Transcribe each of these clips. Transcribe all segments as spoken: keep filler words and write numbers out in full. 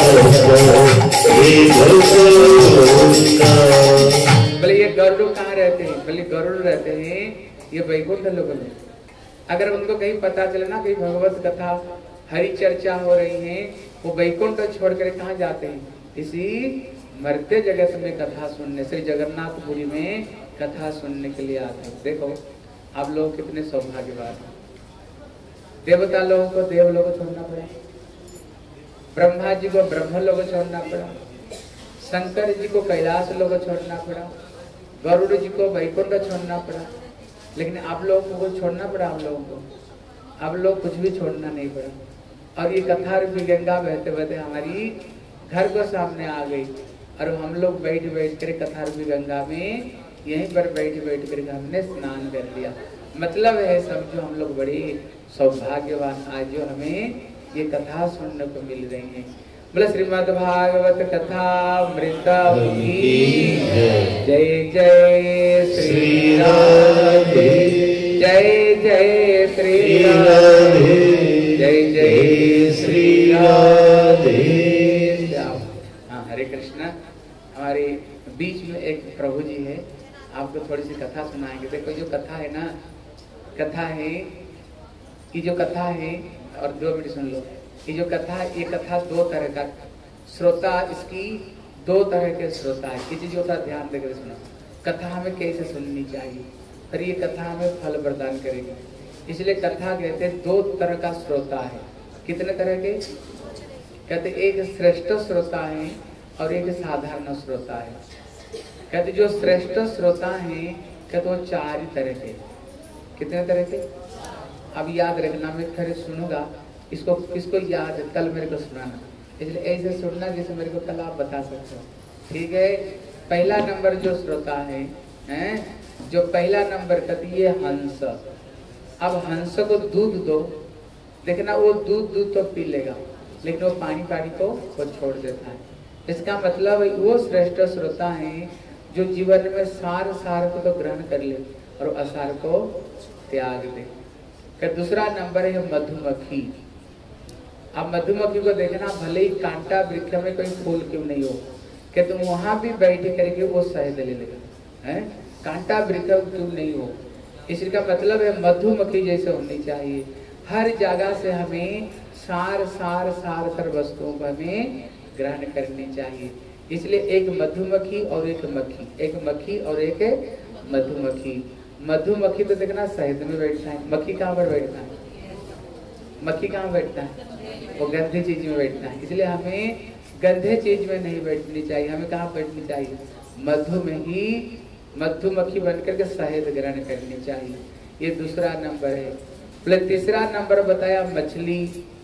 बोले ये गरुड़ कहाँ रहते हैं? बोले गरुड़ रहते हैं ये वैकुंठ लोक में। अगर उनको कहीं पता चले ना कहीं भगवत कथा हरि चर्चा हो रही है, वो वैकुंठ छोड़ कर कहाँ जाते हैं? इसी मर्त्य जगत में कथा सुनने, श्री जगन्नाथपुरी में कथा सुनने के लिए आते हैं। देखो आप लोग कितने सौभाग्यवान हैं। देवता लोगों को देवलोक छोड़ना पड़ा, ब्रह्मा जी को ब्रह्म लोक छोड़ना पड़ा, शंकर जी को कैलाश लोक छोड़ना पड़ा, गरुड़ जी को वैकुंठ छोड़ना पड़ा, लेकिन आप लोगों को छोड़ना पड़ा। आप लोगों को आप लोग कुछ भी छोड़ना नहीं पड़ा। और ये कथा रूपी गंगा बहते बहते हमारी घर को सामने आ गई और हम लोग बैठ बैठ कर कथा रूपी गंगा में यहीं पर बैठ बैठ कर हमने स्नान कर लिया। मतलब है समझो हम लोग बड़े सौभाग्यवान आज जो हमें ये कथा सुनने को मिल रही है। बोले श्रीमद् भागवत कथा मृतम की जय जय श्री राधे, जय जय श्री राधे, जय जय श्री राधे। हाँ हरे कृष्णा। हमारे बीच में एक प्रभु जी है, आपको थोड़ी सी कथा सुनाएंगे। देखो जो कथा है ना, कथा है कि जो कथा है, और दो मिनट सुन लो। ये जो कथा, ये कथा दो तरह का श्रोता, इसकी दो तरह के श्रोता है। किसी जो होता ध्यान देकर सुनो। कथा हमें कैसे सुननी चाहिए और ये कथा हमें फल प्रदान करेगी। इसलिए कथा कहते हैं दो तरह का श्रोता है। कितने तरह के कहते? एक श्रेष्ठ श्रोता है और एक साधारण श्रोता है। कहते जो श्रेष्ठ श्रोता है कहते वो चार ही तरह के। कितने तरह के? अब याद रखना, मैं फिर सुनूंगा इसको, किसको याद है कल मेरे को सुनाना। इसलिए ऐसे सुनना जैसे मेरे को कल आप बता सकते हो, ठीक है? पहला नंबर जो श्रोता है, हैं? जो पहला नंबर कहती है हंस। अब हंस को दूध दो, देखना वो दूध दूध तो पी लेगा, लेकिन वो पानी पानी को वो छोड़ देता है। इसका मतलब वो श्रेष्ठ श्रोता है जो जीवन में सार सार को तो ग्रहण कर ले और असार को त्याग दे। का दूसरा नंबर है मधुमक्खी। अब मधुमक्खी को देखना, भले ही कांटा वृक्ष में कोई फूल क्यों नहीं हो, कि तुम वहां भी बैठ करके वो शहद ले लेगा, है? कांटा वृक्ष क्यों नहीं हो। इसका मतलब है मधुमक्खी जैसे होनी चाहिए। हर जगह से हमें सार सार सार कर वस्तुओं को हमें ग्रहण करनी चाहिए। इसलिए एक मधुमक्खी और एक मक्खी, एक मक्खी और एक मधुमक्खी। मधुमक्खी तो देखना शहद में बैठता है, मक्खी कहाँ पर बैठता है? मक्खी कहाँ बैठता है? वो गंदे चीज में बैठता है। इसलिए हमें गंदे चीज में नहीं बैठनी चाहिए। हमें कहाँ बैठनी चाहिए? मधु में ही मधुमक्खी बनकर के शहद ग्रहण करनी चाहिए। ये दूसरा नंबर है। प्लस तीसरा नंबर बताया मछली।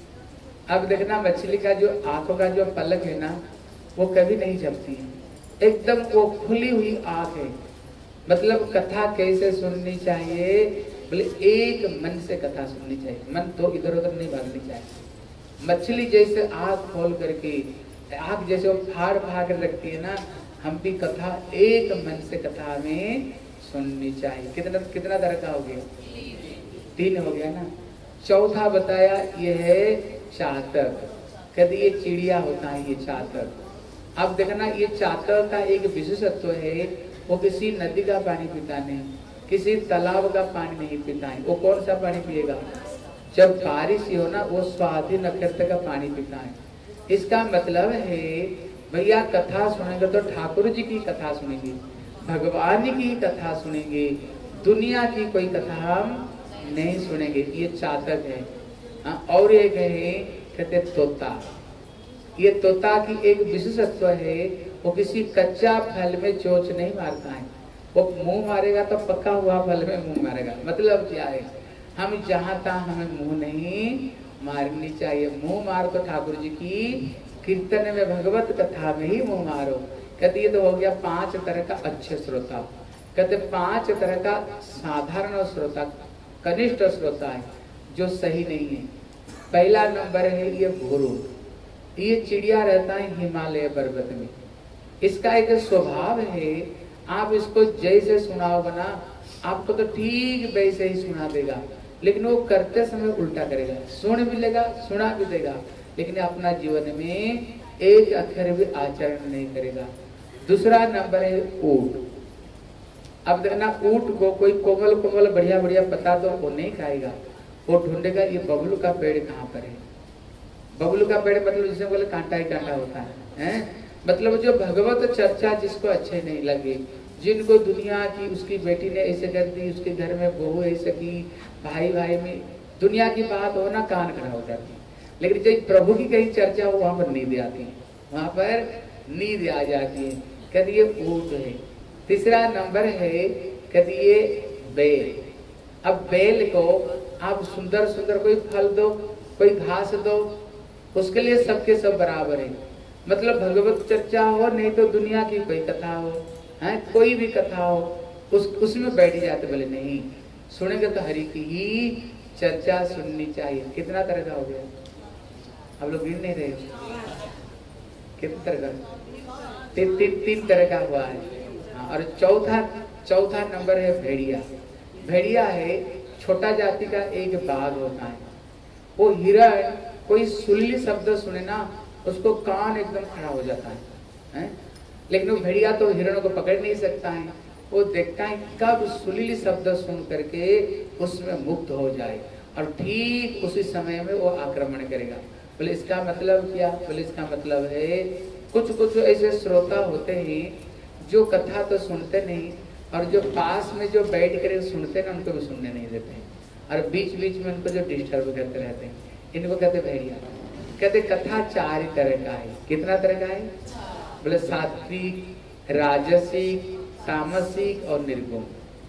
अब देखना मछली का जो आंखों का जो पलक है ना, वो कभी नहीं झपती है, एकदम वो खुली हुई आंख है। मतलब कथा कैसे सुननी चाहिए? बोले एक मन से कथा सुननी चाहिए, मन तो इधर उधर नहीं भागनी चाहिए। मछली जैसे आंख खोल करके, आंख जैसे वो फाड़ फाड़ कर रखती है ना, हम भी कथा एक मन से कथा में सुननी चाहिए। कितना कितना तरह का हो गया? तीन हो गया ना। चौथा बताया ये है चातक। कहते ये चिड़िया होता है ये चातक। अब देखना ये चातक का एक विशेषत्व है, वो किसी नदी का पानी पीता नहीं, किसी तालाब का पानी नहीं पीता है। वो कौन सा पानी पिएगा? जब बारिश हो ना, वो स्वाति नक्षत्र का पानी पीता है। इसका मतलब है भैया कथा सुनेंगे तो ठाकुर जी की कथा सुनेंगे, भगवान की कथा सुनेंगे, दुनिया की कोई कथा हम नहीं सुनेंगे। ये चातक है। हाँ, और एक है कहते तोता। ये तोता की एक विशेषत्व है, वो किसी कच्चा फल में चोंच नहीं मारता है। वो मुंह मारेगा तो पका हुआ फल में मुंह मारेगा। मतलब क्या है? हम जहाँ तहाँ हमें मुंह नहीं मारनी चाहिए। मुंह मार तो ठाकुर जी की कीर्तन में, भगवत कथा में ही मुंह मारो। कहते ये तो हो गया पांच तरह का अच्छे श्रोता। कहते पांच तरह का साधारण श्रोता, कनिष्ठ श्रोता है जो सही नहीं है। पहला नंबर है ये घोरू। ये चिड़िया रहता है हिमालय पर्वत में। इसका एक स्वभाव है, आप इसको जैसे सुनाओगे ना, आपको तो ठीक वैसे ही सुना देगा, लेकिन वो करते समय उल्टा करेगा। सुन भी लेगा, सुना भी देगा, लेकिन अपना जीवन में एक अक्षर भी आचरण नहीं करेगा। दूसरा नंबर है ऊंट। अब देखना ऊंट को कोई कोमल कोमल बढ़िया बढ़िया पता दो वो नहीं खाएगा, वो ढूंढेगा ये बबलू का पेड़ कहाँ पर है। बबलू का पेड़ मतलब जिसे बोले कांटा ही कांटा होता है, हैं? मतलब जो भगवत चर्चा जिसको अच्छे नहीं लगे, जिनको दुनिया की उसकी बेटी ने ऐसे कर दी, उसके घर में बहू ऐसे की, भाई भाई में दुनिया की बात हो ना कान खड़ा हो जाती है। लेकिन जब प्रभु की कहीं चर्चा हो वहां पर नींद आती है, वहां पर नींद आ जाती है। कहती ये ऊंट है। तीसरा नंबर है कहती ये बैल। अब बैल को आप सुंदर सुंदर कोई फल दो, कोई घास दो, उसके लिए सबके सब बराबर है। मतलब भगवत चर्चा हो नहीं तो दुनिया की कोई कथा हो, है कोई भी कथा हो, उस उसमें बैठ जाते, बोले नहीं सुनेंगे तो हरि की ही चर्चा सुननी चाहिए। कितना तरह का हो गया, हम लोग गिन नहीं रहे, कितने तरह का? तीन तीन तीन तरह का हुआ है। हाँ, और चौथा चौथा नंबर है भेड़िया। भेड़िया है छोटा जाति का एक बाघ होता है। वो हिरण कोई सुरीली शब्द सुने ना उसको कान एकदम खड़ा हो जाता है, है? लेकिन वो भेड़िया तो हिरणों को पकड़ नहीं सकता है। वो देखता है कब सुरीली शब्द सुन करके उसमें मुक्त हो जाए और ठीक उसी समय में वो आक्रमण करेगा। बोले इसका मतलब क्या? बोले इसका मतलब है कुछ कुछ ऐसे श्रोता होते हैं जो कथा तो सुनते नहीं और जो पास में जो बैठ कर सुनते हैं ना उनको भी सुनने नहीं देते हैं और बीच बीच में उनको जो डिस्टर्ब करते रहते हैं, इनको कहते भेड़िया। कहते कथा चार तरह का है। कितना तरह का है? बोले सात्विक, राजसिक, तामसिक और निर्गुण।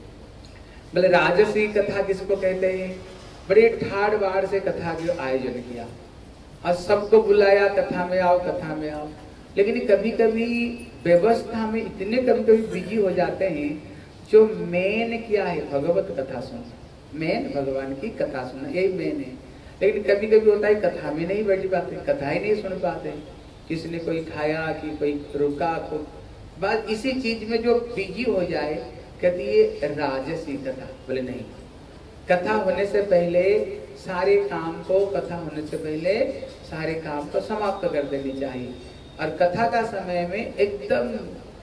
बोले राजसिक कथा किसको कहते हैं? बड़े ठाड़ बाड़ से कथा का आयोजन किया और सबको बुलाया कथा में आओ कथा में आओ, लेकिन कभी कभी व्यवस्था में इतने कभी कभी बिजी हो जाते हैं जो मेन क्या है भगवत कथा सुनना, मेन भगवान की कथा सुनना यही मेन है। लेकिन कभी कभी होता है कथा में नहीं बैठ पाते, कथा ही नहीं सुन पाते, किसी ने कोई खाया कि कोई रुका को बस इसी चीज में जो बिजी हो जाए कहती ये राजसी कथा। बोले नहीं, कथा होने से पहले सारे काम को कथा होने से पहले सारे काम को समाप्त कर देनी चाहिए और कथा का समय में एकदम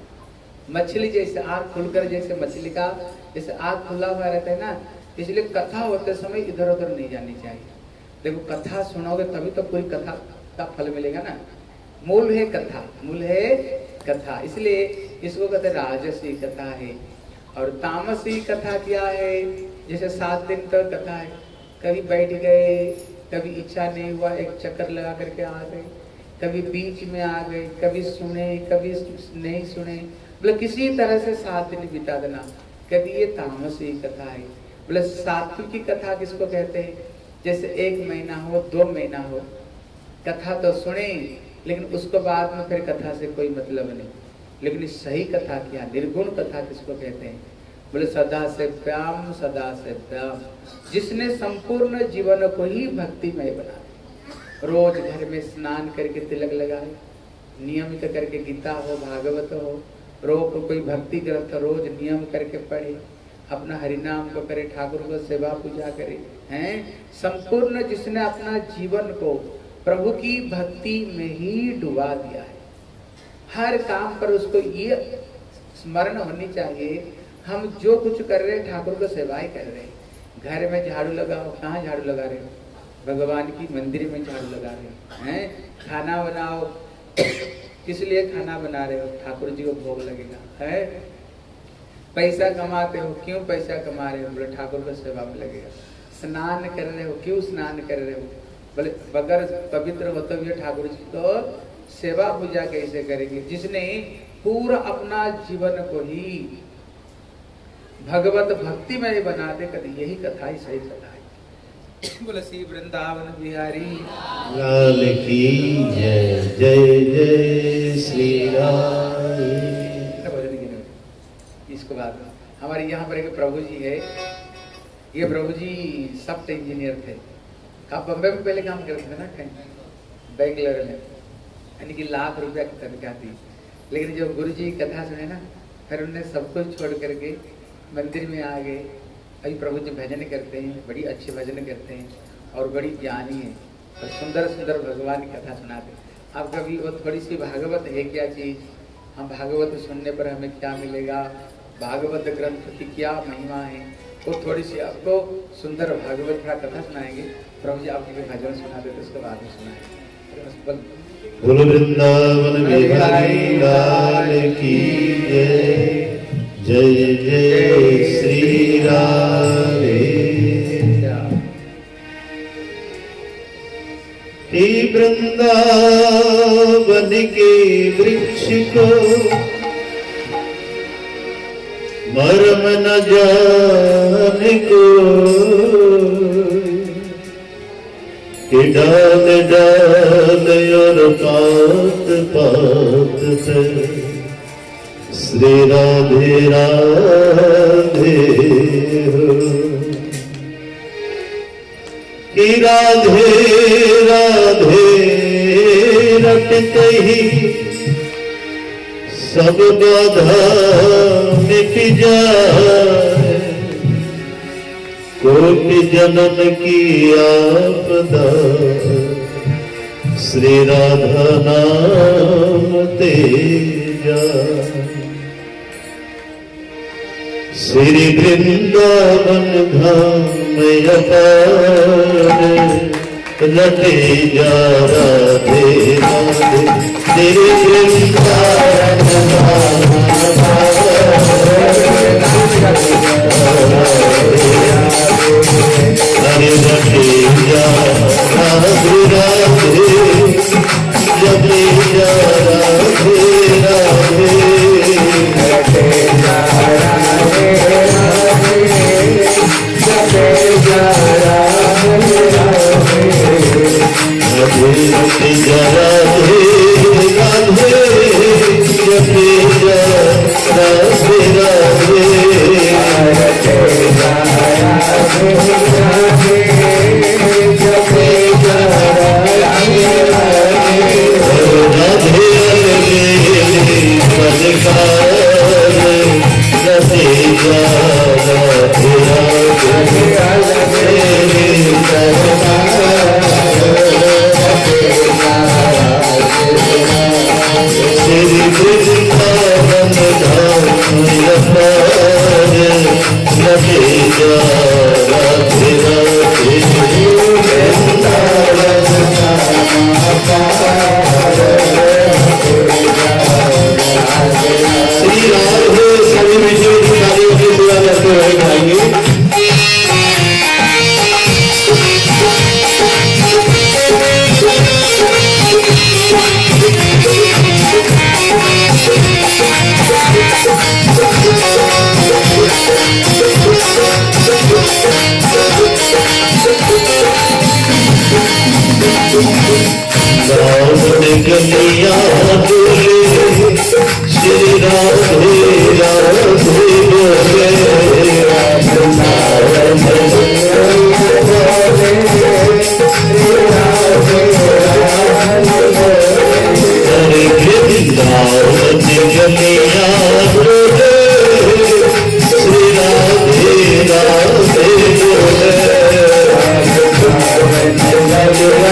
मछली जैसे आग खुलकर, जैसे मछली का जैसे आग खुला हुआ रहता है ना, इसलिए कथा होते समय इधर उधर नहीं जानी चाहिए। देखो कथा सुनोगे तभी तो पूरी कथा का फल मिलेगा ना। मूल है कथा, मूल है कथा, इसलिए इसको कहते राजसी कथा है। और तामसी कथा क्या है? जैसे सात दिन तक कथा है, कभी बैठ गए, कभी इच्छा नहीं हुआ एक चक्कर लगा करके आ गए, कभी बीच में आ गए, कभी सुने कभी नहीं सुने, बोले किसी तरह से सात दिन बिता देना, कहती ये तामसी कथा है। बोले सात्विक की कथा किसको कहते हैं? जैसे एक महीना हो दो महीना हो कथा तो सुने लेकिन उसको बाद में फिर कथा से कोई मतलब नहीं। लेकिन सही कथा क्या, निर्गुण कथा किसको कहते हैं? बोले सदा से प्याम सदा से प्याम, जिसने संपूर्ण जीवन को ही भक्तिमय बना दे। रोज घर में स्नान करके तिलक लगाए, नियमित करके गीता हो भागवत हो, रोज कोई भक्ति ग्रंथ रोज नियम करके पढ़े, अपना हरिनाम को करे, ठाकुर को सेवा पूजा करे, हैं? संपूर्ण जिसने अपना जीवन को प्रभु की भक्ति में ही डुबा दिया है। हर काम पर उसको ये स्मरण होनी चाहिए हम जो कुछ कर रहे हैं ठाकुर को सेवा ही कर रहे हैं। घर में झाड़ू लगाओ, कहाँ झाड़ू लगा रहे हो? भगवान की मंदिर में झाड़ू लगा रहे हैं। खाना बनाओ, किस लिए खाना बना रहे हो? ठाकुर जी को भोग लगेगा, है? पैसा कमाते हो, क्यों पैसा कमा रहे हो? बोले ठाकुर को सेवा में लगेगा। स्नान कर रहे हो, क्यों स्नान कर रहे हो? बोले बगैर पवित्र होते हुए ठाकुर जी को सेवा पूजा कैसे करेंगे? जिसने पूरा अपना जीवन को ही भगवत भक्ति में बना दे, कभी यही कथा ही सही कथा है। बोले श्री वृंदावन बिहारी लाल की जय, जय जय श्री राम। इसके बाद हमारे यहाँ पर एक प्रभु जी है, ये प्रभु जी सॉफ्ट इंजीनियर थे। आप बम्बई में पहले काम करते थे ना, कहीं बेंगलोर में, यानी कि लाख रुपया की तनख्वाह थी। लेकिन जब गुरु जी कथा सुने ना, फिर उन्होंने सब कुछ छोड़ करके मंदिर में आ गए। अभी प्रभु जी भजन करते हैं, बड़ी अच्छे भजन करते हैं और बड़ी ज्ञानी है और सुंदर सुंदर भगवान की कथा सुनाते। अब कभी वो थोड़ी सी भागवत है क्या चीज, हम भागवत सुनने पर हमें क्या मिलेगा, भागवत ग्रंथ की क्या महिमा है, वो थोड़ी सी आपको सुंदर भागवत का कथा सुनाएंगे। प्रभु जी आपके भजन सुना देते उसके बाद में सुनाएंगे। बोलो वृंदावन बिहारी लाल की जय, जय जय श्री राधे। हे वृंदावन के वृक्ष को मर्म न जाने को, कि डाल डाल और पात पात से श्री राधे राधे हो। कि राधे राधे रटते ही सब बाधा मिट जाए, कोटि जन्म की आपदा श्री राधा नाम ते जाए। श्री वृंदावन धाम अपार रटे जा राधे राधे। श्री वृंदावन धाम हरे रटे जा राधे राधे, जपे जा राधे राधे, रटे जा राधे राधे, जपे जा राधे राधे, रटे जा राधे राधे, जपे जा राधे राधे, रटे जा राधे राधे, जपे जा राधे राधे, राधे पदकार रटे जा राधे राधे, श्री वृंदावन धाम अपार रटे जा राधे राधे। वृंदावन धाम अपार श्री राधे सभी विषयों की कार्यों की सेवा करते हुए गाएंगे। रावण कन्हैया बोले श्री राधे राधे बोले, रावण कन्हैया बोले श्री राधे राधे बोले, हरे वृंदावन कन्हैया बोले श्री राधे राधे बोले, रावण कन्हैया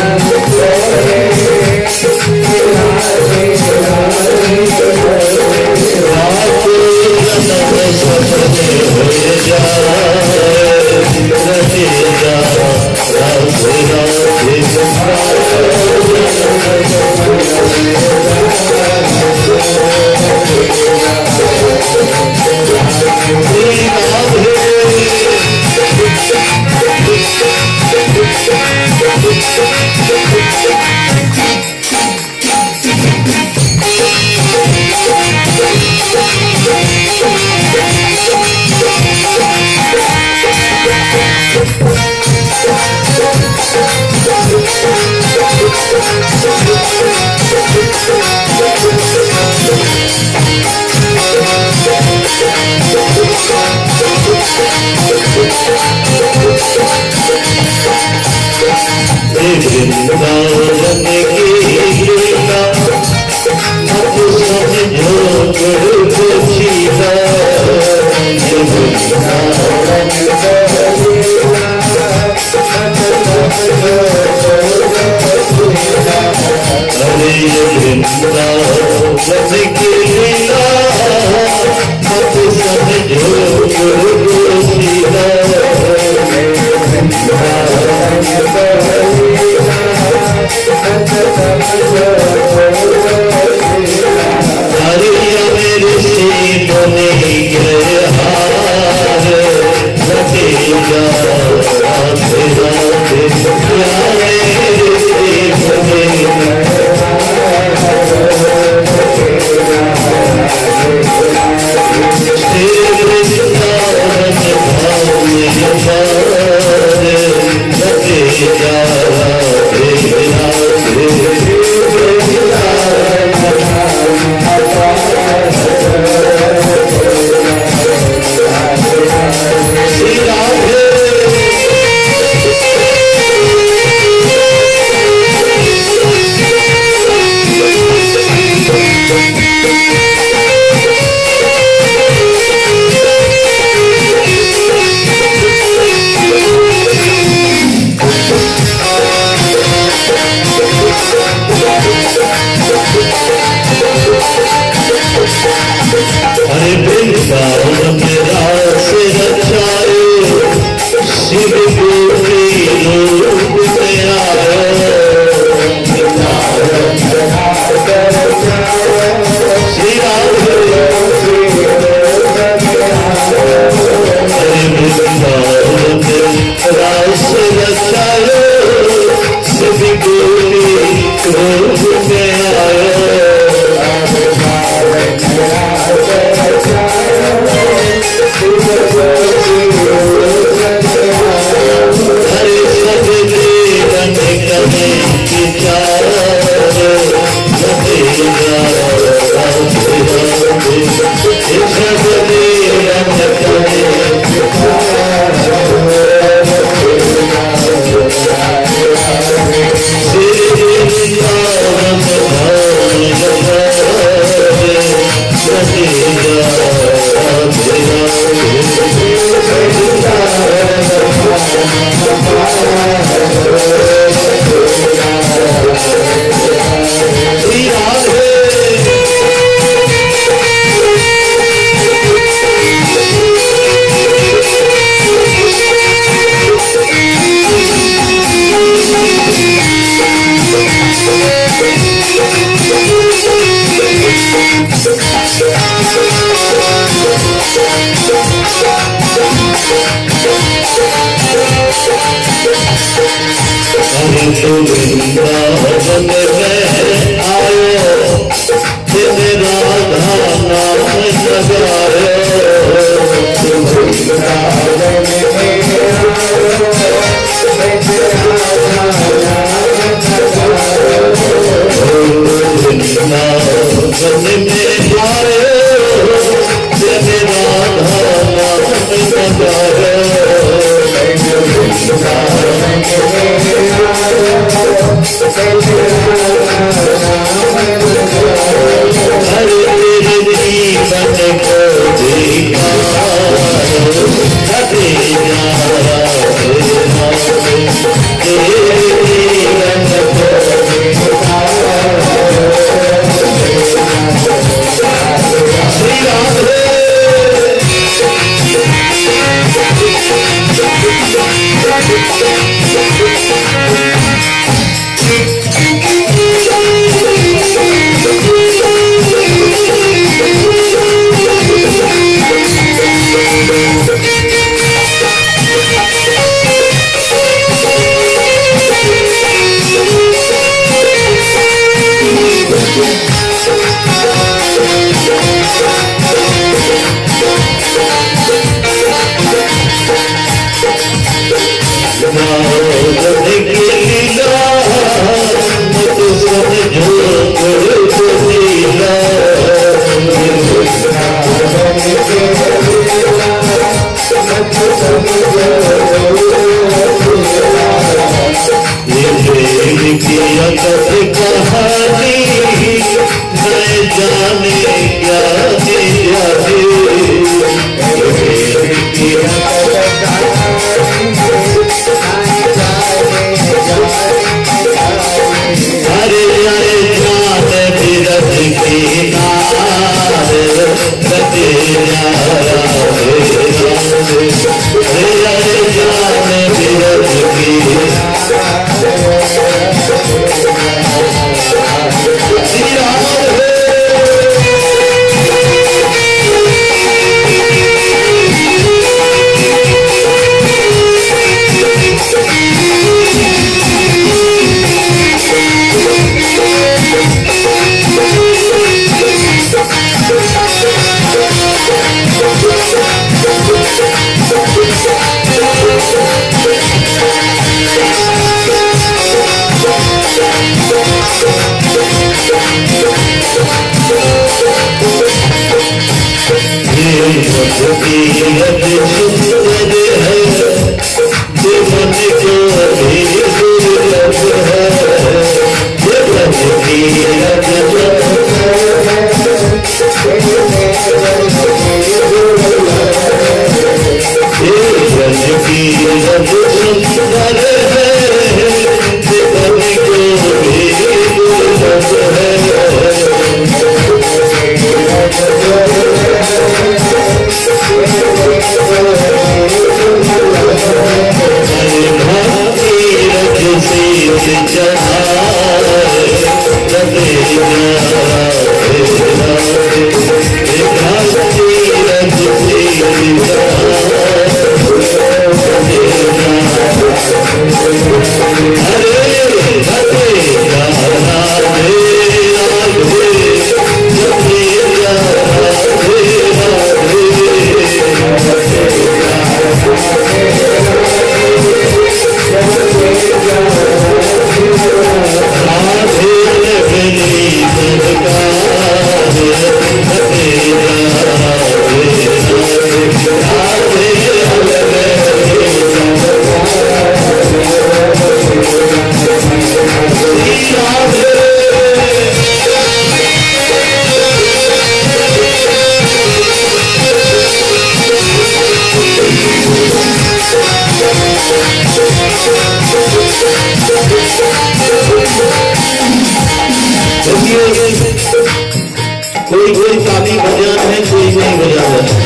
वृंदावन की लीला मत समझो हरिया मेरे सीनों में गए हार लगे जा राधे राधे प्यारे सीनों में Thank you. कोई कोई ताली बजान है, कोई नहीं बजाना है।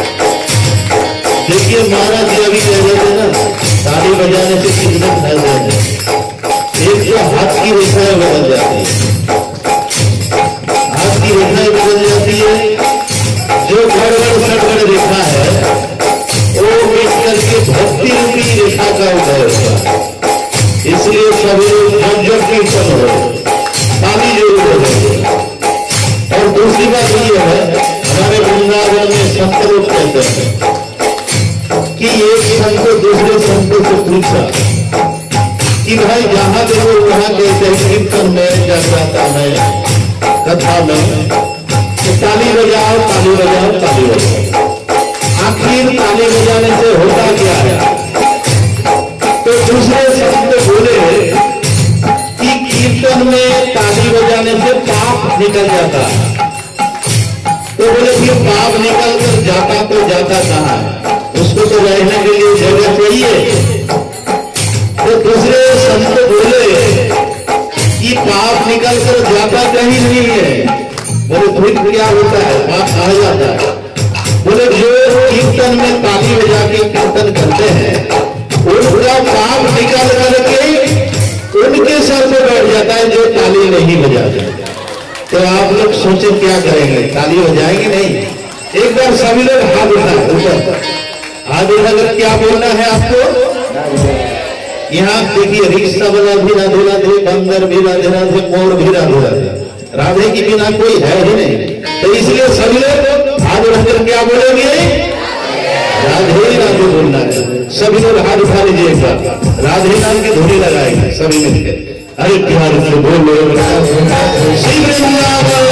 देखिए महाराज जी अभी कह रहे थे ना, ताली बजाने से कितने फायदे हैं। एक तो हाथ की रेखाएं बदल जाती है, हाथ की रेखाएं बदल जाती है। जो गड़बड़ सड़बड़ रेखा है वो मिट करके भक्ति रूपी रेखा का उदय होता है। इसलिए सभी लोग जब जब कीर्तन हो ताली जरूर बजाएंगे। और दूसरी बात ये है, हमारे वृंदावन में संत लोग कहते हैं कि एक संत दूसरे संतों से पूछा कि भाई जहां देखो वहां कहते हैं कीर्तन में, जागराता में, कथा में तो ताली बजाओ, ताली बजाओ, ताली बजाओ। आखिर ताली बजाने से होता क्या है? तो दूसरे संत बोले कि कीर्तन में ताली बजाने से पाप निकल जाता है। तो बोले कि पाप निकल कर जाता तो जाता कहाँ है? उसको तो रहने के लिए जगह चाहिए। तो दूसरे संत बोले कि पाप निकल कर जाता कहीं नहीं है। बोले फिर क्या होता है? पाप कहा जाता है। बोले जो कीर्तन में ताली बजा के कीर्तन करते हैं उनका पाप निकल करके उनके सर में बैठ जाता है जो ताली नहीं बजाते। तो आप लोग सोचे क्या करेंगे? ताली बजाएंगे नहीं? एक बार सभी लोग हाथ उठाए ऊपर, हाथ उठाकर क्या बोलना है आपको? यहाँ देखिए रिक्शा वाला भी राधे राधे, बंदर भी राधे राधे, मोर भी राधे राधे। राधे के बिना कोई है ही नहीं। तो इसलिए सभी लोग हाथ उठाकर क्या बोलेंगे? राधे राधे बोलना है। सभी लोग हाथ उठा लीजिए एक बार, राधे नाम की धुनी लगाएंगे सभी मिलकर। अरे प्यार से बोलो श्री वृंदावन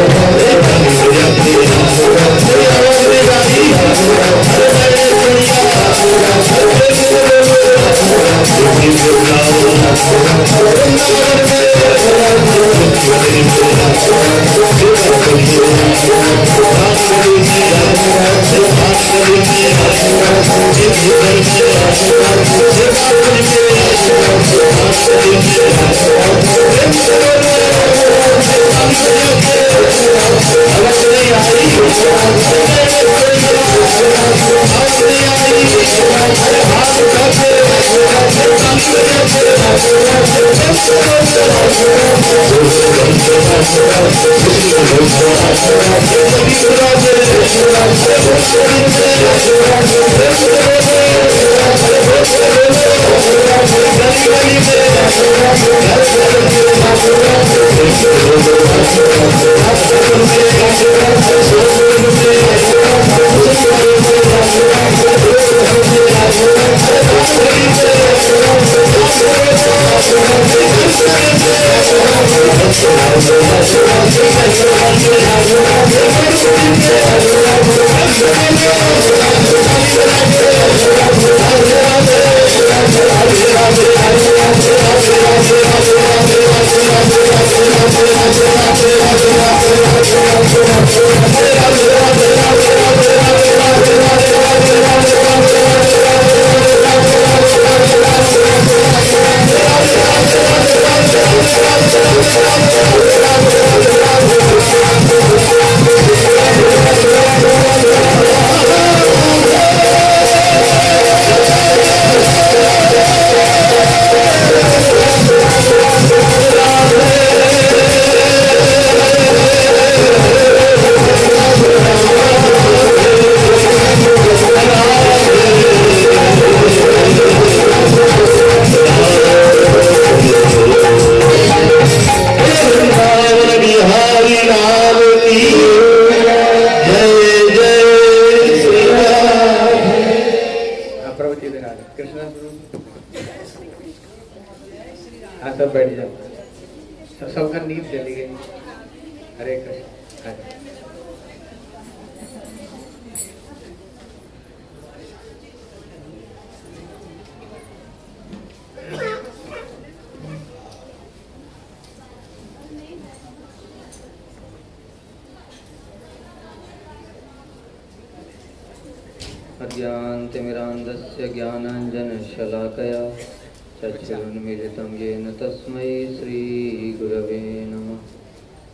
अज्ञानतिमिरान्धस्य ज्ञानाञ्जनशलाकया चक्षुरुन्मीलितं येन तस्मै श्रीगुरवे नमः।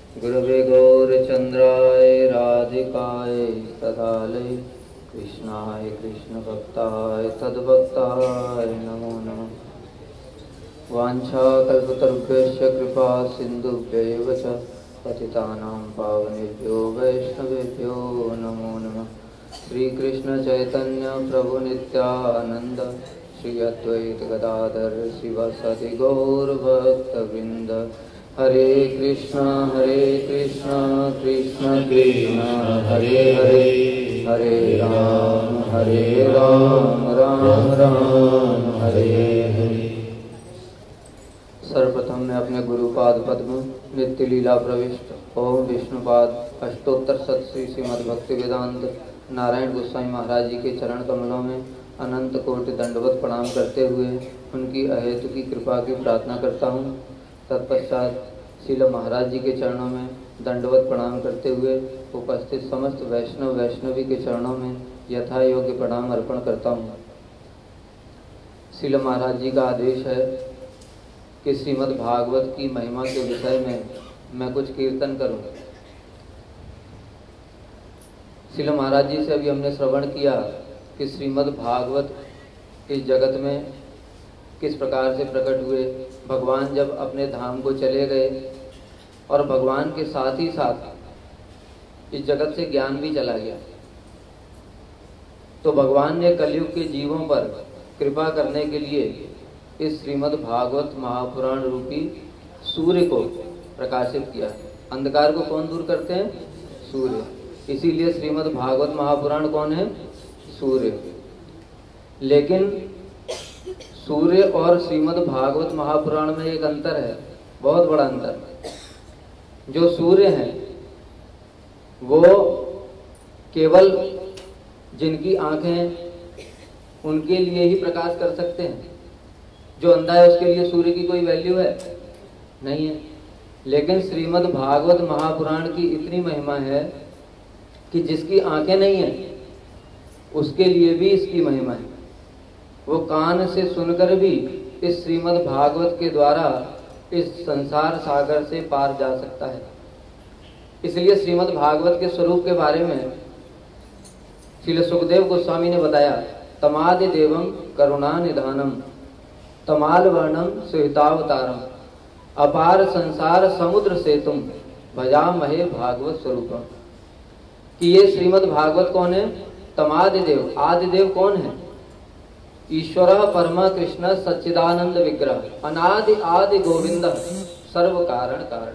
गुरवे गौरचंद्राय राधिकाय तदालय कृष्णाय कृष्ण भक्ताय तद्भक्ताय नमो नमः। वाञ्छाकल्पतरुभ्यश्च कृपा सिन्धुभ्यैव च पतितानां पावनेभ्यो वैष्णवेभ्यो नमो नमः। श्री कृष्ण चैतन्य प्रभु नित्यानंद श्री अद्वैत गदाधर शिवसति गौर भक्तवृंद। हरे कृष्णा हरे कृष्णा कृष्ण कृष्ण हरे हरे हरे राम हरे राम राम राम हरे हरे। सर्वप्रथम मैं अपने गुरुपाद पद्म नित्य लीला प्रविष्ट ओम विष्णुपाद अष्टोत्तर सत श्री श्रीमद् भक्ति वेदांत नारायण गोस्वामी महाराज जी के चरण कमलों में अनंत कोटि दंडवत प्रणाम करते हुए उनकी अहेतु की कृपा की प्रार्थना करता हूँ। तत्पश्चात श्रील महाराज जी के चरणों में दंडवत प्रणाम करते हुए उपस्थित समस्त वैष्णव वैष्णवी के चरणों में यथा योग्य प्रणाम अर्पण करता हूँ। श्रील महाराज जी का आदेश है कि श्रीमद् भागवत की महिमा के विषय में मैं कुछ कीर्तन करूं। श्रील महाराज जी से अभी हमने श्रवण किया कि श्रीमद् भागवत इस जगत में किस प्रकार से प्रकट हुए। भगवान जब अपने धाम को चले गए और भगवान के साथ ही साथ इस जगत से ज्ञान भी चला गया, तो भगवान ने कलयुग के जीवों पर कृपा करने के लिए इस श्रीमद् भागवत महापुराण रूपी सूर्य को प्रकाशित किया। अंधकार को कौन दूर करते हैं? सूर्य। इसीलिए श्रीमद् भागवत महापुराण कौन है? सूर्य। लेकिन सूर्य और श्रीमद् भागवत महापुराण में एक अंतर है, बहुत बड़ा अंतर। जो सूर्य हैं वो केवल जिनकी आंखें उनके लिए ही प्रकाश कर सकते हैं। जो अंधा है उसके लिए सूर्य की कोई वैल्यू है नहीं है। लेकिन श्रीमद् भागवत महापुराण की इतनी महिमा है कि जिसकी आंखें नहीं है उसके लिए भी इसकी महिमा है। वो कान से सुनकर भी इस श्रीमद् भागवत के द्वारा इस संसार सागर से पार जा सकता है। इसलिए श्रीमद् भागवत के स्वरूप के बारे में श्रील सुखदेव गोस्वामी ने बताया, तमादि देवम करुणा निधानम तमाल वर्णम सुहितावतारम अपार संसार समुद्र से तुम भजामहे भागवत स्वरूपम। कि ये श्रीमद् भागवत कौन है? तमादि देव। आदि देव कौन है? ईश्वर परमा कृष्ण सच्चिदानंद विग्रह अनादि आदि गोविंद सर्व कारण कारण।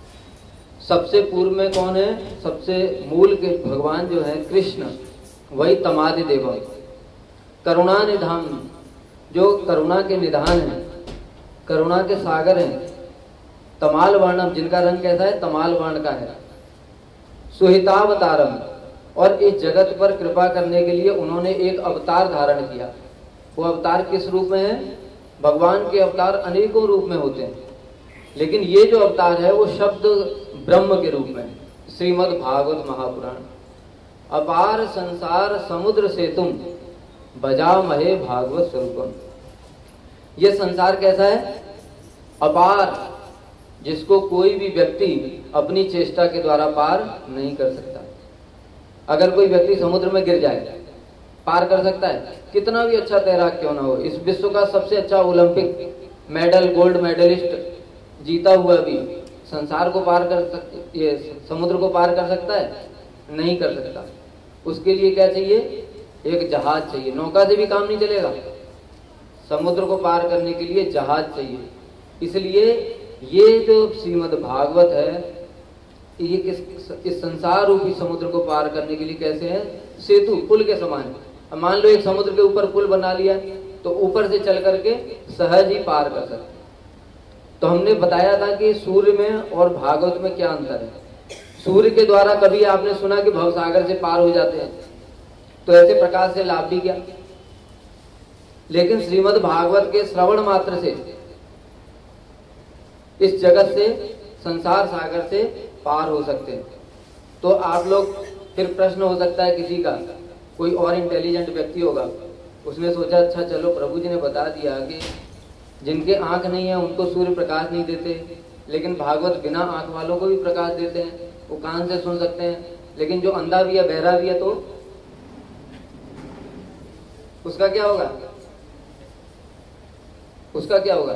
सबसे पूर्व में कौन है? सबसे मूल के भगवान जो है कृष्ण, वही तमादि देव। करुणा निधान, जो करुणा के निधान है, करुणा के सागर हैं। तमाल वर्णम, जिनका रंग कैसा है? तमाल वर्ण का है। सुहितावतारम, और इस जगत पर कृपा करने के लिए उन्होंने एक अवतार धारण किया। वो अवतार किस रूप में है? भगवान के अवतार अनेकों रूप में होते हैं, लेकिन ये जो अवतार है वो शब्द ब्रह्म के रूप में है। श्रीमद् भागवत महापुराण अपार संसार समुद्र से तुम भजामहे भागवत स्वरूपम। ये संसार कैसा है? अपार, जिसको कोई भी व्यक्ति अपनी चेष्टा के द्वारा पार नहीं कर सकता। अगर कोई व्यक्ति समुद्र में गिर जाए, पार कर सकता है? कितना भी अच्छा तैराक क्यों ना हो। इस विश्व का सबसे अच्छा ओलंपिक मेडल गोल्ड मेडलिस्ट जीता हुआ भी संसार को पार कर सक ये समुद्र को पार कर सकता है? नहीं कर सकता। उसके लिए क्या चाहिए? एक जहाज चाहिए। नौका से भी काम नहीं चलेगा। समुद्र को पार करने के लिए जहाज चाहिए। इसलिए ये जो श्रीमद् भागवत है ये किस इस संसार रूपी समुद्र को पार करने के लिए कैसे है? सेतु, पुल के समान है। अब मान लो एक समुद्र के ऊपर पुल बना लिया तो ऊपर से चल करके सहज ही पार कर सकते। तो हमने बताया था कि सूर्य में और भागवत में क्या अंतर है। सूर्य के द्वारा कभी आपने सुना कि भवसागर से पार हो जाते हैं, तो ऐसे प्रकाश से लाभ भी क्या। लेकिन श्रीमद् भागवत के श्रवण मात्र से इस जगत से संसार सागर से पार हो सकते हैं। तो आप लोग, फिर प्रश्न हो सकता है किसी का, कोई और इंटेलिजेंट व्यक्ति होगा, उसने सोचा अच्छा चलो प्रभु जी ने बता दिया कि जिनके आंख नहीं है उनको सूर्य प्रकाश नहीं देते, लेकिन भागवत बिना आंख वालों को भी प्रकाश देते हैं, वो कान से सुन सकते हैं। लेकिन जो अंधा भी है, बहरा भी है, तो उसका क्या होगा? उसका क्या होगा?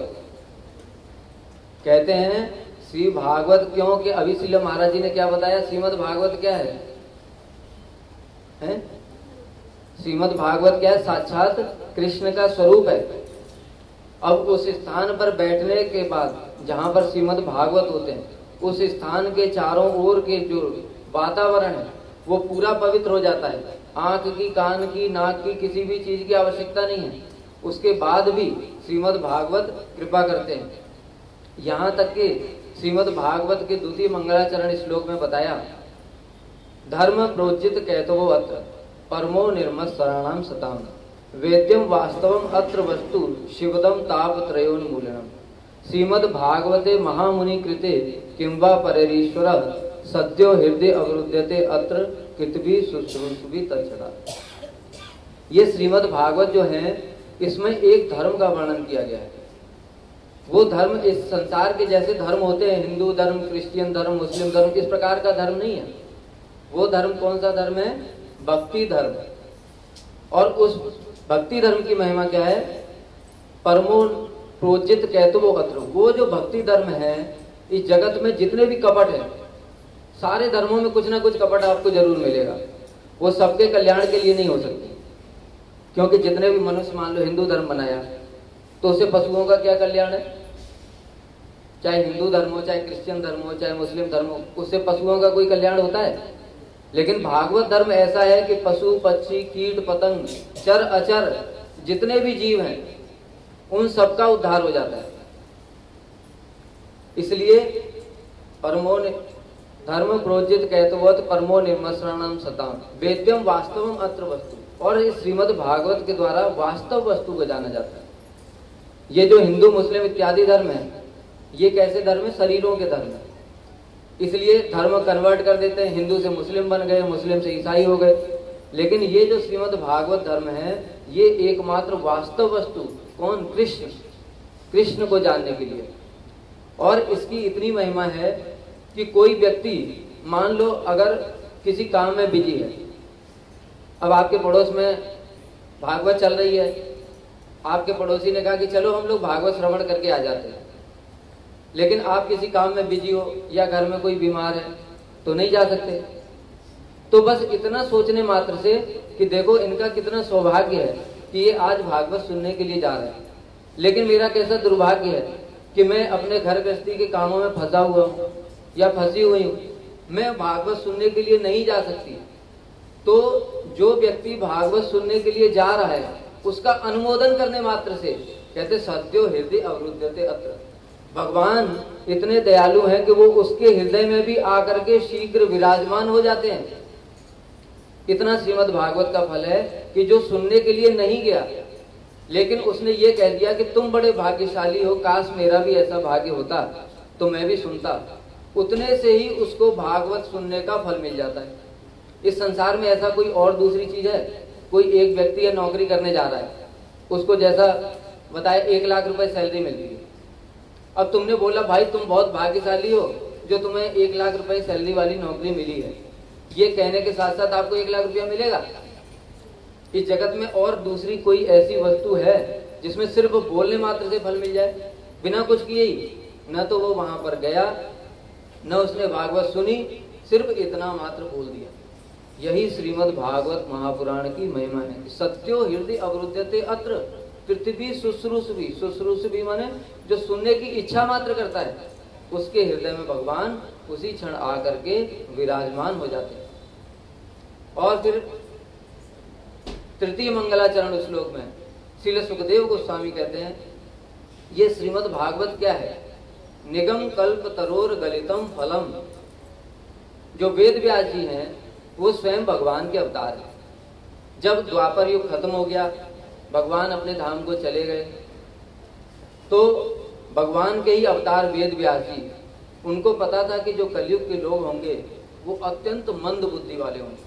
कहते हैं श्री भागवत, क्योंकि अभी श्रील महाराज जी ने क्या बताया, श्रीमद् भागवत क्या है, हैं? श्रीमद् भागवत क्या है? साक्षात कृष्ण का स्वरूप है। अब उस स्थान पर बैठने के बाद जहां पर श्रीमद् भागवत होते हैं, उस स्थान के चारों ओर के जो वातावरण है वो पूरा पवित्र हो जाता है। आंख की, कान की, नाक की, किसी भी चीज की आवश्यकता नहीं है। उसके बाद भी श्रीमद् भागवत कृपा करते हैं। यहाँ तक कि श्रीमद् भागवत के द्वितीय मंगलाचरण श्लोक में बताया, धर्म प्रोज्जित कहतो अत्र परमो निर्मत शरणाम सताम वेद्यम वास्तवम अत्र वस्तु शिवदम ताप त्रयोन्मूलनम श्रीमद् भागवते महामुनि कृते किंवा परेरीश्वर सद्यो हृदय अवरुध्यते अत्र कृतभी शुश्रूषुभि तच्छड़ा। ये श्रीमद् भागवत जो है, इसमें एक धर्म का वर्णन किया गया है। वो धर्म इस संसार के जैसे धर्म होते हैं, हिंदू धर्म, क्रिश्चियन धर्म, मुस्लिम धर्म, इस प्रकार का धर्म नहीं है। वो धर्म कौन सा धर्म है? भक्ति धर्म। और उस भक्ति धर्म की महिमा क्या है? परमो प्रोज्जित कहते वो अत्र। वो जो भक्ति धर्म है, इस जगत में जितने भी कपट है, सारे धर्मों में कुछ ना कुछ कपट आपको जरूर मिलेगा। वो सबके कल्याण के लिए नहीं हो सकती, क्योंकि जितने भी मनुष्य मान लो हिंदू धर्म बनाया, तो उससे पशुओं का क्या कल्याण है? चाहे हिंदू धर्म हो, चाहे क्रिश्चियन धर्म हो, चाहे मुस्लिम धर्म हो, उससे पशुओं का कोई कल्याण होता है? लेकिन भागवत धर्म ऐसा है कि पशु, पक्षी, कीट, पतंग, चर अचर जितने भी जीव हैं, उन सबका उद्धार हो जाता है। इसलिए परमो धर्म प्रोज्जित कहतवत परमो निर्मसरणम सताम वेद्यम वास्तवम अत्र वस्तु। और इस श्रीमद् भागवत के द्वारा वास्तव वस्तु को जाना जाता है। ये जो हिंदू, मुस्लिम इत्यादि धर्म है, ये कैसे धर्म है? शरीरों के धर्म है। इसलिए धर्म कन्वर्ट कर देते हैं, हिंदू से मुस्लिम बन गए, मुस्लिम से ईसाई हो गए। लेकिन ये जो श्रीमद् भागवत धर्म है, ये एकमात्र वास्तव वस्तु कौन? कृष्ण। कृष्ण को जानने के लिए। और इसकी इतनी महिमा है कि कोई व्यक्ति मान लो अगर किसी काम में बिजी है, अब आपके पड़ोस में भागवत चल रही है, आपके पड़ोसी ने कहा कि चलो हम लोग भागवत श्रवण करके आ जाते हैं, लेकिन आप किसी काम में बिजी हो या घर में कोई बीमार है तो नहीं जा सकते। तो बस इतना सोचने मात्र से कि देखो इनका कितना सौभाग्य है कि ये आज भागवत सुनने के लिए जा रहे हैं, लेकिन मेरा कैसा दुर्भाग्य है कि मैं अपने घर गृहस्थी के कामों में फंसा हुआ हूँ या फंसी हुई हूँ, मैं भागवत सुनने के लिए नहीं जा सकती। तो जो व्यक्ति भागवत सुनने के लिए जा रहा है, उसका अनुमोदन करने मात्र से कहते सद्यो हृदय अवरुद्धते अत्र। भगवान इतने दयालु हैं कि वो उसके हृदय में भी आकर के शीघ्र विराजमान हो जाते हैं। इतना श्रीमद् भागवत का फल है कि जो सुनने के लिए नहीं गया, लेकिन उसने ये कह दिया कि तुम बड़े भाग्यशाली हो, काश मेरा भी ऐसा भाग्य होता तो मैं भी सुनता, उतने से ही उसको भागवत सुनने का फल मिल जाता है। इस संसार में ऐसा कोई और दूसरी चीज है? कोई एक व्यक्ति है नौकरी करने जा रहा है, उसको जैसा बताया एक लाख रुपए सैलरी मिलती है। अब तुमने बोला भाई तुम बहुत भाग्यशाली हो जो तुम्हें एक लाख रुपए सैलरी वाली नौकरी मिली है, ये कहने के साथ साथ आपको एक लाख रुपया मिलेगा? इस जगत में और दूसरी कोई ऐसी वस्तु है जिसमें सिर्फ बोलने मात्र से फल मिल जाए, बिना कुछ किए ही? न तो वो वहां पर गया, न उसने भागवत सुनी, सिर्फ इतना मात्र बोल दिया। यही श्रीमद् भागवत महापुराण की महिमा है। सत्यो हृदय अवरुद्धते अत्र पृथ्वी शुश्रूषुभि। शुश्रूषुभि माने जो सुनने की इच्छा मात्र करता है, उसके हृदय में भगवान उसी क्षण आकर के विराजमान हो जाते हैं। और फिर तृतीय मंगलाचरण श्लोक में श्रील सुखदेव गोस्वामी कहते हैं, ये श्रीमद् भागवत क्या है? निगम कल्प तरोर गलितम फलम। जो वेद व्यास जी हैं वो स्वयं भगवान के अवतार हैं। जब द्वापर युग खत्म हो गया, भगवान अपने धाम को चले गए, तो भगवान के ही अवतार वेद व्यास जी, उनको पता था कि जो कलयुग के लोग होंगे वो अत्यंत मंद बुद्धि वाले होंगे,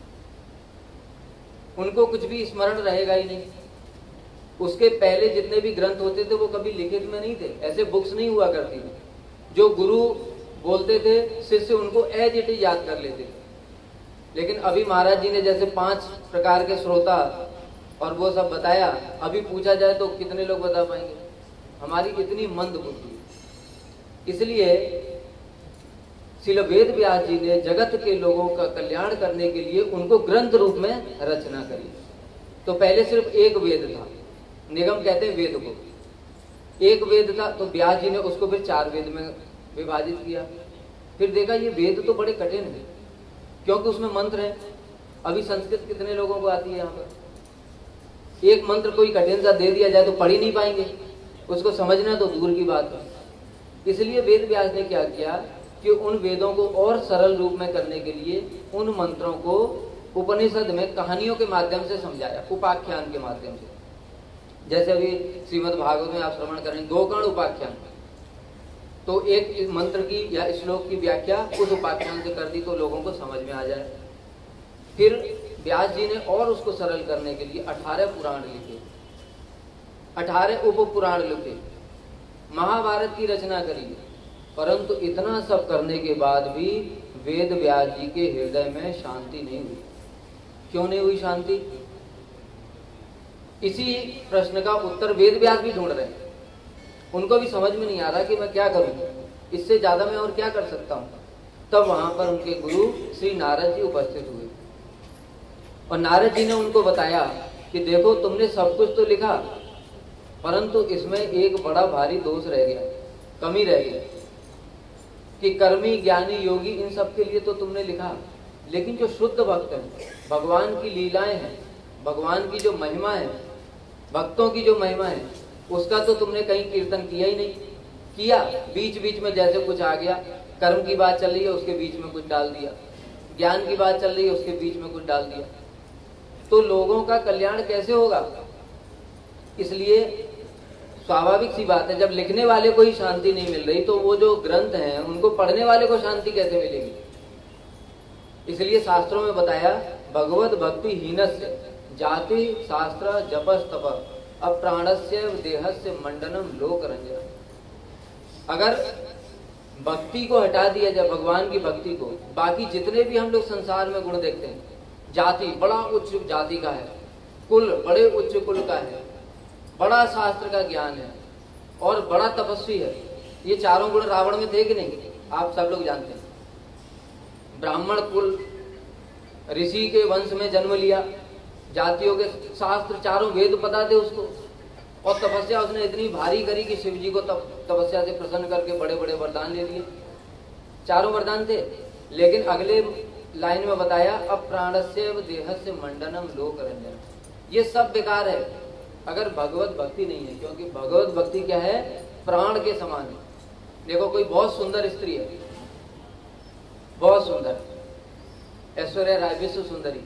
उनको कुछ भी स्मरण रहेगा ही नहीं। उसके पहले जितने भी ग्रंथ होते थे वो कभी लिखित में नहीं थे, ऐसे बुक्स नहीं हुआ करती थी। जो गुरु बोलते थे शिष्य उनको एज इट इज याद कर लेते थे। लेकिन अभी महाराज जी ने जैसे पांच प्रकार के श्रोता और वो सब बताया, अभी पूछा जाए तो कितने लोग बता पाएंगे? हमारी इतनी मंद बुद्धि। इसलिए श्रील वेद व्यास जी ने जगत के लोगों का कल्याण करने के लिए उनको ग्रंथ रूप में रचना करी। तो पहले सिर्फ एक वेद था, निगम कहते हैं वेद को, एक वेद था, तो व्यास जी ने उसको फिर चार वेद में विभाजित किया। फिर देखा ये वेद तो बड़े कठिन है, क्योंकि उसमें मंत्र है। अभी संस्कृत कितने लोगों को आती है? यहाँ पर एक मंत्र कोई कठिन सा दे दिया जाए तो पढ़ ही नहीं पाएंगे, उसको समझना तो दूर की बात है। इसलिए वेद व्यास ने क्या किया कि उन वेदों को और सरल रूप में करने के लिए उन मंत्रों को उपनिषद में कहानियों के माध्यम से समझाया, उपाख्यान के माध्यम से। जैसे अभी श्रीमद् भागवत में आप श्रवण करेंगे गोकर्ण उपाख्यान, तो एक मंत्र की या श्लोक की व्याख्या उस उपाख्यान से कर दी तो लोगों को समझ में आ जाए। फिर व्यास जी ने और उसको सरल करने के लिए अठारह पुराण लिखे, अठारह उप पुराण लिखे, महाभारत की रचना करी। परंतु इतना सब करने के बाद भी वेद व्यास जी के हृदय में शांति नहीं हुई। क्यों नहीं हुई शांति? इसी प्रश्न का उत्तर वेद व्यास भी ढूंढ रहे हैं। उनको भी समझ में नहीं आ रहा कि मैं क्या करूं, इससे ज्यादा मैं और क्या कर सकता हूं। तब वहां पर उनके गुरु श्री नारद जी उपस्थित हुए और नारद जी ने उनको बताया कि देखो तुमने सब कुछ तो लिखा, परंतु इसमें एक बड़ा भारी दोष रह गया, कमी रह गई कि कर्मी ज्ञानी योगी इन सब के लिए तो तुमने लिखा, लेकिन जो शुद्ध भक्त है, भगवान की लीलाएं हैं, भगवान की जो महिमा है, भक्तों की जो महिमा है, उसका तो तुमने कहीं कीर्तन किया ही नहीं। किया बीच बीच में जैसे कुछ आ गया, कर्म की बात चल रही है उसके बीच में कुछ डाल दिया, ज्ञान की बात चल रही है उसके बीच में कुछ डाल दिया, तो लोगों का कल्याण कैसे होगा? इसलिए स्वाभाविक सी बात है, जब लिखने वाले को ही शांति नहीं मिल रही तो वो जो ग्रंथ हैं उनको पढ़ने वाले को शांति कैसे मिलेगी? इसलिए शास्त्रों में बताया भगवत भक्ति हीनस्य जाति शास्त्र जपस तप अप्राणस्य देहस्य मंडनम लोक रंजनम। अगर भक्ति को हटा दिया जाए, भगवान की भक्ति को, बाकी जितने भी हम लोग संसार में गुण देखते हैं, जाति बड़ा उच्च जाति का है, कुल बड़े उच्च कुल का है, बड़ा शास्त्र का ज्ञान है और बड़ा तपस्वी है, ये चारों गुण रावण में थे कि नहीं? आप सब लोग जानते हैं। ब्राह्मण कुल ऋषि के वंश में जन्म लिया, जातियों के शास्त्र चारों वेद पता थे उसको, और तपस्या उसने इतनी भारी करी कि शिव जी को तप, तपस्या से प्रसन्न करके बड़े बड़े वरदान ले लिए। चारों वरदान थे, लेकिन अगले लाइन में बताया अप्राणस्य देहस्य मंडनम लोक रंजन। ये सब बेकार है अगर भगवत भक्ति नहीं है, क्योंकि भगवत भक्ति क्या है? प्राण के समान है। देखो कोई बहुत सुंदर स्त्री है, बहुत सुंदर, ऐश्वर्या राय विश्व सुंदरी,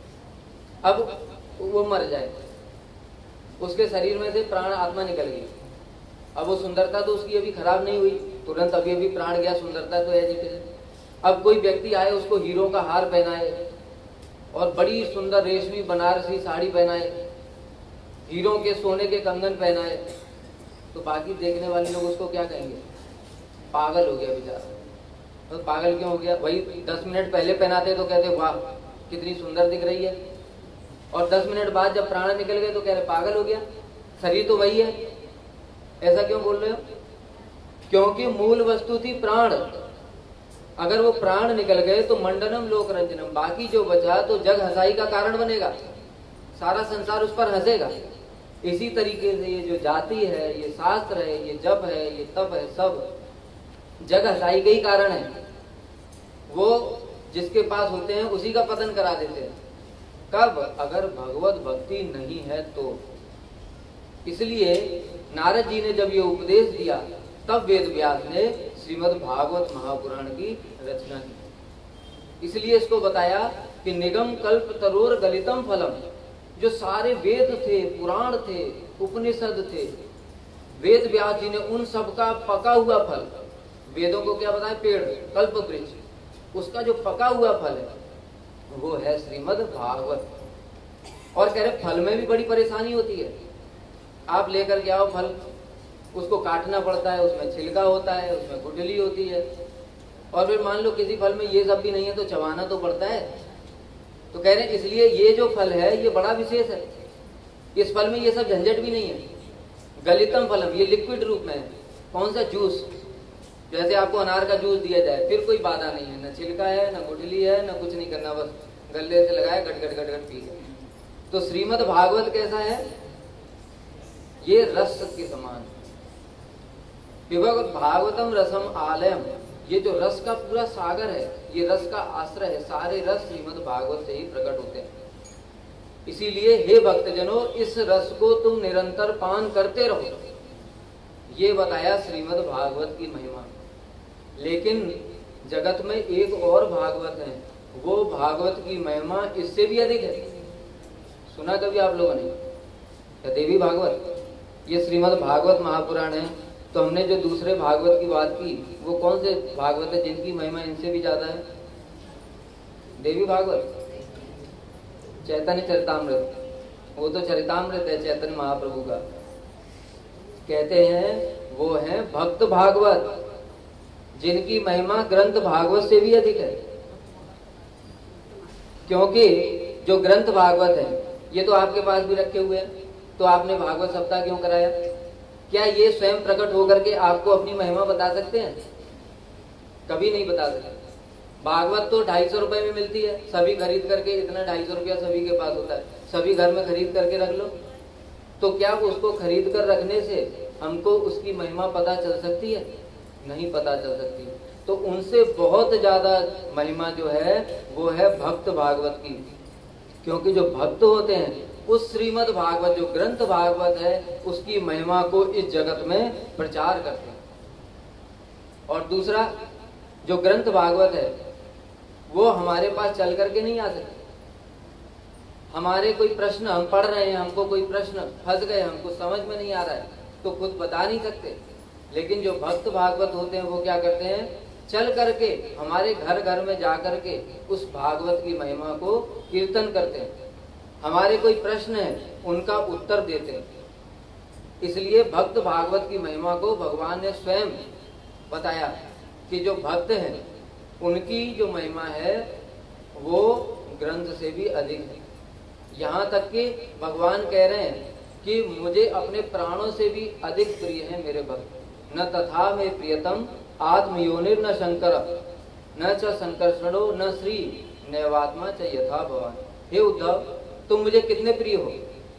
अब वो मर जाए, उसके शरीर में से प्राण आत्मा निकल गई। अब वो सुंदरता तो उसकी अभी खराब नहीं हुई, तुरंत अभी अभी प्राण गया, सुंदरता तो है। अब कोई व्यक्ति आए उसको हीरो का हार पहनाए और बड़ी सुंदर रेशमी बनारसी साड़ी पहनाए, हीरो के सोने के कंगन पहनाए, तो बाकी देखने वाले लोग उसको क्या कहेंगे? पागल हो गया बेचारा। तो पागल क्यों हो गया? वही दस मिनट पहले पहनाते तो कहते वाह कितनी सुंदर दिख रही है, और दस मिनट बाद जब प्राण निकल गए तो कह रहे पागल हो गया, शरीर तो वही है। ऐसा क्यों बोल रहे हो? क्योंकि मूल वस्तु थी प्राण। अगर वो प्राण निकल गए तो मंडनम लोक रंजनम, बाकी जो बचा तो जग हंसाई का कारण बनेगा, सारा संसार उस पर हंसेगा। इसी तरीके से ये जो जाति है, ये शास्त्र है, ये जप है, ये तप है, सब जग हंसाई के ही कारण है। वो जिसके पास होते हैं उसी का पतन करा देते हैं। कब? अगर भगवत भक्ति नहीं है तो। इसलिए नारद जी ने जब ये उपदेश दिया तब वेद व्यास ने श्रीमद् भागवत महापुराण की रचना की। इसलिए इसको बताया कि निगम कल्प तरोर गलितम फलम, जो सारे वेद थे, पुराण थे, उपनिषद थे, वेद व्यास जी ने उन सब का पका हुआ फल, वेदों को क्या बताया? पेड़, कल्प वृक्ष, उसका जो पका हुआ फल है वो है श्रीमद् भागवत। और कह रहे फल में भी बड़ी परेशानी होती है। आप लेकर के आओ फल, उसको काटना पड़ता है, उसमें छिलका होता है, उसमें गुठली होती है। और फिर मान लो किसी फल में ये सब भी नहीं है तो चबाना तो पड़ता है। तो कह रहे हैं इसलिए ये जो फल है ये बड़ा विशेष है, इस फल में ये सब झंझट भी नहीं है। गलितम फलम, ये लिक्विड रूप में है। कौन सा जूस, जैसे आपको अनार का जूस दिया जाए, फिर कोई बाधा नहीं है, न छिलका है, न गुठली है, न कुछ नहीं करना, बस गले से लगाए गट गट गट गट पी गए। तो श्रीमद् भागवत कैसा है, ये रस के समान। विभगवत भागवतम रसम आलयम, ये जो रस का पूरा सागर है, ये रस का आश्रय है। सारे रस श्रीमद् भागवत से ही प्रकट होते हैं। इसीलिए हे भक्तजनों, इस रस को तुम निरंतर पान करते रहो, ये बताया श्रीमद् भागवत की महिमा। लेकिन जगत में एक और भागवत है, वो भागवत की महिमा इससे भी अधिक है। सुना कभी आप लोगों ने? या देवी भागवत, ये श्रीमद् भागवत महापुराण है। तो हमने जो दूसरे भागवत की बात की, वो कौन से भागवत है जिनकी महिमा इनसे भी ज्यादा है? देवी भागवत, चैतन्य चरितामृत, वो तो चरितामृत है चैतन्य महाप्रभु का। कहते हैं वो है भक्त भागवत, जिनकी महिमा ग्रंथ भागवत से भी अधिक है। क्योंकि जो ग्रंथ भागवत है ये तो आपके पास भी रखे हुए हैं, तो आपने भागवत सप्ताह क्यों कराया? क्या ये स्वयं प्रकट होकर के आपको अपनी महिमा बता सकते हैं? कभी नहीं बता सकते। भागवत तो ढाई सौ रुपए में मिलती है, सभी खरीद करके, इतना ढाई सौ रुपया सभी के पास होता है, सभी घर में खरीद करके रख लो। तो क्या उसको खरीद कर रखने से हमको उसकी महिमा पता चल सकती है? नहीं पता चल सकती। तो उनसे बहुत ज्यादा महिमा जो है वो है भक्त भागवत की। क्योंकि जो भक्त होते हैं उस श्रीमद् भागवत, जो ग्रंथ भागवत है, उसकी महिमा को इस जगत में प्रचार करते हैं। और दूसरा, जो ग्रंथ भागवत है वो हमारे पास चल करके नहीं आ सकते। हमारे कोई प्रश्न हम पढ़ रहे हैं, हमको कोई प्रश्न फंस गए, हमको समझ में नहीं आ रहा है, तो खुद बता नहीं सकते। लेकिन जो भक्त भागवत होते हैं वो क्या करते हैं, चल करके हमारे घर घर में जा करके उस भागवत की महिमा को कीर्तन करते हैं। हमारे कोई प्रश्न है उनका उत्तर देते हैं। इसलिए भक्त भागवत की महिमा को भगवान ने स्वयं बताया कि जो भक्त हैं उनकी जो महिमा है वो ग्रंथ से भी अधिक है। यहाँ तक कि भगवान कह रहे हैं कि मुझे अपने प्राणों से भी अधिक प्रिय है मेरे भक्त। न तथा में प्रियतम आत्मयोनिर न शंकर न च संकर्षणो न श्री नैवात्मा च यथा भवान। हे उद्धव, तुम मुझे कितने प्रिय हो।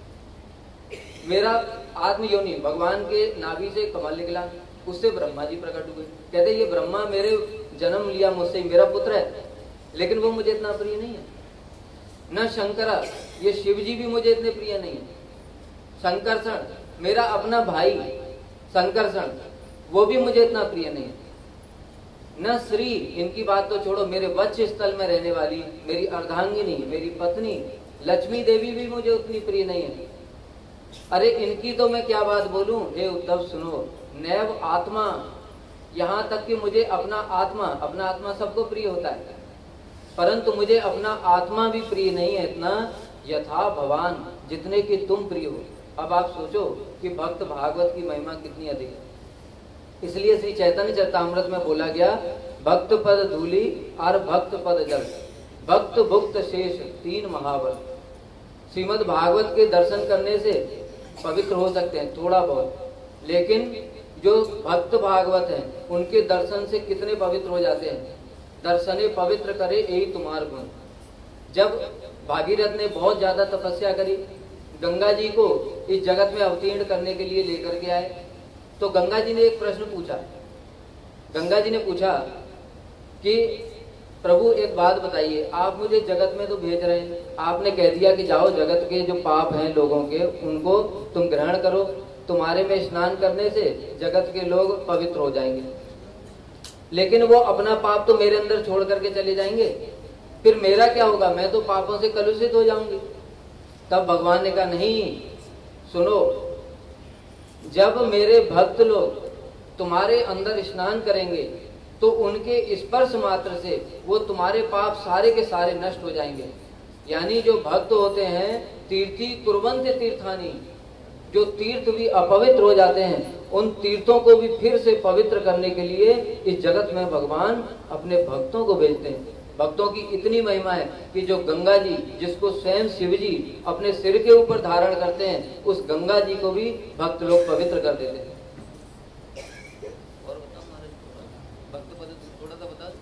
मेरा आत्मयोनि, भगवान के नाभि से कमल निकला, उससे ब्रह्मा जी प्रकट हुए। कहते ये ब्रह्मा मेरे जन्म लिया मुझसे, मेरा पुत्र है, लेकिन वो मुझे इतना प्रिय नहीं है। न शंकरा, ये शिव जी भी मुझे इतने प्रिय नहीं है। संकर्षण, मेरा अपना भाई संकर्षण, वो भी मुझे इतना प्रिय नहीं है। न श्री, इनकी बात तो छोड़ो, मेरे वक्ष स्थल में रहने वाली मेरी अर्धांगिनी, मेरी पत्नी लक्ष्मी देवी भी मुझे उतनी प्रिय नहीं है। अरे इनकी तो मैं क्या बात बोलूं। हे उद्धव सुनो, नैव आत्मा, यहाँ तक कि मुझे अपना आत्मा, अपना आत्मा सबको प्रिय होता है, परंतु मुझे अपना आत्मा भी प्रिय नहीं है इतना, यथा भवान, जितने कि तुम प्रिय हो। अब आप सोचो कि भक्त भागवत की महिमा कितनी अधिक है। इसलिए श्री चैतन्य चरितामृत में बोला गया, भक्त पद धूलि और भक्त पद जल, भक्त भुक्त शेष तीन महाबल। श्रीमद् भागवत के दर्शन करने से पवित्र हो सकते हैं थोड़ा बहुत, लेकिन जो भक्त भागवत हैं उनके दर्शन से कितने पवित्र हो जाते हैं। दर्शने पवित्र करे यही तुम्हार गुण। जब भागीरथ ने बहुत ज्यादा तपस्या करी, गंगा जी को इस जगत में अवतीर्ण करने के लिए लेकर के आए, तो गंगा जी ने एक प्रश्न पूछा। गंगा जी ने पूछा कि प्रभु एक बात बताइए, आप मुझे जगत में तो भेज रहे हैं, आपने कह दिया कि जाओ जगत के जो पाप हैं लोगों के उनको तुम ग्रहण करो, तुम्हारे में स्नान करने से जगत के लोग पवित्र हो जाएंगे, लेकिन वो अपना पाप तो मेरे अंदर छोड़ करके चले जाएंगे, फिर मेरा क्या होगा, मैं तो पापों से कलुषित हो जाऊंगी। तब भगवान ने कहा नहीं, सुनो, जब मेरे भक्त लोग तुम्हारे अंदर स्नान करेंगे तो उनके स्पर्श मात्र से वो तुम्हारे पाप सारे के सारे नष्ट हो जाएंगे। यानी जो भक्त होते हैं, तीर्थी कुर्वन्ते तीर्थानी, जो तीर्थ भी अपवित्र हो जाते हैं, उन तीर्थों को भी फिर से पवित्र करने के लिए इस जगत में भगवान अपने भक्तों को भेजते हैं। भक्तों की इतनी महिमा है कि जो गंगा जी, जिसको स्वयं शिव जी अपने सिर के ऊपर धारण करते हैं, उस गंगा जी को भी भक्त लोग पवित्र कर देते हैं। और भक्त पद थोड़ा सा बता।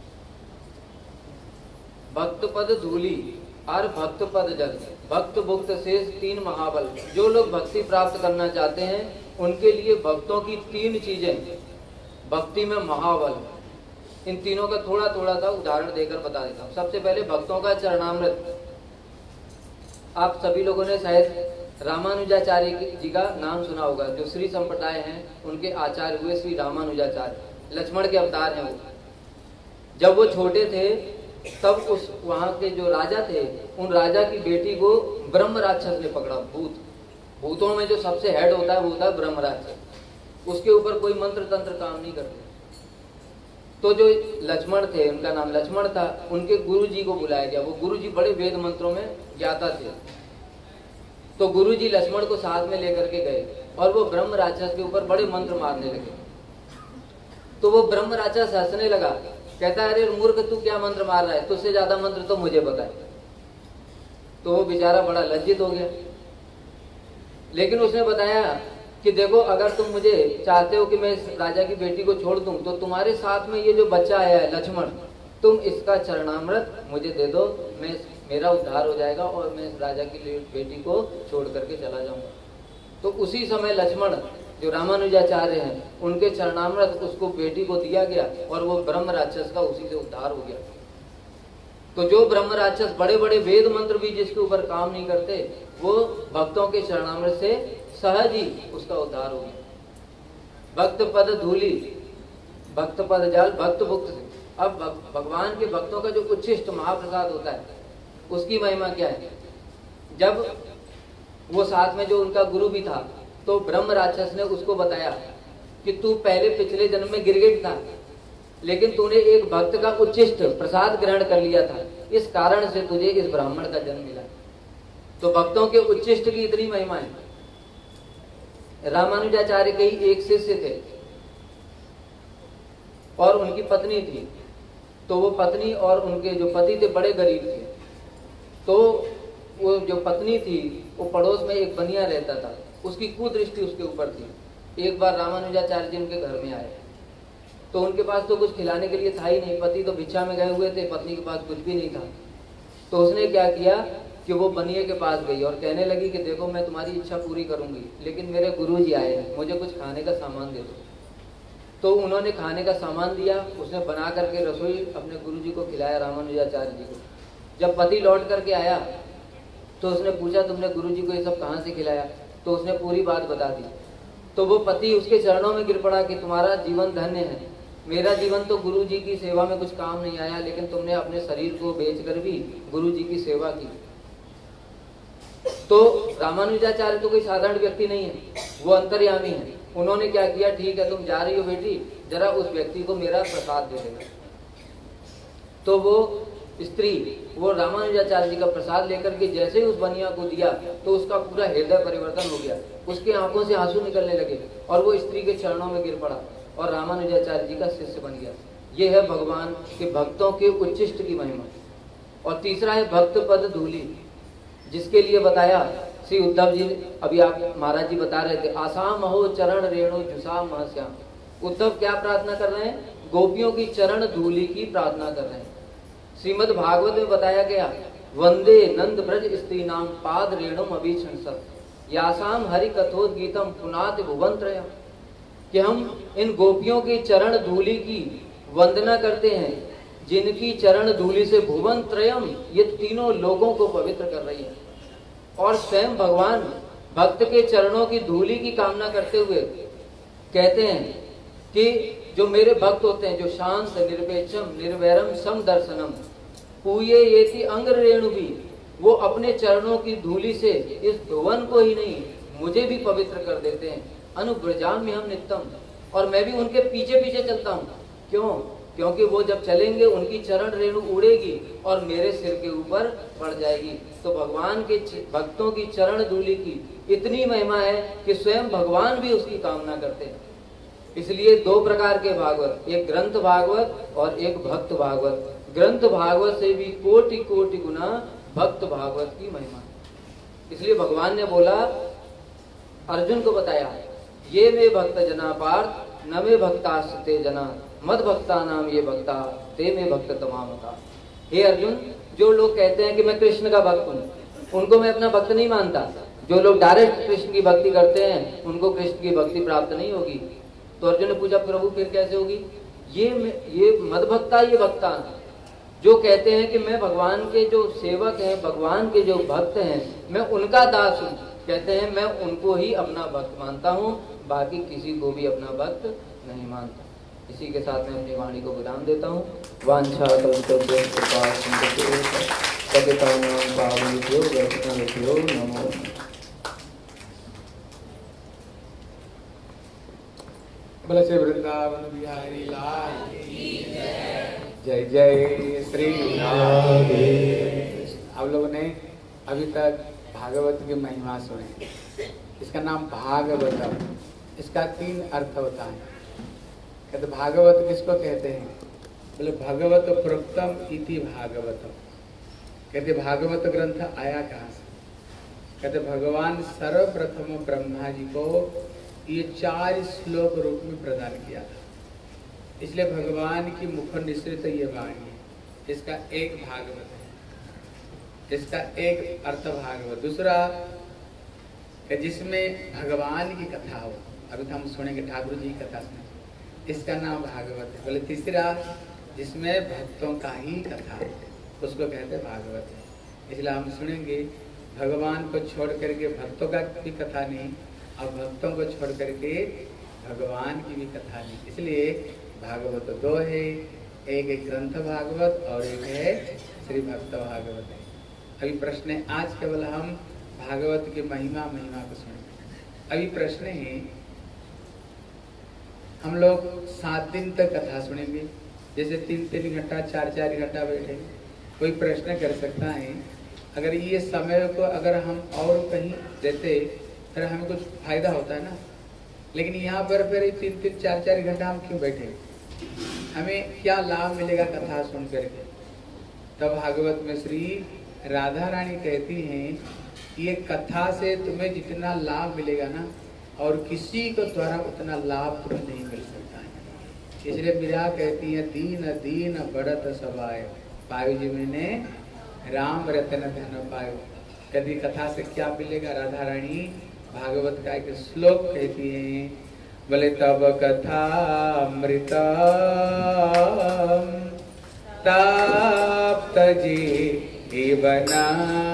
भक्त पद धूली और भक्त पद जल, भक्त भुक्त शेष तीन महाबल। जो लोग भक्ति प्राप्त करना चाहते हैं उनके लिए भक्तों की तीन चीजें भक्ति में महाबल। इन तीनों का थोड़ा थोड़ा सा उदाहरण देकर बता देता हूँ। सबसे पहले भक्तों का चरणामृत। आप सभी लोगों ने शायद रामानुजाचार्य जी का नाम सुना होगा। जो श्री संप्रदाय हैं उनके आचार्य हुए श्री रामानुजाचार्य, लक्ष्मण के अवतार हैं वो। जब वो छोटे थे तब उस वहां के जो राजा थे, उन राजा की बेटी को ब्रह्म राक्षस ने पकड़ा। भूत, भूतों में जो सबसे हेड होता है वो होता है ब्रह्म राक्षस। उसके ऊपर कोई मंत्र तंत्र काम नहीं करते। तो जो लक्ष्मण थे, उनका नाम लक्ष्मण था, उनके गुरुजी को बुलाया गया। वो गुरुजी बड़े वेद मंत्रों में ज्ञाता थे। तो गुरुजी लक्ष्मण को साथ में लेकर के गए और वो ब्रह्म राक्षस के ऊपर बड़े मंत्र मारने लगे। तो वो ब्रह्म राक्षस हंसने लगा, कहता है अरे मूर्ख, तू क्या मंत्र मार रहा है, तुझसे ज्यादा मंत्र तो मुझे पता है। तो वो बेचारा बड़ा लज्जित हो गया। लेकिन उसने बताया कि देखो, अगर तुम मुझे चाहते हो कि मैं इस राजा की बेटी को छोड़ दूं, तो तुम्हारे साथ में ये जो बच्चा आया है लक्ष्मण, तुम इसका चरणामृत मुझे दे दो, मैं मेरा उद्धार हो जाएगा और मैं इस राजा की बेटी को छोड़ करके चला जाऊंगा। तो उसी समय लक्ष्मण जो रामानुजाचार्य हैं, उनके चरणामृत उसको बेटी को दिया गया और वो ब्रह्म राक्षस का उसी से उद्धार हो गया। तो जो ब्रह्म राक्षस बड़े बड़े वेद मंत्र भी जिसके ऊपर काम नहीं करते, वो भक्तों के चरणामृत से सहज ही उसका उद्धार हो गया। भक्त पद धूली, भक्त पद जल, भक्त भुक्त से। अब भगवान के भक्तों का जो उच्छिष्ट महाप्रसाद होता है उसकी महिमा क्या है। जब वो साथ में जो उनका गुरु भी था, तो ब्रह्म राक्षस ने उसको बताया कि तू पहले पिछले जन्म में गिरगिट था, लेकिन तूने एक भक्त का उच्छिष्ट प्रसाद ग्रहण कर लिया था, इस कारण से तुझे इस ब्राह्मण का जन्म मिला। तो भक्तों के उच्छिष्ट की इतनी महिमा है। रामानुजाचार्य के ही एक शिष्य थे और उनकी पत्नी थी। तो वो पत्नी और उनके जो पति थे बड़े गरीब थे। तो वो जो पत्नी थी वो पड़ोस में एक बनिया रहता था, उसकी कुदृष्टि उसके ऊपर थी। एक बार रामानुजाचार्य जी उनके घर में आए, तो उनके पास तो कुछ खिलाने के लिए था ही नहीं। पति तो भिक्षा में गए हुए थे, पत्नी के पास कुछ भी नहीं था। तो उसने क्या किया कि वो बनिए के पास गई और कहने लगी कि देखो, मैं तुम्हारी इच्छा पूरी करूंगी, लेकिन मेरे गुरुजी आए हैं, मुझे कुछ खाने का सामान दे दो। तो उन्होंने खाने का सामान दिया, उसने बना करके रसोई अपने गुरुजी को खिलाया, रामानुजाचार्य जी को। जब पति लौट करके आया तो उसने पूछा, तुमने गुरुजी को ये सब कहाँ से खिलाया? तो उसने पूरी बात बता दी। तो वो पति उसके चरणों में गिर पड़ा कि तुम्हारा जीवन धन्य है, मेरा जीवन तो गुरुजी की सेवा में कुछ काम नहीं आया, लेकिन तुमने अपने शरीर को बेचकर भी गुरुजी की सेवा की। तो रामानुजाचार्य तो कोई साधारण व्यक्ति नहीं है, वो अंतर्यामी है। उन्होंने क्या किया, ठीक है तुम जा रही हो बेटी, जरा उस व्यक्ति को मेरा प्रसाद दे देना। तो वो स्त्री वो रामानुजाचार्य जी का प्रसाद लेकर के जैसे ही उस बनिया को दिया, तो उसका पूरा हृदय परिवर्तन हो गया, उसकी आंखों से आंसू निकलने लगे और वो स्त्री के चरणों में गिर पड़ा और रामानुजाचार्य जी का शिष्य बन गया। ये है भगवान के भक्तों के उच्छिष्ट की महिमा। और तीसरा है भक्त पद धूली, जिसके लिए बताया श्री उद्धव जी, अभी आप महाराज जी बता रहे थे, आसाम हो चरण रेणु जुसा महश्याम। उद्धव क्या प्रार्थना कर रहे हैं? गोपियों की चरण धूली की प्रार्थना कर रहे हैं। श्रीमद् भागवत में बताया गया, वंदे नंद ब्रज स्त्री नाम पाद रेणुम अभिशंसत यासाम हरि कथोद्गीतम पुनात भुवन त्रयम, कि हम इन गोपियों की चरण धूली की वंदना करते हैं, जिनकी चरण धूली से भुवन त्रयम, ये तीनों लोगों को पवित्र कर रही है। और स्वयं भगवान भक्त के चरणों की धूली की कामना करते हुए कहते हैं कि जो मेरे भक्त होते हैं, जो शांत निरपेक्षम निर्वैरम सम दर्शनम पूये येति अंग रेणु भी, वो अपने चरणों की धूली से इस भुवन को ही नहीं मुझे भी पवित्र कर देते हैं। अनुव्रजाम्य हम नित्यम, और मैं भी उनके पीछे पीछे चलता हूँ। क्यों? क्योंकि वो जब चलेंगे उनकी चरण रेणु उड़ेगी और मेरे सिर के ऊपर पड़ जाएगी। तो भगवान के भक्तों की चरण धूलि की इतनी महिमा है कि स्वयं भगवान भी उसकी कामना करते हैं। इसलिए दो प्रकार के भागवत, एक ग्रंथ भागवत और एक भक्त भागवत। ग्रंथ भागवत से भी कोटि कोटि गुना भक्त भागवत की महिमा। इसलिए भगवान ने बोला, अर्जुन को बताया, ये मे भक्त जना पार्थ न मे भक्तास्ते जना मद भक्ता नाम ये भक्ता ते में भक्त तमामता। हे अर्जुन, जो लोग कहते हैं कि मैं कृष्ण का भक्त हूँ, उनको मैं अपना भक्त नहीं मानता। जो लोग डायरेक्ट कृष्ण की भक्ति करते हैं उनको कृष्ण की भक्ति प्राप्त नहीं होगी। तो अर्जुन ने पूछा, प्रभु फिर कैसे होगी? ये ये मद भक्ता ये भक्ता जो कहते हैं कि मैं भगवान के जो सेवक हैं, भगवान के जो भक्त हैं, मैं उनका दास हूँ, कहते हैं मैं उनको ही अपना भक्त मानता हूँ, बाकी किसी को भी अपना भक्त नहीं मानता। इसी के साथ मैं अपनी वाणी को विराम देता हूँ। वांछा कल्पतरुभ्यो कृपा सिंधुभ्यो पतितानां पावनेभ्यो वैष्णवेभ्यो नमो। बोले श्री वृंदावन बिहारी लाल की जय जय श्री राधे। आप लोगों ने अभी तक भागवत की महिमा सुनी। इसका नाम भागवतम। इसका तीन अर्थ होता है। कहते भागवत किसको कहते हैं? बोले भगवत प्रोक्तम इति भागवतम। कहते भागवत ग्रंथ आया कहाँ से? कहते भगवान सर्वप्रथम ब्रह्मा जी को ये चार श्लोक रूप में प्रदान किया था, इसलिए भगवान की मुख निसृत ये वाणी है। इसका एक भागवत है, इसका एक अर्थ भागवत। दूसरा कि जिसमें भगवान की कथा हो, अभी तो हम सुनेंगे ठाकुर जी की कथा सुने, इसका नाम भागवत है। बोले तीसरा जिसमें भक्तों का ही कथा है, उसको कहते भागवत है। इसलिए हम सुनेंगे भगवान को छोड़ करके भक्तों का भी कथा नहीं, और भक्तों को छोड़ करके भगवान की भी कथा नहीं। इसलिए भागवत दो है, एक है ग्रंथ भागवत और एक है श्री भक्त भागवत है। अभी प्रश्न है, आज केवल हम भागवत की महिमा महिमा को सुनेंगे। अभी प्रश्न है, हम लोग सात दिन तक कथा सुनेंगे, जैसे तीन तीन घंटा चार चार घंटा बैठेंगे। कोई प्रश्न कर सकता है, अगर ये समय को अगर हम और कहीं देते फिर हमें कुछ फायदा होता है ना, लेकिन यहाँ पर फिर तीन तीन चार चार घंटा हम क्यों बैठे? हमें क्या लाभ मिलेगा कथा सुन करके? तब भागवत में श्री राधा रानी कहती हैं, ये कथा से तुम्हें जितना लाभ मिलेगा ना, और किसी को द्वारा उतना लाभ तुम्हें नहीं मिल सकता है। इसलिए मीरा कहती है, दीन दीन बढ़त सबाय पायो जी मैंने राम रतन धन पायो। कभी कथा से क्या मिलेगा? राधा रानी भागवत का एक श्लोक कहती है, बोले तब कथा अमृतम ताप्त जीवना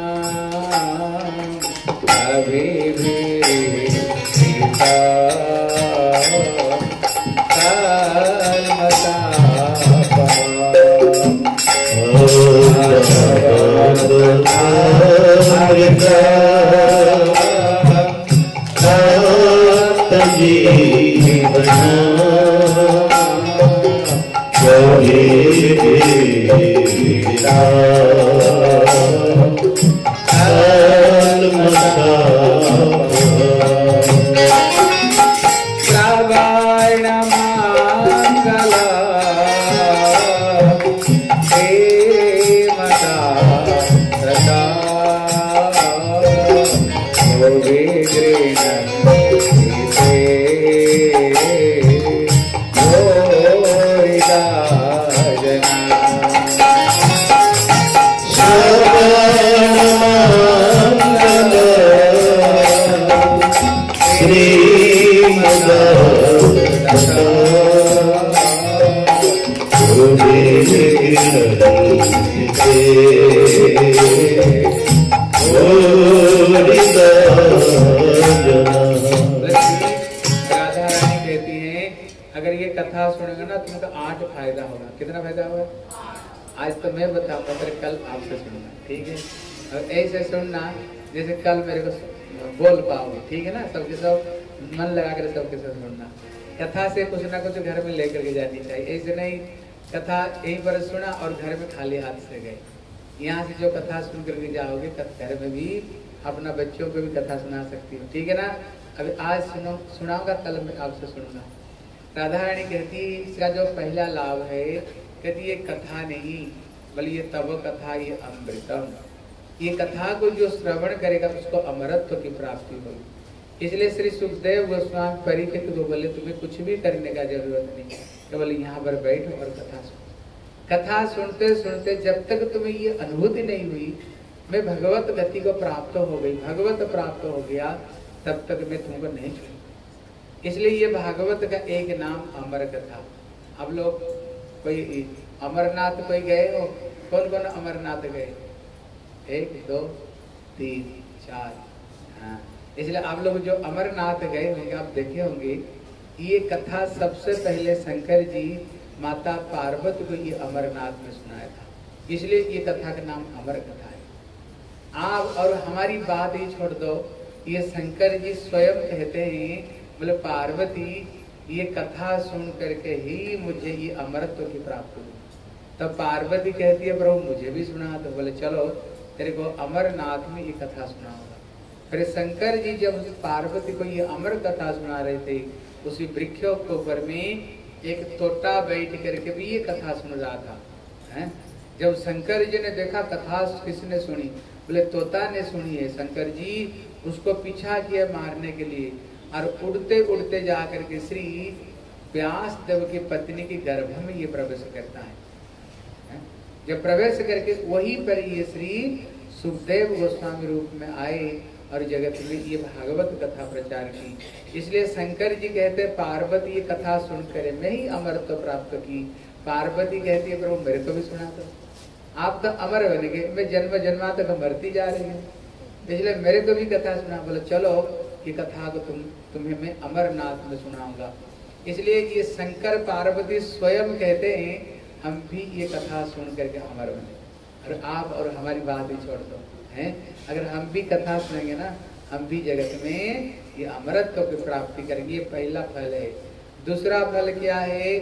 जैसे कल मेरे को बोल पाओगे, ठीक है ना? सबके सब मन लगा कर सबके साथ सुनना। कथा से कुछ ना कुछ घर में लेकर के जानी चाहिए। ऐसे नहीं कथा यहीं पर सुना और घर में खाली हाथ से गए। यहाँ से जो कथा सुन करके जाओगे घर में भी अपना बच्चों को भी कथा सुना सकती हो, ठीक है ना। अभी आज सुनो सुनाऊंगा, कल मैं आपसे सुनूंगा। राधा रानी कहती है इसका जो पहला लाभ है, कहती ये कथा नहीं बल्कि ये तब कथा, ये अमृतम। ये कथा को जो श्रवण करेगा उसको अमरत्व की प्राप्ति होगी। इसलिए श्री सुखदेव गोस्वामी परीक्षित को बोले तुम्हें कुछ भी करने का जरूरत नहीं, केवल यहाँ पर बैठो और कथा सुनो। कथा सुनते सुनते जब तक तुम्हें ये अनुभूति नहीं हुई मैं भगवत गति को प्राप्त हो गई, भगवत प्राप्त हो गया, तब तक मैं तुमको नहीं छोड़ूंगा। इसलिए ये भागवत का एक नाम अमर कथा। अब लोग कोई अमरनाथ कोई गए हो? कौन कौन अमरनाथ गए? एक दो तीन चार, हाँ। इसलिए आप लोग जो अमरनाथ गए होंगे आप देखे होंगे ये कथा सबसे पहले शंकर जी माता पार्वती को ये अमरनाथ में सुनाया था, इसलिए ये कथा का नाम अमर कथा है। आप और हमारी बात ही छोड़ दो, ये शंकर जी स्वयं कहते हैं बोले पार्वती ये कथा सुन करके ही मुझे ये अमरत्व की प्राप्ति हुई। तब पार्वती कहती है प्रभु मुझे भी सुना, तो बोले चलो तेरे को अमरनाथ में ये कथा सुनाऊंगा। फिर शंकर जी जब पार्वती को ये अमर कथा सुना रहे थे, उसी वृक्षों के ऊपर में एक तोता बैठ करके भी ये कथा सुन रहा था, हैं? जब शंकर जी ने देखा कथा किसने सुनी, बोले तोता ने सुनी है। शंकर जी उसको पीछा किया मारने के लिए और उड़ते उड़ते जा करके श्री व्यास देव की पत्नी के गर्भ में ये प्रवेश करता है। जब प्रवेश करके वहीं पर ये श्री सुखदेव गोस्वामी रूप में आए और जगत में ये भागवत कथा प्रचार की। इसलिए शंकर जी कहते पार्वती ये कथा सुनकर मैं ही अमरत्व प्राप्त की। पार्वती कहती है प्रभु मेरे को भी सुना दो, आप तो अमर बन गए, मैं जन्म जन्मा तक मरती जा रही हूँ, इसलिए मेरे को भी कथा सुना। बोले चलो ये कथा को तुम तुम्हें मैं अमरनाथ में सुनाऊंगा। इसलिए ये शंकर पार्वती स्वयं कहते हैं हम भी ये कथा सुन करके अमर बने। और आप और हमारी बात ही छोड़ दो, हैं? अगर हम भी कथा सुनेंगे ना, हम भी जगत में ये अमरत्व की प्राप्ति करेंगे। ये पहला फल है। दूसरा फल क्या है?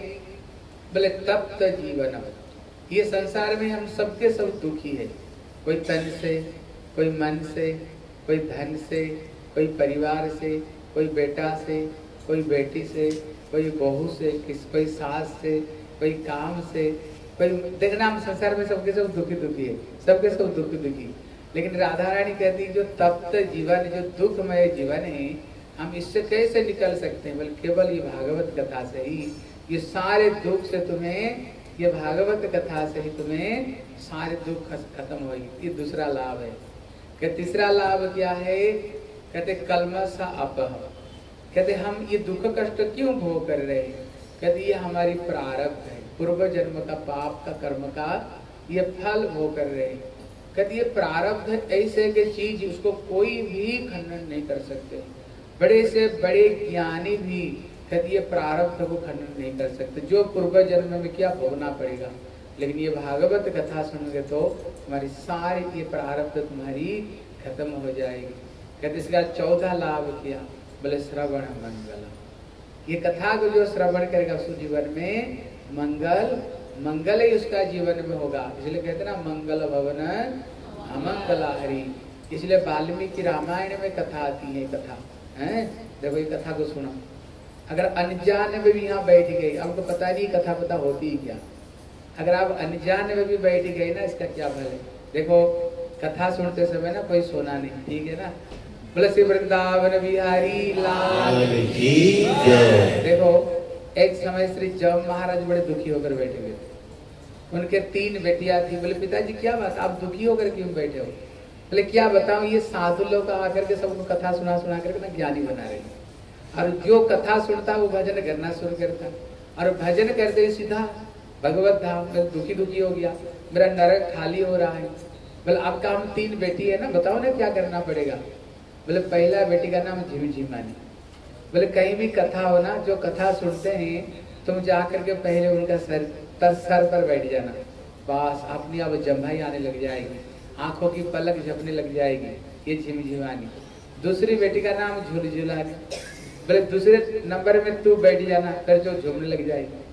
बोले तप्त जीवन। ये संसार में हम सबके सब दुखी है, कोई तन से, कोई मन से, कोई धन से, कोई परिवार से, कोई बेटा से, कोई बेटी से, कोई बहू से, किस कोई सास से, कोई काम से, कोई देखना हम संसार में सबके सब दुखी दुखी है, सबके सब दुखी दुखी। लेकिन राधा रानी कहती है जो तप्त जीवन, जो दुखमय जीवन है, हम इससे कैसे निकल सकते हैं? बोले केवल ये भागवत कथा से ही ये सारे दुख से तुम्हें, ये भागवत कथा से ही तुम्हें सारे दुख खत्म होगी। ये दूसरा लाभ है। कि तीसरा लाभ क्या है? कहते कलमश अपह। कहते हम ये दुख कष्ट क्यों भोग कर रहे हैं? कहते ये हमारी प्रारब्ध है, पूर्व जन्म का पाप का कर्म का ये फल भोग कर रहे हैं। कहते ये प्रारब्ध ऐसे के चीज उसको कोई भी खंडन नहीं कर सकते। बड़े से बड़े ज्ञानी भी कहते ये प्रारब्ध को खंडन नहीं कर सकते, जो पूर्व जन्म में क्या भोगना पड़ेगा। लेकिन ये भागवत कथा सुनोगे तो तुम्हारी सारी ये प्रारब्ध तुम्हारी खत्म हो जाएगी। कहते इसका चौथा लाभ किया? बोले श्रवण मंगल। ये कथा को जो श्रवण करेगा उसके जीवन में मंगल, मंगल ही उसका जीवन में होगा। इसलिए कहते ना मंगल भवन अमंगला हरि। इसलिए वाल्मीकि रामायण में कथा आती है, कथा है। देखो ये कथा को सुनो, अगर अनजान में भी यहाँ बैठ गए, आपको पता नहीं कथा पता होती ही क्या। अगर आप अनजान में भी बैठ गए ना, इसका क्या फल है? देखो कथा सुनते समय ना कोई सोना नहीं, ठीक है ना। बोले श्री वृंदावन बिहारी लाल की जय। देखो एक समय श्री जम महाराज बड़े दुखी होकर बैठे हुए थे। उनके तीन बेटियां थी। बोले पिताजी क्या बात, आप दुखी होकर क्यों बैठे हो? बोले क्या बताऊं, ये साधु लोग आकर के सबको कथा सुना सुना करके ना ज्ञानी बना रहे हैं। और जो कथा सुनता वो भजन करना शुरू करता, और भजन करते ही सीधा भगवत धाम में दुखी दुखी हो गया, मेरा नरक खाली हो रहा है। बोले आपका हम तीन बेटी है ना, बताओ ना क्या करना पड़ेगा? बोले पहला बेटी का नाम झिमझिमानी। बोले कहीं भी कथा हो ना, जो कथा सुनते हैं तुम जाकर के पहले उनका सर तर सर पर बैठ जाना, बस अपनी अब जम्भाई आने लग जाएगी, आंखों की पलक झपने लग जाएगी। ये झिमझिमानी। दूसरी बेटी का नाम झुलझुलानी। बोले दूसरे नंबर में तू बैठ जाना, फिर जो झूमने लग जाएगी।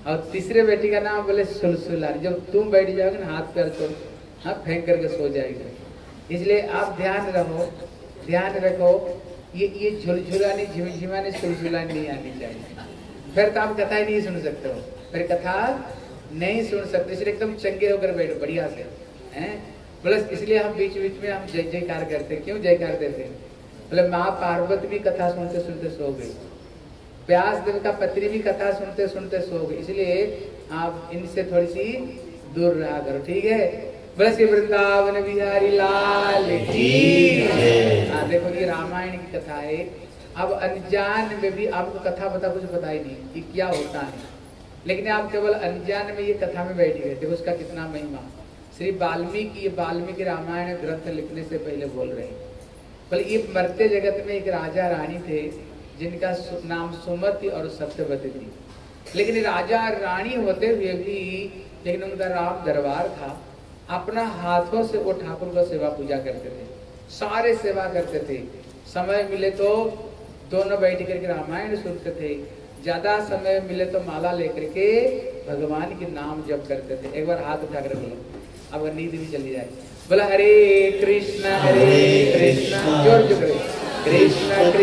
और तीसरे बेटी का नाम बोले सुलसुलानी। जब तुम बैठ जाओगे ना हाथ पैर तो हाँ फेंक करके सो जाएगी। इसलिए आप ध्यान रहो, ध्यान रखो, ये ये झुलझुलानी झिमझिमानी सुलसुलानी नहीं आनी चाहिए, फिर तो आप कथा ही नहीं सुन सकते हो, फिर कथा नहीं सुन सकते। इसलिए एकदम चंगे होकर बैठो बढ़िया से हैं। बोले इसलिए हम बीच बीच में हम जय जयकार करते, क्यों जयकार देते हैं? बोले माँ पार्वती भी कथा सुनते सुनते सो गई, व्यास देव का पत्री भी कथा सुनते सुनते सो गई, इसलिए आप इनसे थोड़ी सी दूर रहा करो, ठीक है? बोले श्री वृंदावन बिहारी लाल की। हाँ देखो ये रामायण की कथा है। अब अनजान में भी आपको कथा पता कुछ पता ही नहीं कि क्या होता है, लेकिन आप केवल अनजान में ये कथा में बैठ गए। देखो उसका कितना महिमा। श्री वाल्मीकि, वाल्मीकि रामायण ग्रंथ लिखने से पहले बोल रहे हैं। बोले ये मरते जगत में एक राजा रानी थे जिनका नाम सुमति और सत्यवती थी, लेकिन राजा रानी होते हुए भी लेकिन उनका राम दरबार था। अपना हाथों से वो ठाकुर का सेवा पूजा करते थे, सारे सेवा करते थे। समय मिले तो दोनों बैठ करके रामायण सुनते थे, ज्यादा समय मिले तो माला लेकर के भगवान के नाम जप करते थे। एक बार हाथ उठा कर बोलो, अब नींद भी चली जाए। बोला हरे कृष्ण हरे कृष्ण, जोर जोर करे, कृष्ण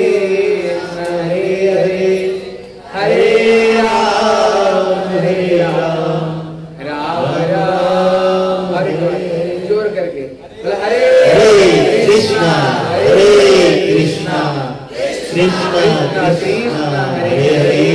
कृष्ण हरे हरे, हरे राम हरे राम, राम राम हरे हरे, जोर करके बोला हरे कृष्ण हरे कृष्ण, कृष्ण कृष्ण हरे हरे,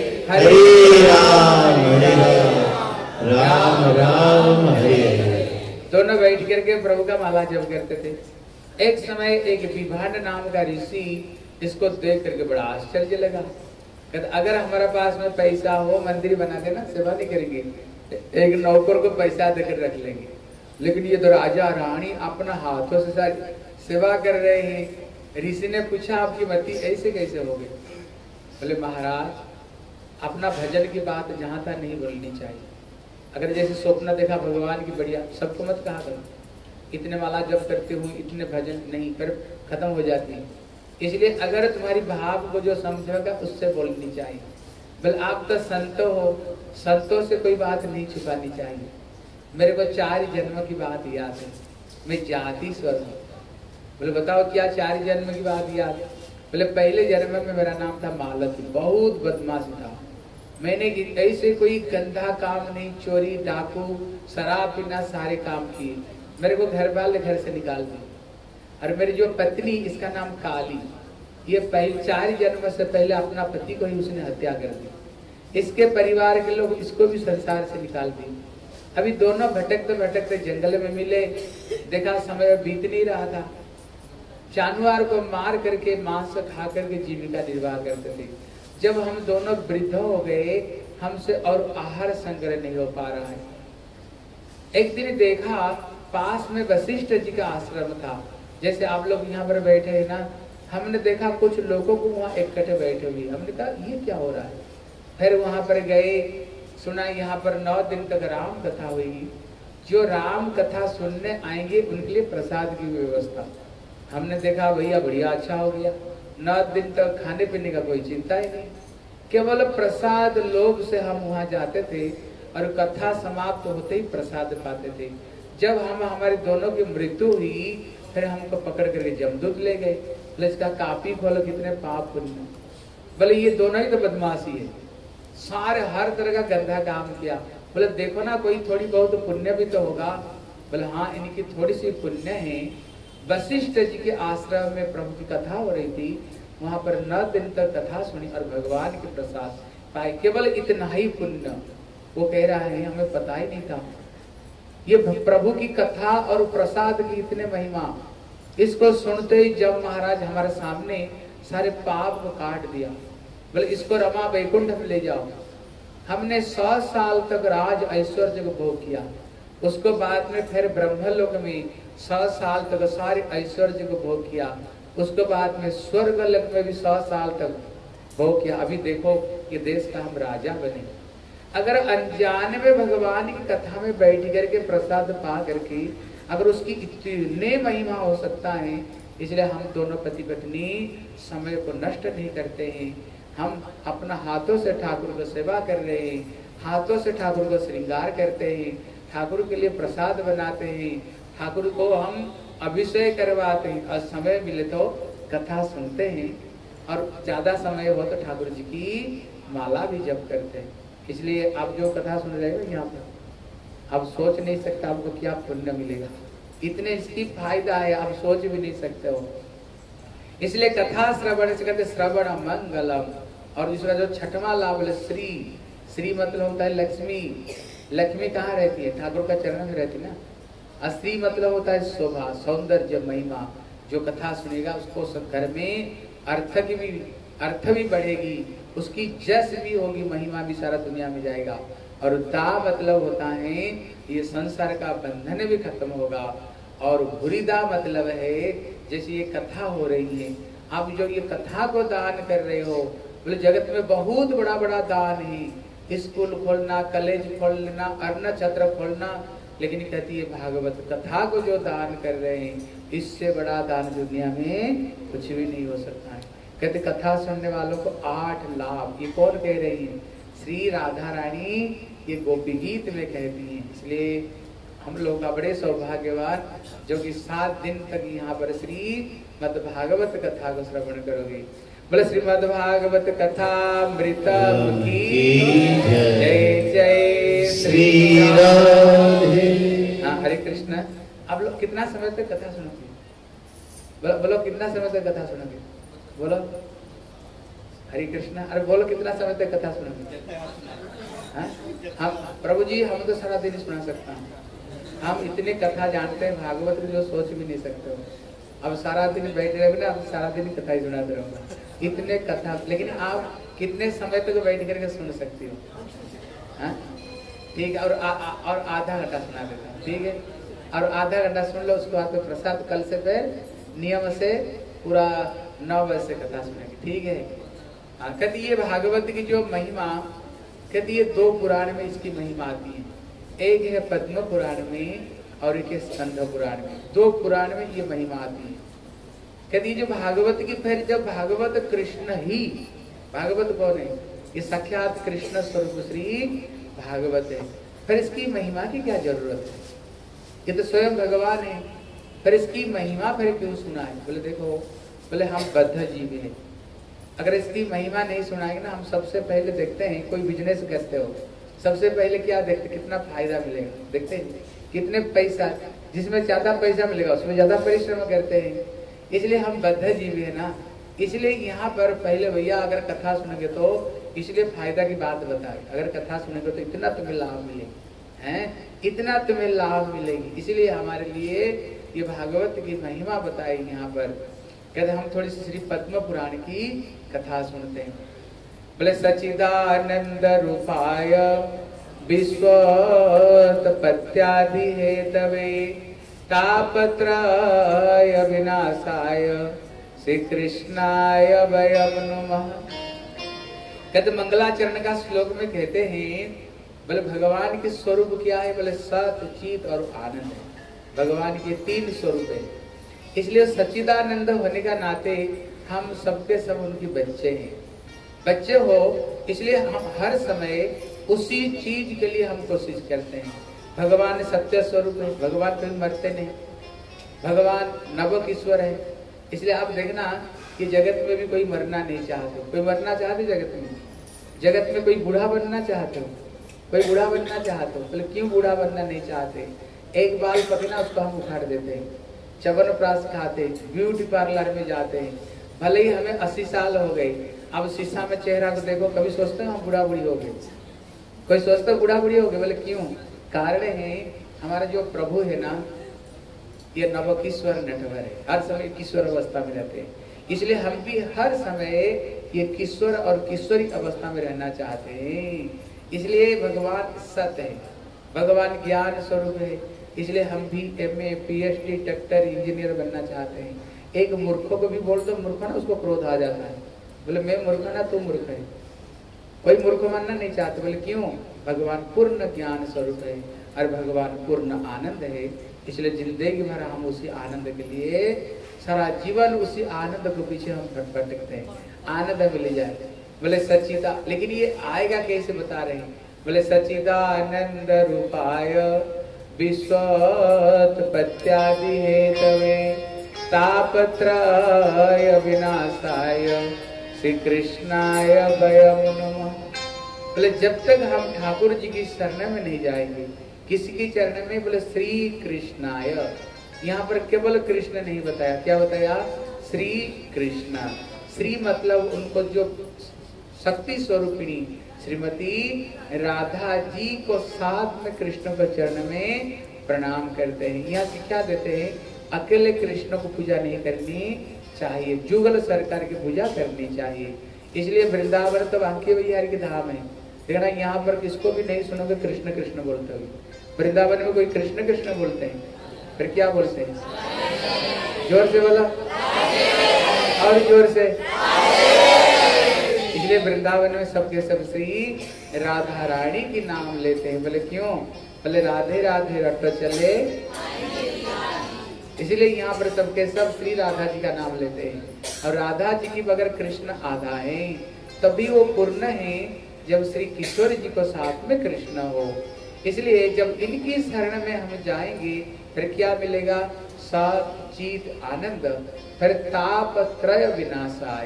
हरे राम हरे राम, राम राम हरे हरे। दोनों बैठ करके प्रभु का माला जप करते थे। एक समय एक विभांड नाम का ऋषि इसको देख करके बड़ा आश्चर्य लगा। कहते अगर हमारे पास में पैसा हो मंदिर बना देना, सेवा नहीं करेंगे, एक नौकर को पैसा देकर रख लेंगे, लेकिन ये तो राजा रानी अपना हाथों से सारी सेवा कर रहे हैं। ऋषि ने पूछा आपकी मति ऐसे कैसे हो गई? बोले महाराज अपना भजन की बात जहाँ तक नहीं बोलनी चाहिए। अगर जैसे स्वप्न देखा भगवान की बढ़िया, सबको मत कहा करो इतने माला जप करते हुए इतने भजन नहीं, फिर खत्म हो जाती है। इसलिए अगर तुम्हारी भाव को जो समझोगा उससे बोलनी चाहिए। बोले आप तो संत हो, संतों से कोई बात नहीं छुपानी चाहिए। मेरे को चार जन्म की बात याद है, मैं जाति स्वर हूँ। बोले बताओ क्या चार जन्म की बात याद है? बोले पहले जन्म में मेरा नाम था मालती, बहुत बदमाश था। मैंने ऐसे कोई गंदा काम नहीं, चोरी डाकू शराब पीना सारे काम किए। मेरे को घर वाले घर से निकाल दिए। और मेरी जो पत्नी इसका नाम काली, ये पहले चार जन्म से पहले अपना पति को ही उसने हत्या कर दी। इसके परिवार के लोग इसको भी संसार से निकाल दिए। अभी दोनों भटकते भटकते जंगल में मिले, देखा समय बीत नहीं रहा था। जानवर को मार करके मांस खा करके जीविका निर्वाह करते थे। जब हम दोनों वृद्ध हो गए, हमसे और आहार संग्रह नहीं हो पा रहा है। एक दिन देखा पास में वशिष्ठ जी का आश्रम था, जैसे आप लोग यहाँ पर बैठे हैं ना, हमने देखा कुछ लोगों को वहाँ इकट्ठे बैठे हुए। हमने कहा ये क्या हो रहा है? फिर वहाँ पर गए, सुना यहाँ पर नौ दिन तक राम कथा हुई। जो राम कथा सुनने आएंगे उनके लिए प्रसाद की व्यवस्था। हमने देखा भैया बढ़िया अच्छा हो गया, नौ दिन तक खाने पीने का कोई चिंता ही नहीं, केवल प्रसाद लोभ से हम वहाँ जाते थे और कथा समाप्त होते ही प्रसाद पाते थे। जब हम हमारे दोनों की मृत्यु हुई, फिर हमको पकड़ करके जमदूत ले गए। बोले इसका कापी खोलो कितने पाप पुण्य। बोले ये दोनों ही तो बदमाशी है, सारे हर तरह का गंदा काम किया। बोले देखो ना कोई थोड़ी बहुत पुण्य भी तो होगा। बोले हाँ इनकी थोड़ी सी पुण्य है। वशिष्ठ जी के आश्रम में प्रभु की कथा हो रही थी, वहां पर नौ दिन तक कथा सुनी और भगवान के प्रसाद पाए, केवल इतना ही पुण्य। वो कह रहा है हमें पता ही नहीं था ये प्रभु की कथा और प्रसाद की इतने महिमा। इसको सुनते ही जब महाराज हमारे सामने सारे पाप को काट दिया, बोले इसको रमा वैकुंठ में ले जाओ। हमने सौ साल तक राज ऐश्वर्य को भोग किया, उसको बाद में फिर ब्रह्मलोक में सौ साल तक सारे ऐश्वर्य को भोग किया, उसके बाद में स्वर्ग लोक में भी सौ साल तक भोग किया। अभी देखो ये देश का हम राजा बने। अगर अनजाने में भगवान की कथा में बैठ करके प्रसाद पा करके अगर उसकी इतने महिमा हो सकता है, इसलिए हम दोनों पति पत्नी समय को नष्ट नहीं करते हैं। हम अपना हाथों से ठाकुर को सेवा कर रहे हैं, हाथों से ठाकुर को श्रृंगार करते हैं, ठाकुर के लिए प्रसाद बनाते हैं, ठाकुर को हम अभिषेक करवाते हैं, और समय मिले तो कथा सुनते हैं, और ज्यादा समय हो तो ठाकुर जी की माला भी जप करते हैं। इसलिए आप जो कथा सुन रहे हो यहाँ पर, आप सोच नहीं सकते आपको क्या पुण्य मिलेगा, इतने इसकी फायदा है, आप सोच भी नहीं सकते हो। इसलिए कथा श्रवण से कहते श्रवण मंगलम। और दूसरा जो छठवां लाभ है श्री, श्री मतलब होता है लक्ष्मी। लक्ष्मी कहाँ रहती है? ठाकुर का चरण में रहती है ना। और श्री मतलब होता है शोभा, सौंदर्य, महिमा। जो कथा सुनेगा उसको सब घर में अर्थ की भी अर्थ भी बढ़ेगी, उसकी जस भी होगी, महिमा भी सारा दुनिया में जाएगा। और दा मतलब होता है ये संसार का बंधन भी खत्म होगा। और भूरिदा मतलब है जैसे ये कथा हो रही है, आप जो ये कथा को दान कर रहे हो, बोले जगत में बहुत बड़ा बड़ा दान है, स्कूल खोलना, कॉलेज खोलना, अन्न छत्र खोलना, लेकिन कहती है भागवत कथा को जो दान कर रहे हैं, इससे बड़ा दान दुनिया में कुछ भी नहीं हो सकता है। कहते कथा सुनने वालों को आठ लाभ, ये कौन कह रही है? श्री राधा रानी ये गोपी गीत में कहती हैं। इसलिए हम लोग का बड़े सौभाग्यवान जो कि सात दिन तक यहाँ पर श्री मद भागवत कथा को श्रवण करोगे। बोले श्रीमद् भागवत कथा मृतम की जय जय श्री राधे। हाँ, हरे कृष्ण। आप लोग कितना समय तक कथा सुनोगे? बोलो, बोलो कितना समय तक कथा सुनोगे? बोलो हरे कृष्ण। अरे बोलो कितना समय तक कथा सुनोगे? हाँ? हम प्रभु जी हम तो सारा दिन सुना सकता हूँ, हम इतने कथा जानते हैं भागवत की जो सोच भी नहीं सकते हो। अब सारा दिन बैठे रहोगे ना, अब सारा दिन कथा ही सुनाते रहूंगा, इतने कथा। लेकिन आप कितने समय तक बैठ करके सुन सकती हो? हाँ ठीक है, और आ, आ, और आधा घंटा सुना देता हूँ, ठीक है। और आधा घंटा सुन लो, उसके बाद प्रसाद कल से फिर नियम से पूरा नौ बजे से कथा सुनेगी, ठीक है। हाँ, कहती ये भागवत की जो महिमा, कहती ये दो पुराण में इसकी महिमा आती है। एक है पद्म पुराण में और एक है स्कंद पुराण में। दो पुराण में ये महिमा आती है। कहती जो भागवत की, फिर जब भागवत कृष्ण ही, भागवत कौन है? ये साक्षात कृष्ण स्वरूप श्री भागवत है, फिर इसकी महिमा की क्या जरूरत है? ये तो स्वयं भगवान है, फिर इसकी महिमा फिर क्यों सुना है? बोले देखो, बोले हम बद्ध जीव हैं, अगर इसकी महिमा नहीं सुनाएंगे ना, हम सबसे पहले देखते हैं कोई बिजनेस करते हो, सबसे पहले क्या देखते? कितना फायदा मिलेगा, देखते हैं कितने पैसा, जिसमें ज्यादा पैसा मिलेगा उसमें ज्यादा परिश्रम करते हैं। इसलिए हम बद्ध जीव है ना, इसलिए यहाँ पर पहले भैया अगर कथा सुनेंगे तो इसलिए फायदा की बात बताए, अगर कथा सुनेंगे तो इतना तुम्हें लाभ मिलेगा, हैं इतना तुम्हें लाभ मिलेगी। इसलिए हमारे लिए ये भागवत की महिमा बताई यहाँ पर। कहते हम थोड़ी सी श्री पद्म पुराण की कथा सुनते हैं। बोले सच्चिदानंद रूपाय विश्वोत्पत्त्यादि हेतवे तापत्रय विनाशाय श्री कृष्णाय वयं नमः। कहते मंगलाचरण का श्लोक में कहते हैं, बोले भगवान के स्वरूप क्या है? बोले सत, चित और आनंद है। भगवान के तीन स्वरूप है, इसलिए सच्चिदानंद होने का नाते हम सबके सब उनके बच्चे हैं। बच्चे हो इसलिए हम हर समय उसी चीज के लिए हम कोशिश करते हैं। भगवान सत्य स्वरूप है, भगवान कभी मरते नहीं, भगवान नवकिश्वर है। इसलिए आप देखना कि जगत में भी कोई मरना नहीं चाहते। कोई मरना चाहते जगत में? जगत में कोई बूढ़ा बनना चाहते हो? कोई बूढ़ा बनना चाहते हो? बोले क्यों बूढ़ा बनना नहीं चाहते? एक बाल पकना उसको हम उखाड़ देते हैं, च्यवनप्राश खाते, ब्यूटी पार्लर में जाते हैं, भले ही हमें अस्सी साल हो गए, अब शीशा में चेहरा को देखो, कभी सोचते हो हम बूढ़ा बूढ़ी हो गए? कोई सोचता है बूढ़ा बूढ़ी हो गए? बोले क्यों? कारण है हमारा जो प्रभु है ना, ये नवकिश्वर नटवर है, हर समय किशोर अवस्था में रहते हैं। इसलिए हम भी हर समय ये किशोर और किशोरी अवस्था में रहना चाहते हैं। इसलिए भगवान सत्य है, भगवान ज्ञान स्वरूप है। इसलिए हम भी M A, P H D, doctor, engineer बनना चाहते हैं। एक मूर्खों को भी बोल दो मूर्ख ना, उसको क्रोध आ जाता है, बोले मैं मूर्ख ना तू मूर्ख है। कोई मूर्ख मानना नहीं चाहते, बोले क्यों? भगवान पूर्ण ज्ञान स्वरूप है और भगवान पूर्ण आनंद है। इसलिए जिंदगी भर हम उसी आनंद के लिए, सारा जीवन उसी आनंद के पीछे हम भटकते हैं, आनंद मिल जाए। बोले सच्चिदा, लेकिन ये आएगा कैसे बता रहे हैं? बोले सच्चिदानंद रूपाय विश्वोत्पत्त्यादि हेतवे तापत्रय विनाशाय श्री कृष्णाय वयं नमः। बोले जब तक हम ठाकुर जी की शरण में नहीं जाएंगे, किसी की चरण में, बोले श्री कृष्णाय, यहाँ पर केवल कृष्ण नहीं बताया, क्या बताया? श्री कृष्ण। श्री मतलब उनको जो शक्ति स्वरूपिणी श्रीमती राधा जी को साथ में कृष्ण के चरण में प्रणाम करते हैं। यहाँ शिक्षा देते हैं अकेले कृष्ण को पूजा नहीं करनी चाहिए, जुगल सरकार की पूजा करनी चाहिए। इसलिए वृंदावन तो बांके बिहारी के धाम है, देखना यहाँ पर किसको भी नहीं सुनोगे कृष्ण कृष्ण बोलते हुए। वृंदावन में कोई कृष्ण कृष्ण बोलते हैं, फिर क्या बोलते हैं? जोर से बोला, और जोर से। इसलिए वृंदावन में सबके सब श्री राधा रानी की नाम लेते हैं। बोले क्यों? बोले राधे राधे रट चले, इसलिए यहाँ पर सबके सब श्री राधा जी का नाम लेते हैं। और राधा जी की बगैर कृष्ण आधा है, तभी वो पूर्ण है जब श्री किशोर जी को साथ में कृष्ण हो। इसलिए जब इनकी शरण में हम जाएंगे फिर क्या मिलेगा? सच्चिद आनंद, फिर ताप त्रय विनाशाय।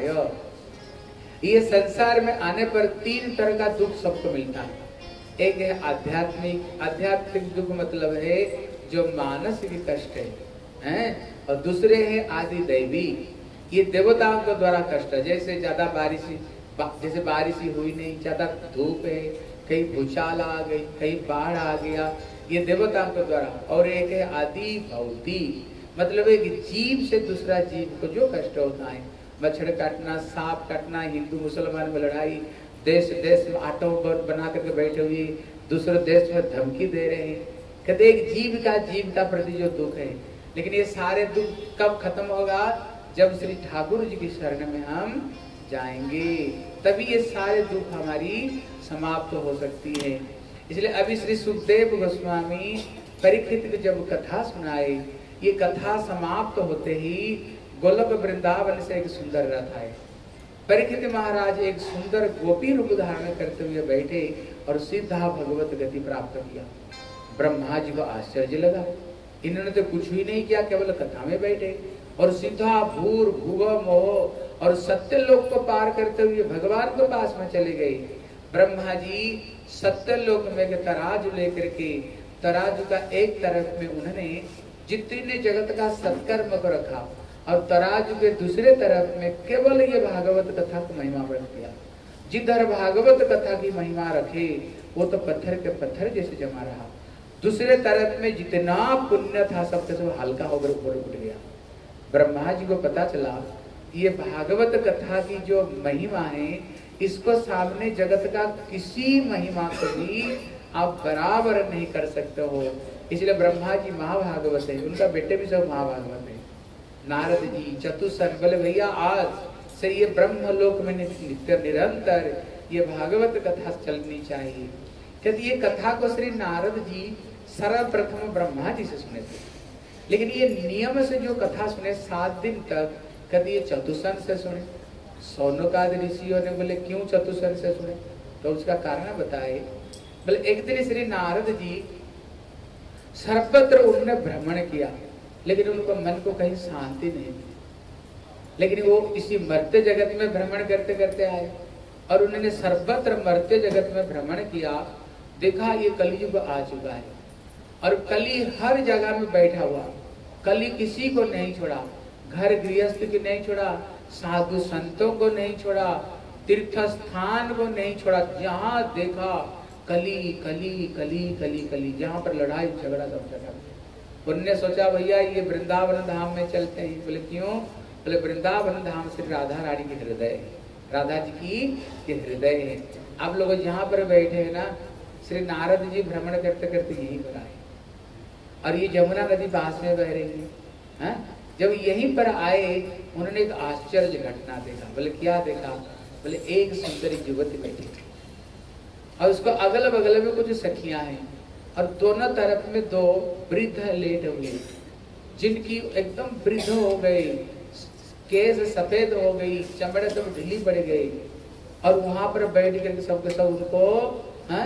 ये संसार में आने पर तीन तरह का दुख सबको मिलता है। एक है आध्यात्मिक, आध्यात्मिक दुख मतलब है जो मानसिक कष्ट है, हैं? और दूसरे है आदि दैवी, ये देवताओं के द्वारा कष्ट है। जैसे ज्यादा बारिश, जैसे बारिश ही हुई नहीं, ज्यादा धूप है, कहीं भूचाल आ गई, कहीं बाढ़ आ गया, ये देवताओं के द्वारा। और एक है आदि भौतिक, मतलब एक जीव से दूसरा जीव को जो कष्ट होता है, मच्छर काटना, सांप काटना, हिंदू मुसलमान में लड़ाई, देश देश में आटो बना करके बैठे हुए दूसरे देश में धमकी दे रहे हैं, कहते एक जीव का जीव का प्रति जो दुख है। लेकिन ये सारे दुख कब खत्म होगा? जब श्री ठाकुर जी की शरण में हम जाएंगे, तभी ये सारे दुख हमारी समाप्त हो सकती है। इसलिए अभी श्री सुखदेव गोस्वामी परीक्षित को जब कथा सुनाए, ये कथा समाप्त होते ही गोलोक वृंदावन से एक सुंदर रथ आए। परीक्षित महाराज एक सुंदर गोपी रूप धारण करते हुए बैठे और सीधा भगवत गति प्राप्त किया। ब्रह्मा जी को आश्चर्य लगा, इन्होंने तो कुछ भी नहीं किया, केवल कथा में बैठे और सीधा भूर भुव मोह और सत्य लोक को पार करते हुए भगवान के पास में चले गए। ब्रह्मा जी सत्य लोक में तराजू लेकर के, तराजू का एक तरफ में उन्होंने जितने जगत का सत्कर्म को रखा और तराजू के दूसरे तरफ में केवल ये भागवत कथा की महिमा रख दिया। जिधर भागवत कथा की महिमा रखे वो तो पत्थर के पत्थर जैसे जमा रहा, दूसरे तरफ में जितना पुण्य था सबके सब हल्का होकर ऊपर उठ गया। ब्रह्मा जी को पता चला ये भागवत कथा की जो महिमा है, इसको सामने जगत का किसी महिमा को भी आप बराबर नहीं कर सकते हो। इसलिए ब्रह्मा जी महाभागवत है, उनका बेटे भी सब महाभागवत है। नारद जी चतुसन बोले भैया आज से ये ब्रह्मलोक में नित्य निरंतर ये भागवत कथा चलनी चाहिए। कहते ये कथा को श्री नारद जी सर्वप्रथम ब्रह्मा जी से सुने थे, लेकिन ये नियम से जो कथा सुने सात दिन तक, कहते ये चतुसन से सुने। सौनकादि ऋषियों ने बोले क्यों चतुसन से सुने? तो उसका कारण बताए। बोले एक दिन श्री नारद जी सर्वत्र उन्होंने भ्रमण किया, लेकिन उनको मन को कहीं शांति नहीं मिली। लेकिन वो इसी मर्त्य जगत में भ्रमण करते करते आए और उन्होंने सर्वत्र मर्त्य जगत में भ्रमण किया। देखा ये कलयुग आ चुका है और कली हर जगह में बैठा हुआ, कली किसी को नहीं छोड़ा, घर गृहस्थ की नहीं छोड़ा, साधु संतों को नहीं छोड़ा, तीर्थ स्थान को नहीं छोड़ा। जहाँ देखा कली कली कली कली कली, जहाँ पर लड़ाई झगड़ा सब जगह। उनने सोचा भैया ये वृंदावन धाम में चलते हैं। बोले क्यों? बोले वृंदावन धाम श्री राधा रानी के हृदय है, राधा जी की ये हृदय है। आप लोग जहाँ पर बैठे हैं ना, श्री नारद जी भ्रमण करते करते यही पर आए और ये जमुना नदी पास में बह रही है, है? जब यहीं पर आए उन्होंने एक आश्चर्य घटना देखा। बोले क्या देखा? बोले एक सुंदर युवती बैठी और उसको अगल बगल में कुछ सखियां हैं और दोनों तरफ में दो वृद्ध लेट हुए, जिनकी एकदम वृद्ध हो गई, केस सफेद हो गई, चमड़े सब ढीली पड़ गई और वहां पर बैठ करके सबके सब उनको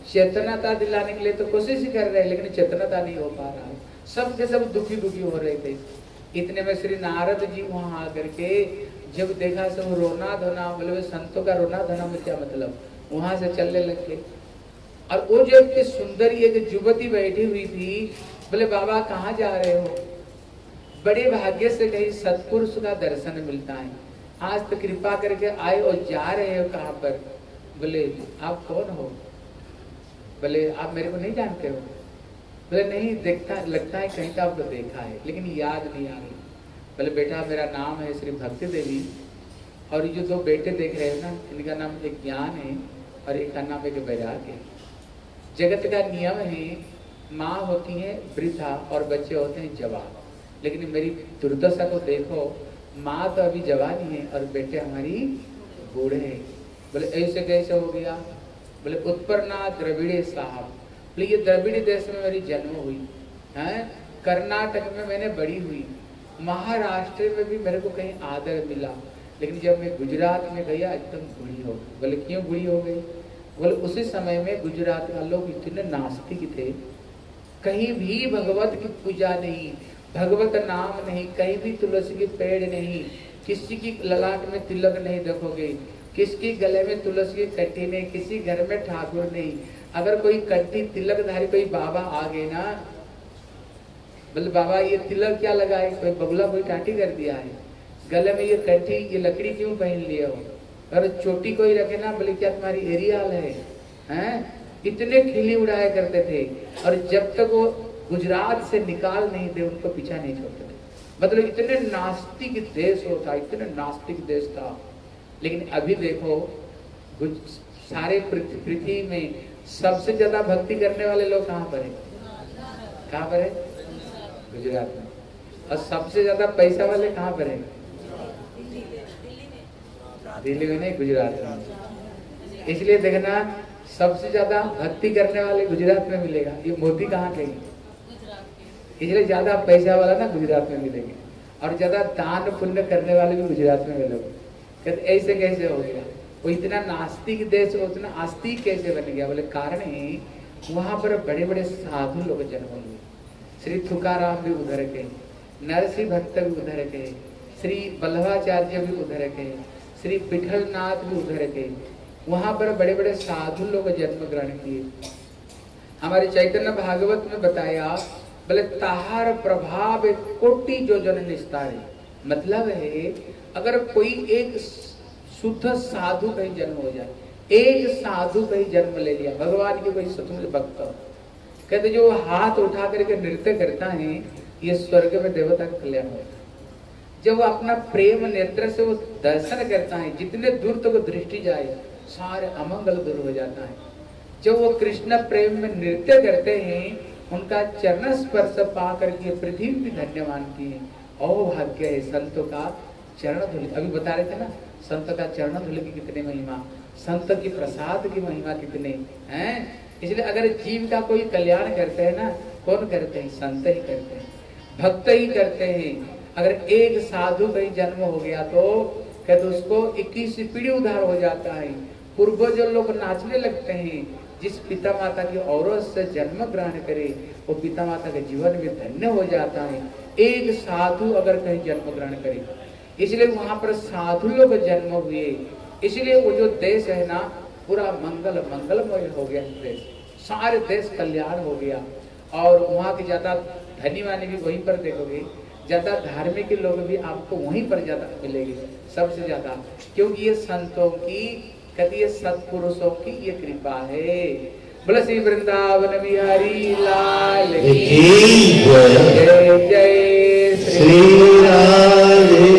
चेतनता दिलाने के लिए तो कोशिश ही कर रहे हैं, लेकिन चेतनता नहीं हो पा रहा है। सब के सब दुखी दुखी हो रहे थे। इतने में श्री नारद जी वहां आकर के जब देखा सब रोना धोना, बोले संतों का रोना धोना में क्या मतलब, वहां से चलने लग गए। और वो जो इतनी सुंदर एक युवती बैठी हुई थी, बोले बाबा कहाँ जा रहे हो? बड़े भाग्य से कहीं सत्पुरुष का दर्शन मिलता है, आज तो कृपा करके आए और जा रहे हो कहाँ पर? बोले आप कौन हो? बोले आप मेरे को नहीं जानते हो? बोले नहीं, देखता लगता है कहीं तो आपको देखा है लेकिन याद नहीं आ रही। बोले बेटा मेरा नाम है श्री भक्ति देवी, और ये जो दो बेटे देख रहे हो ना, इनका नाम एक ज्ञान है और एक का नाम एक वैराग्य है। जगत का नियम है, माँ होती है वृद्धा और बच्चे होते हैं जवान, लेकिन मेरी दुर्दशा को देखो, माँ तो अभी जवान ही है और बेटे हमारी बूढ़े हैं। बोले ऐसे कैसे हो गया? बोले उत्पन्ना द्रविड़ साहब, बोले ये द्रविड़ देश में मेरी जन्म हुई है, कर्नाटक में मैंने बड़ी हुई, महाराष्ट्र में भी मेरे को कहीं आदर मिला, लेकिन जब मैं गुजरात में गया एकदम बूढ़ी हो गई। बोले क्यों बूढ़ी हो गई? बोले उसी समय में गुजरात का लोग इतने नास्तिक थे, कहीं भी भगवत की पूजा नहीं, भगवत नाम नहीं, कहीं भी तुलसी के पेड़ नहीं, किसी की ललाट में तिलक नहीं देखोगे, किसकी गले में तुलसी की कट्टी नहीं, किसी घर में ठाकुर नहीं। अगर कोई कट्टी तिलकधारी कोई बाबा आ गए ना, बोले बाबा ये तिलक क्या लगाए? कोई बगुला कोई टाटी कर दिया है, गले में ये कट्टी ये लकड़ी क्यों पहन लिए हो? अगर चोटी कोई रखे ना, बोले क्या तुम्हारी एरियाल है? हैं? इतने खिली उड़ाया करते थे, और जब तक वो गुजरात से निकाल नहीं थे उनको पीछा नहीं छोड़ते थे। मतलब इतने नास्तिक देश होता, इतने नास्तिक देश था। लेकिन अभी देखो सारे पृथ्वी में सबसे ज्यादा भक्ति करने वाले लोग कहाँ पर है? कहाँ पर है? गुजरात में। और सबसे ज्यादा पैसा वाले कहाँ पर है? दिल्ली में नहीं, गुजरात में। इसलिए देखना सबसे ज्यादा भक्ति करने वाले गुजरात में मिलेगा। ये मोदी कहाँ के? इसलिए ज्यादा पैसा वाला ना गुजरात में मिलेंगे, और ज्यादा दान पुण्य करने वाले भी गुजरात में मिलेंगे। कहते ऐसे कैसे हो गया? वो इतना नास्तिक देश उतना आस्तिक कैसे बन गया? बोले कारण है वहां पर बड़े बड़े साधु लोग जन्म हुए। श्री तुकाराम भी उधर के, नरसिंह भक्त भी उधर के, श्री बल्लभाचार्य भी उधर के, श्री विठलनाथ भी उधर के। वहां पर बड़े बड़े साधु लोग जन्म ग्रहण किए। हमारे चैतन्य भागवत में बताया, बोले ताहार प्रभाव कोटि योजन निस्तार। मतलब है अगर कोई एक शुद्ध साधु कहीं जन्म हो जाए, एक साधु कहीं जन्म ले लिया, भगवान के कोई सचमुच भक्त, कहते जो हाथ उठा करके नृत्य करता है, ये स्वर्ग में देवता का कल्याण होता है। जब वो अपना प्रेम नेत्र से वो दर्शन करता है, जितने दूर तक तो दृष्टि जाए सारे अमंगल दूर हो जाता है। जब वो कृष्ण प्रेम में नृत्य करते हैं, उनका चरण स्पर्श पा करके पृथ्वी भी धन्य मानती है। ओ भाग्य है संतों का चरण धूलि। अभी बता रहे थे ना, संत का चरण धूलि की कितनी महिमा, संत की प्रसाद की महिमा कितने हैं। इसलिए अगर जीव का कोई कल्याण करते हैं ना, कौन करते हैं? संत ही करते हैं, भक्त ही करते हैं। अगर एक साधु कहीं जन्म हो गया तो कहते उसको इक्कीस पीढ़ी उधार हो जाता है। पूर्वज लोग नाचने लगते हैं, जिस पिता माता की औरत से जन्म ग्रहण करे वो पिता माता के जीवन में धन्य हो जाता है। एक साधु अगर कहीं जन्म ग्रहण करे, इसलिए वहां पर साधु लोग जन्म हुए। इसलिए वो जो देश है ना, पूरा मंगल मंगलमय हो गया देश, सारे देश कल्याण हो गया। और वहाँ के ज्यादा धनी वाले भी वहीं पर देखोगे, ज्यादा धार्मिक लोग भी आपको वहीं पर ज्यादा मिलेंगे सबसे ज्यादा, क्योंकि ये संतों की कहती है, सत्पुरुषों की ये कृपा है। बोले श्री वृंदावन बिहारी लाल की जय जय श्री राधे।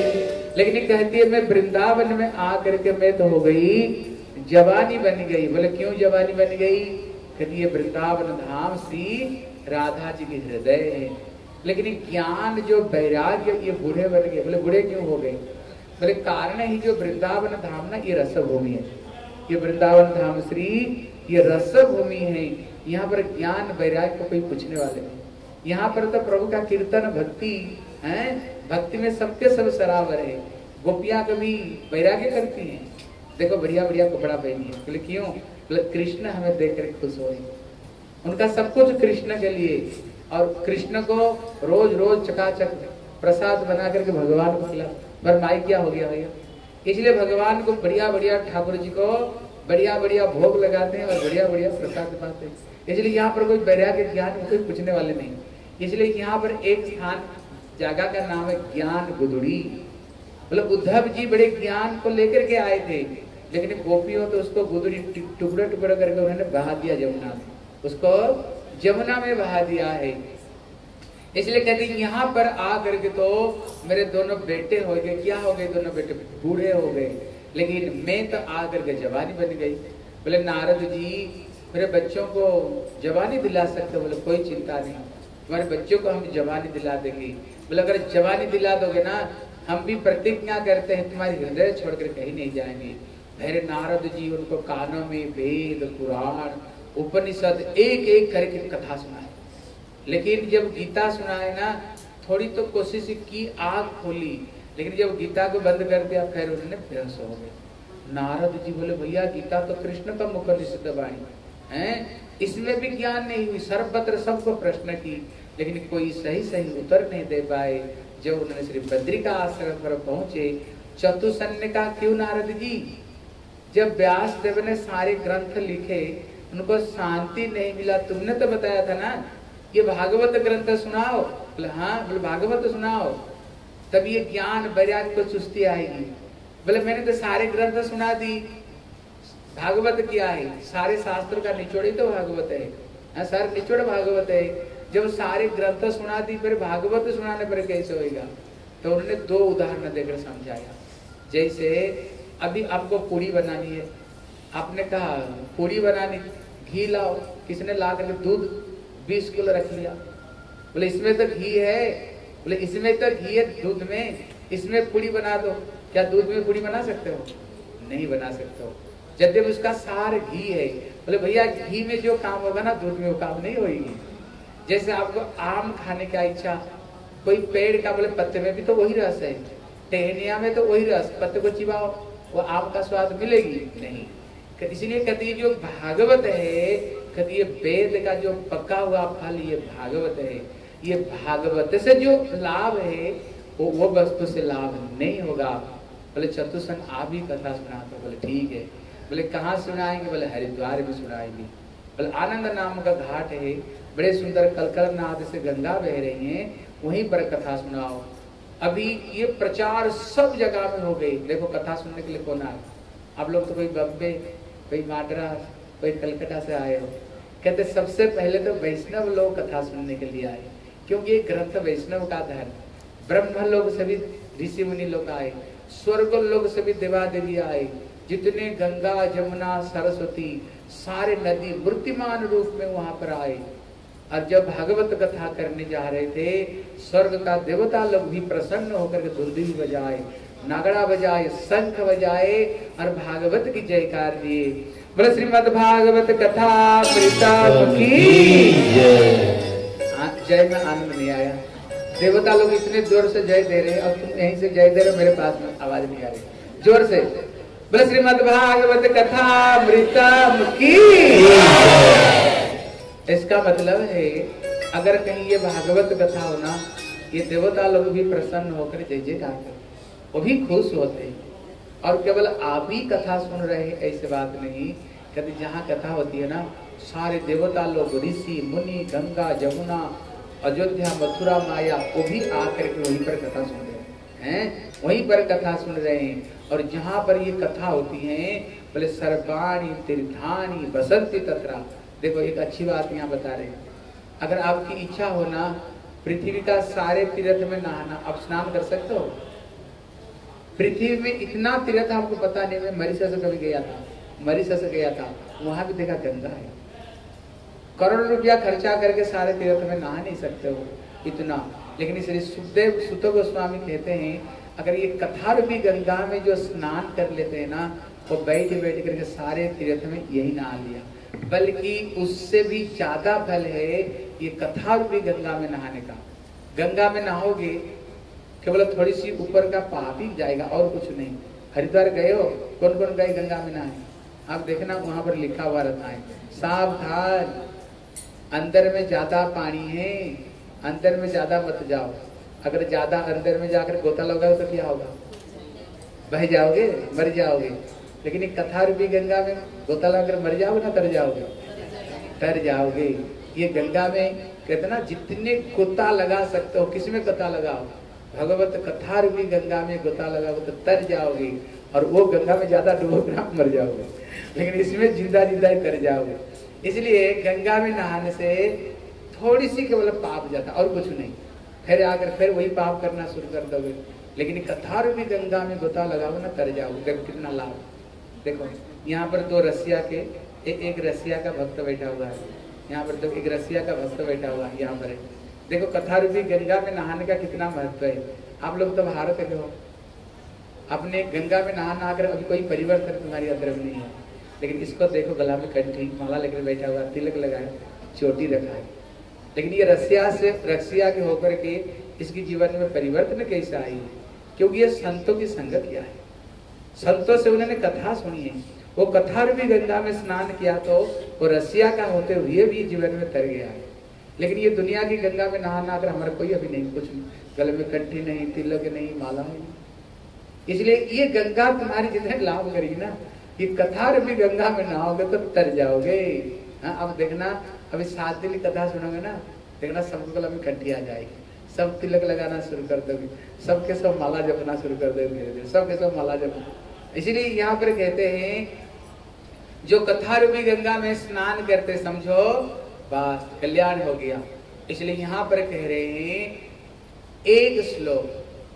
लेकिन कहती है मैं वृंदावन में आकर के मैं तो हो गई जवानी बन गई। बोले क्यों जवानी बन गई? कहती है वृंदावन धाम श्री राधा जी के हृदय है। लेकिन ज्ञान जो वैराग्य ये बूढ़े बन गए। बोले बूढ़े क्यों हो गए? बोले कारण ही जो वृंदावन धाम ना ये रस भूमि है। ये वृंदावन धाम श्री ये रस भूमि है। यहाँ पर ज्ञान वैराग्य को कोई पूछने वाले नहीं। यहाँ पर तो प्रभु का कीर्तन भक्ति है, भक्ति में सबके सब सरावर है। गोपियां कभी वैराग्य करती हैं, देखो बढ़िया बढ़िया कपड़ा पहनी है। बोले क्यों? बोले कृष्ण हमें देख कर खुश हो। उनका सब कुछ कृष्ण के लिए, और कृष्ण को रोज रोज चकाचक प्रसाद बना करके भगवान को खिला। पर माई क्या हो गया भैया, इसलिए भगवान को बढ़िया बढ़िया ठाकुर जी को बढ़िया बढ़िया भोग लगाते हैं और बढ़िया बढ़िया प्रसाद पाते हैं। इसलिए यहाँ पर कोई वैराग्य ज्ञान कोई पूछने वाले नहीं। इसलिए यहाँ पर एक स्थान जगह का नाम है ज्ञान गुदड़ी। मतलब उद्धव जी बड़े ज्ञान को लेकर के आए थे, लेकिन गोपियों तो उसको गुदड़ी टुकड़े टुकड़े करके उन्होंने बहा दिया जमुना में, उसको जमुना में बहा दिया है। इसलिए कहते हैं यहाँ पर आ करके तो मेरे दोनों बेटे हो गए। क्या हो गए दोनों बेटे? बूढ़े हो गए, लेकिन मैं तो आ करके जवानी बन गई। बोले नारद जी मेरे बच्चों को जवानी दिला सकते हो? बोले कोई चिंता नहीं, तुम्हारे बच्चों को हम जवानी दिला देंगे। बोले अगर जवानी दिला दोगे ना, हम भी प्रतिज्ञा करते हैं तुम्हारे हृदय छोड़कर कहीं नहीं जाएंगे। मेरे नारद जी उनको कानों में वेद पुराण उपनिषद एक एक करके कथा सुनाए। लेकिन जब गीता सुनाए ना, थोड़ी तो कोशिश की, आग खोली, लेकिन जब गीता को बंद कर दिया फिर उन्होंने बेहोश हो गए। नारद जी बोले भैया गीता तो कृष्ण का मुख निषिद्ध वाणी है, इसमें भी ज्ञान नहीं हुई। सर्वत्र सबको प्रश्न की, लेकिन कोई सही सही उत्तर नहीं दे पाए। जब उन्होंने श्री बद्री का आश्रम पर पहुंचे, चतुसन्य का क्यों नारद जी? जब व्यास देव ने सारे ग्रंथ लिखे, उनको शांति नहीं मिला। तुमने तो बताया था ना ये भागवत ग्रंथ सुनाओ। बोले हाँ, बोले भागवत सुनाओ, तब ये ज्ञान वैराग्य को चुस्ती आएगी। बोले मैंने तो सारे ग्रंथ सुना दी, भागवत क्या है? सारे शास्त्र का निचोड़ ही तो भागवत है। हाँ, सारे निचोड़ भागवत है। जब सारे ग्रंथ सुना दी फिर भागवत सुनाने पर कैसे होगा? तो उन्होंने दो उदाहरण देकर समझाया। जैसे अभी आपको पूरी बनानी है, आपने कहा पूरी बनानी, घी लाओ, किसने ला करके दूध बीस किलो रख लिया। बोले इसमें तो घी है। बोले इसमें तो घी है दूध में, इसमें पूरी बना दो। क्या दूध में पूरी बना सकते हो? नहीं बना सकते हो, जब उसका सार घी है। बोले भैया घी में जो काम होगा ना दूध में वो काम नहीं होगी। जैसे आपको आम खाने का इच्छा, कोई पेड़ का बोले पत्ते में भी तो वही रस है, टहनिया में तो वही रस, पत्ते को चिबाओ वो आम का स्वाद मिलेगी नहीं। इसलिए कहती है जो भागवत है, कहती है वेद का जो पका हुआ फल ये भागवत है। ये भागवत से जो लाभ है वो वो वस्तु से लाभ नहीं होगा। बोले चतुसन आप ही कथा सुना तो? बोले ठीक है। बोले कहाँ सुनाएंगे? बोले हरिद्वार में सुनाएंगे। बोले आनंद नाम का घाट है, बड़े सुंदर कलकल नाद से गंगा बह रही है, वहीं पर कथा सुनाओ। अभी ये प्रचार सब जगह में हो गई। देखो कथा सुनने के लिए कौन आए? आप लोग तो कोई बम्बे, कोई माड्रास, कोई कलकत्ता से आए हो। कहते सबसे पहले तो वैष्णव लोग कथा सुनने के लिए आए, क्योंकि ये ग्रंथ वैष्णव का धर्म। ब्रह्म लोग सभी ऋषि मुनि लोग आए, स्वर्ग लोग सभी देवा देवी आए, जितने गंगा जमुना सरस्वती सारे नदी मूर्तिमान रूप में वहां पर आए। और जब भागवत कथा करने जा रहे थे, स्वर्ग का देवता लोग भी प्रसन्न होकर के दुर्दुभी बजाए, नगड़ा बजाए, शंख बजाए और भागवत की जयकार दिए। बोले श्रीमद् भागवत कथा अमृतम की जय। में आनंद नहीं आया, देवता लोग इतने जोर से जय दे रहे, अब तुम यहीं से जय दे रहे, मेरे पास में आवाज नहीं आ रही जोर से। बोले श्रीमद् भागवत कथा अमृतम की। इसका मतलब है अगर कहीं ये भागवत कथा हो ना, ये देवता लोग भी प्रसन्न होकर जय जयकार करते, वो भी खुश होते हैं। और केवल आप ही कथा सुन रहे ऐसे बात नहीं, कहते जहाँ कथा होती है ना, सारे देवता लोग, ऋषि मुनि, गंगा जमुना, अयोध्या मथुरा माया, वो भी आकर के वहीं पर कथा सुन रहे हैं, वहीं पर कथा सुन रहे हैं। और जहाँ पर ये कथा होती है, बोले सर्वाणी तीर्थानी बसंती तत्रा। देखो एक अच्छी बात यहाँ बता रहे हैं, अगर आपकी इच्छा हो ना पृथ्वी का सारे तीर्थ में नहाना, आप स्नान कर सकते हो। पृथ्वी में इतना तीर्थ आपको पता नहीं। मैं मरीशस कभी गया था, मरीशस गया था, वहां भी देखा गंगा है। करोड़ रुपया खर्चा करके सारे तीर्थ में नहा नहीं सकते हो इतना। लेकिन श्री सुखदेव सुत गोस्वामी कहते हैं अगर ये कथा रूपी गंगा में जो स्नान कर लेते हैं ना, वो बैठ बैठ करके सारे तीर्थ में यही नहा लिया, बल्कि उससे भी ज्यादा फल है ये कथा रूपी गंगा में नहाने का। गंगा में नहाओगे केवल थोड़ी सी ऊपर का पाप ही जाएगा और कुछ नहीं। हरिद्वार गए हो, कौन कौन गए गंगा में नहाए? आप देखना वहां पर लिखा हुआ रहता है, सावधान, अंदर में ज्यादा पानी है, अंदर में ज्यादा मत जाओ। अगर ज्यादा अंदर में जाकर गोता लगाओ तो क्या होगा? बह जाओगे, मर जाओगे। लेकिन एक कथा रूपी गंगा में गोता लगाकर मर जाओगे ना तर जाओगे? तर जाओगे। ये गंगा में कहते ना जितने गोता लगा सकते हो, किसमें गोता लगाओ? भगवत कथा रूपी गंगा में गोता लगाओ तो तर जाओगे, और वो गंगा में ज्यादा डूबोगे ना मर जाओगे, लेकिन इसमें जिंदा जिंदा ही तर जाओगे। इसलिए गंगा में नहाने से थोड़ी सी केवल पाप जाता और कुछ नहीं, फिर आकर फिर वही पाप करना शुरू कर दोगे। लेकिन कथा रूपी गंगा में गोता लगाओ ना तर जाओगे। देखो कितना लाभ। देखो यहाँ पर दो रसिया के ए, एक रसिया का भक्त बैठा हुआ है, यहाँ पर तो एक रसिया का भक्त बैठा हुआ है यहाँ पर है। देखो कथा रूपी गंगा में नहाने का कितना महत्व है। आप लोग तो भारत के हो, अपने गंगा में नहा नहा कर अभी कोई परिवर्तन तुम्हारी अंदर में नहीं है, लेकिन इसको देखो गला में कंठी माला लेकर बैठा हुआ, तिलक लगाया, चोटी रखा है। लेकिन ये रसिया से रसिया के होकर के इसकी जीवन में परिवर्तन कैसा आई? क्योंकि ये संतों की संगत किया है, संतों से उन्होंने कथा सुनी है। वो कथा रूपी गंगा में स्नान किया तो वो रसिया का होते हुए भी जीवन में तर गया है। लेकिन ये दुनिया की गंगा में नहा नहा कर हमारा कोई अभी नहीं, कुछ गले में कंठी नहीं, तिलक नहीं, माला नहीं। इसलिए ये गंगा तुम्हारी जितने लाभ करेगी ना, ये कथा रूपी गंगा में नहाओगे तो तर जाओगे। हाँ, अब देखना अभी सात दिन की कथा सुनोगे ना, देखना सबको गला में कंठी आ जाएगी, सब तिलक लगाना शुरू कर दोगे, सबके सब माला जपना शुरू कर दोगे, धीरे धीरे सबके सब माला जपना। इसीलिए यहाँ पर कहते हैं जो कथा रूपी गंगा में स्नान करते समझो बस कल्याण हो गया। इसलिए यहाँ पर कह रहे हैं एक श्लोक,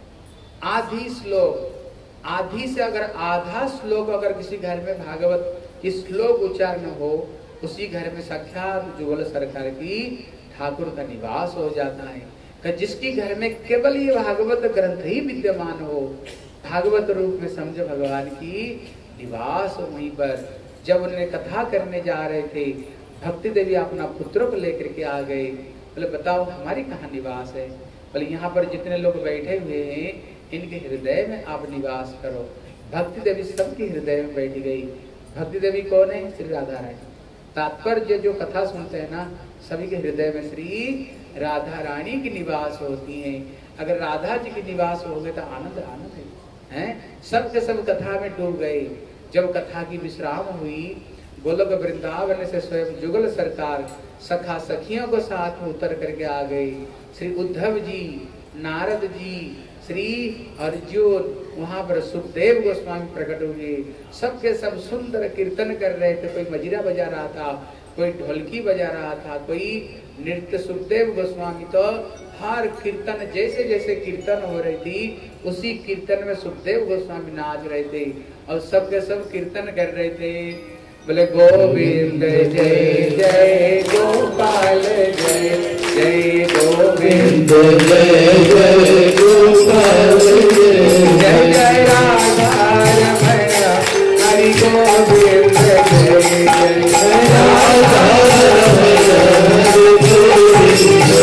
आधी श्लोक, आधी से अगर आधा श्लोक अगर किसी घर में भागवत की श्लोक उच्चारण हो, उसी घर में साक्षात जुगल सरकार की ठाकुर का निवास हो जाता है। कि जिसकी घर में केवल ये भागवत ग्रंथ ही विद्यमान हो, भागवत रूप में समझो भगवान की निवास हो वहीं पर। जब उन्होंने कथा करने जा रहे थे, भक्ति देवी अपना पुत्रों को लेकर के आ गए, बोले बताओ हमारी कहाँ निवास है? बोले यहाँ पर जितने लोग बैठे हुए हैं इनके हृदय में आप निवास करो। भक्ति देवी सबके हृदय में बैठ गई। भक्ति देवी कौन है? श्री राधा रानी। तात्पर्य जो कथा सुनते हैं ना, सभी के हृदय में श्री राधा रानी की निवास होती है। अगर राधा जी की निवास हो गए तो आनंद आनंद है, हैं? सब के सब कथा में डूब गए। जब कथा की विश्राम हुई, गोलोक वृंदावन से स्वयं जुगल सरकार सखा सखियों को साथ में उतर करके आ गए। श्री उद्धव जी, नारद जी, श्री अर्जुन, वहां पर सुखदेव गोस्वामी प्रकट हुए। सबके सब सुंदर कीर्तन कर रहे थे। कोई मजीरा बजा रहा था, कोई ढोलकी बजा रहा था, कोई नृत्य। सुखदेव गोस्वामी तो हर कीर्तन जैसे जैसे कीर्तन हो रही थी उसी कीर्तन में सुखदेव गोस्वामी नाच रहे थे और सबके सब कीर्तन कर रहे थे। बोले गोविंद जय जय गोपाल जय जय गोविंद जय जय गोपाल जय जय राधा रमण हरि गोविंद जय जय राधा रमण हरि गोविंद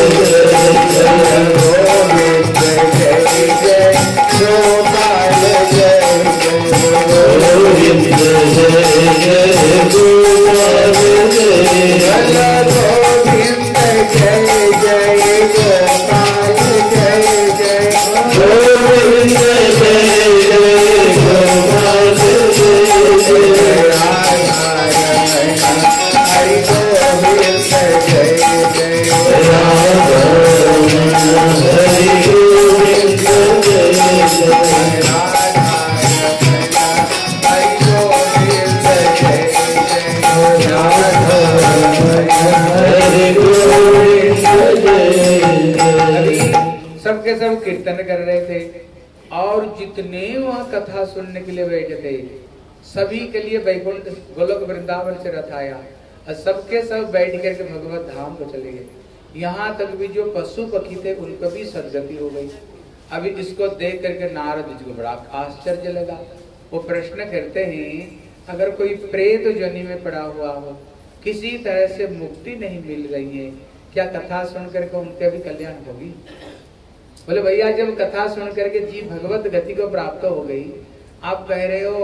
जय जय गोपाल जय गोविंद जय जय गोपाल जय गोविंद जय जय गोपाल जय जय गोविंद जय जय गोपाल जय जय हरि गोविंद जय जय राधा हरि गोविंद जय जय सबके सब कीर्तन कर रहे थे और जितने वहां कथा सुनने के लिए बैठे थे सभी के लिए वैकुंठ गोलोक वृंदावन से रथ आया और सबके सब बैठ करके भगवत धाम को चले गए। यहाँ तक भी जो पशु पक्षी थे उनको भी सदगति हो गई। अभी इसको देख करके नारद जी को बड़ा आश्चर्य लगा। वो प्रश्न करते हैं अगर कोई प्रेत जोनि में पड़ा हुआ हो, किसी तरह से मुक्ति नहीं मिल रही है, क्या कथा सुन करके उनके भी कल्याण होगी? बोले भैया जब कथा सुन करके जी भगवत गति को प्राप्त हो गई, आप कह रहे हो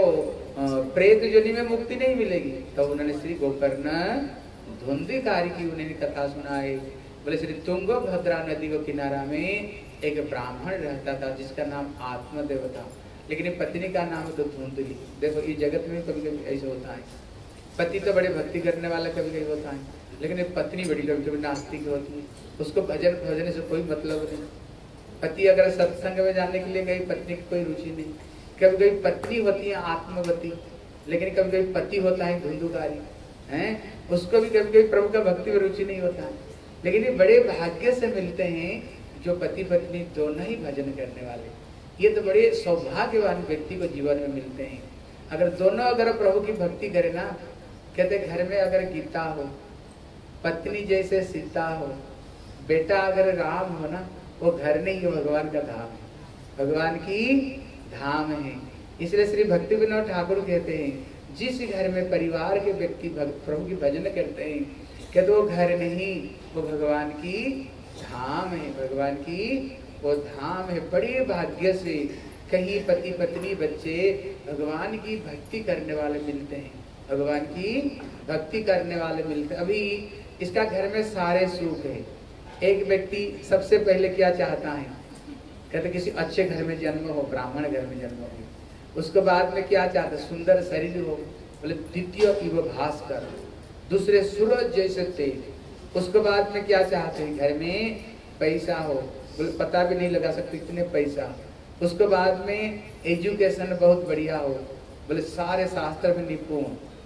प्रेत योनि में मुक्ति नहीं मिलेगी। तो उन्होंने श्री गोकर्ण धुंधिकारी की उन्हें कथा सुनाई। बोले श्री तुंगभद्रा नदी को किनारा में एक ब्राह्मण रहता था जिसका नाम आत्मदेव था, लेकिन पत्नी का नाम तो धुंधली। देखो ये जगत में कभी कभी ऐसा होता है, पति तो बड़े भक्ति करने वाला कभी कभी होता है, लेकिन पत्नी बड़ी कभी कभी नास्तिक होती है, उसको भजन भजन से कोई मतलब नहीं। पति अगर सत्संग में जाने के लिए गई, पत्नी की कोई रुचि नहीं। कभी कभी पत्नी होती है आत्मवती, लेकिन कभी कभी पति होता है धुंधुकारी हैं, उसको भी कभी कभी प्रभु का भक्ति में रुचि नहीं होता है। लेकिन ये बड़े भाग्य से मिलते हैं जो पति पत्नी दोनों ही भजन करने वाले। ये तो बड़े सौभाग्यवान व्यक्ति को जीवन में मिलते हैं। अगर दोनों अगर प्रभु की भक्ति करे ना, कहते घर में अगर गीता हो, पत्नी जैसे सीता हो, बेटा अगर राम हो ना, वो घर नहीं हो, भगवान का धाम है, भगवान की धाम है। इसलिए श्री भक्ति विनोद ठाकुर कहते हैं जिस घर में परिवार के व्यक्ति प्रभु की भजन करते हैं, कहते वो घर नहीं, वो भगवान की धाम है, भगवान की वो धाम है। बड़े भाग्य से कहीं पति पत्नी बच्चे भगवान की भक्ति करने वाले मिलते हैं, भगवान की भक्ति करने वाले मिलते हैं। अभी इसका घर में सारे सुख है। एक व्यक्ति सबसे पहले क्या चाहता है, कहते किसी अच्छे घर में जन्म हो, ब्राह्मण घर में जन्म हो। उसके बाद में क्या चाहते, सुंदर शरीर हो, बोले द्वितीय इव भास्कर, दूसरे सूरज जैसे तेज। उसके बाद में क्या चाहते हैं, घर में पैसा हो, बोले पता भी नहीं लगा सकते इतने पैसा। उसके बाद में एजुकेशन बहुत बढ़िया हो, बोले सारे शास्त्र में निपुण।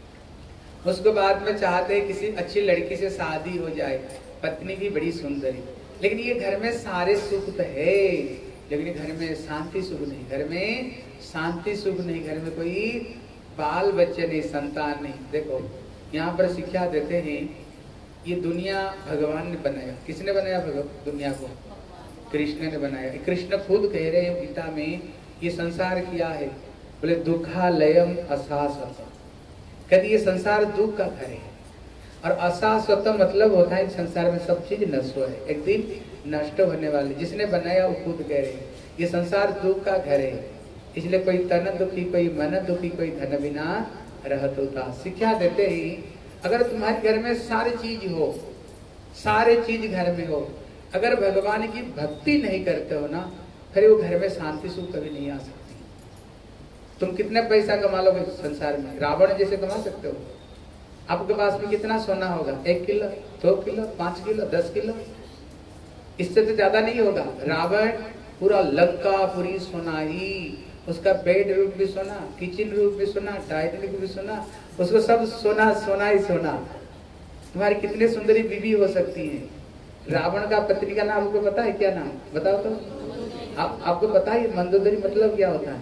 उसके बाद में चाहते हैं किसी अच्छी लड़की से शादी हो जाए, पत्नी भी बड़ी सुंदरी। लेकिन ये घर में सारे सुख तो है, लेकिन घर में शांति सुख नहीं, घर में शांति सुख नहीं, घर में कोई बाल बच्चे नहीं, संतान नहीं। देखो यहाँ पर शिक्षा देते हैं, ये दुनिया भगवान ने बनाया। किसने बनाया भगवान दुनिया को? कृष्ण ने बनाया। कृष्ण खुद कह रहे हैं गीता में, ये संसार किया है, बोले दुखालयम अशाश्वत, कहते ये संसार दुख का घर है। और अशाश्वत मतलब होता है संसार में सब चीज नश्वर है, एक दिन नष्ट होने वाले। जिसने बनाया वो खुद कह रहे हैं ये संसार दुख का घर है, इसलिए कोई तन दुखी, कोई मन दुखी, कोई धन बिना रहत होता। शिक्षा देते ही अगर तुम्हारे घर में सारी चीज हो, सारे चीज घर में हो, अगर भगवान की भक्ति नहीं करते हो ना, फिर वो घर में शांति सुख कभी नहीं आ सकती। तुम कितने पैसा कमा लोगे संसार में, रावण जैसे कमा सकते हो? आपके पास में कितना सोना होगा? एक किलो, दो किलो, पांच किलो, दस किलो, इससे तो ज्यादा नहीं होगा। रावण पूरा लंका पूरी सोना ही, उसका बेड रूप भी सोना, किचन रूप भी सोना, टाइटनिक भी सोना, उसको सब सोना सोना ही सोना। तुम्हारी कितनी सुंदरी बीवी हो सकती है। रावण का पत्नी का नाम आपको पता है? क्या नाम बताओ तो? आप आपको पता है मंदोदरी मतलब क्या होता है?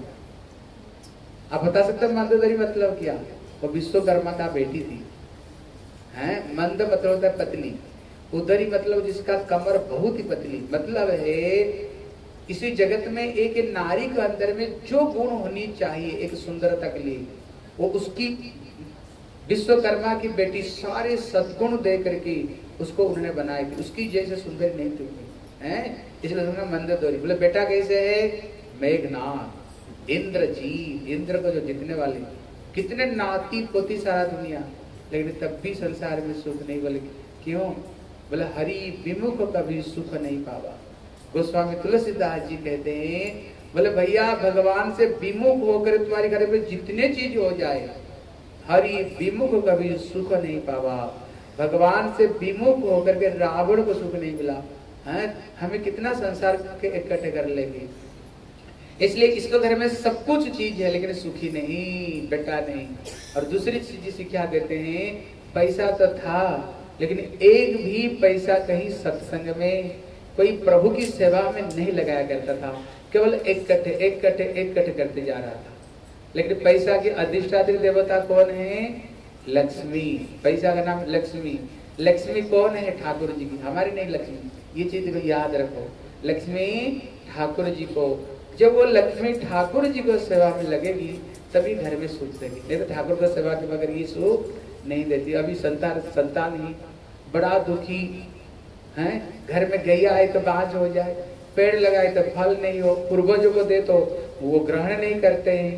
आप बता सकते हो मंदोदरी मतलब क्या? वो विश्वकर्मा का बेटी थी, हैं? मंद मतलब होता है पतली, उदरी मतलब जिसका कमर बहुत ही पतली। मतलब है इसी जगत में एक नारी के अंदर में जो गुण होनी चाहिए एक सुंदरता के लिए, वो उसकी विश्वकर्मा की बेटी सारे सद्गुण दे करके उसको उन्होंने बनाई थी। उसकी जैसे सुंदर नहीं थी, हैं? इसलिए उन्होंने मंदोदरी बोले। बेटा कैसे है? मेघनाथ, इंद्रजीत, इंद्र को जो जीतने वाले, कितने नाती पोती सारा दुनिया, लेकिन तब भी संसार में सुख नहीं। बोले क्यों? बोले हरि विमुख कभी सुख नहीं पावा। गोस्वामी तुलसीदास जी कहते हैं, बोले भैया भगवान से विमुख होकर तुम्हारे घर में जितने चीज हो जाए, हरि विमुख कभी सुख नहीं पावा। भगवान से विमुख होकर के रावण को सुख नहीं मिला, है? हमें कितना संसार के इकट्ठे कर लेंगे। इसलिए इसको घर में सब कुछ चीज है, लेकिन सुखी नहीं, बेटा नहीं। और दूसरी चीज शिक्षा देते हैं, पैसा तो था, लेकिन एक भी पैसा कहीं सत्संग में, कोई प्रभु की सेवा में नहीं लगाया करता था। केवल एक कट्ठे एक कट्ठे एक कट्ठे करते जा रहा था। लेकिन पैसा की अधिष्ठात्री देवता कौन है? लक्ष्मी। पैसा का नाम लक्ष्मी। लक्ष्मी कौन है? ठाकुर जी की, हमारी नहीं लक्ष्मी। ये चीज को याद रखो, लक्ष्मी ठाकुर जी को। जब वो लक्ष्मी ठाकुर जी को सेवा में लगेगी तभी घर में सुख देगी, नहीं तो ठाकुर को सेवा के बगैर ये सुख नहीं देती। अभी संतान संतान ही बड़ा दुखी है। घर में गैया है तो बाज हो जाए, पेड़ लगाए तो फल नहीं हो, पूर्वजों को दे तो वो ग्रहण नहीं करते हैं,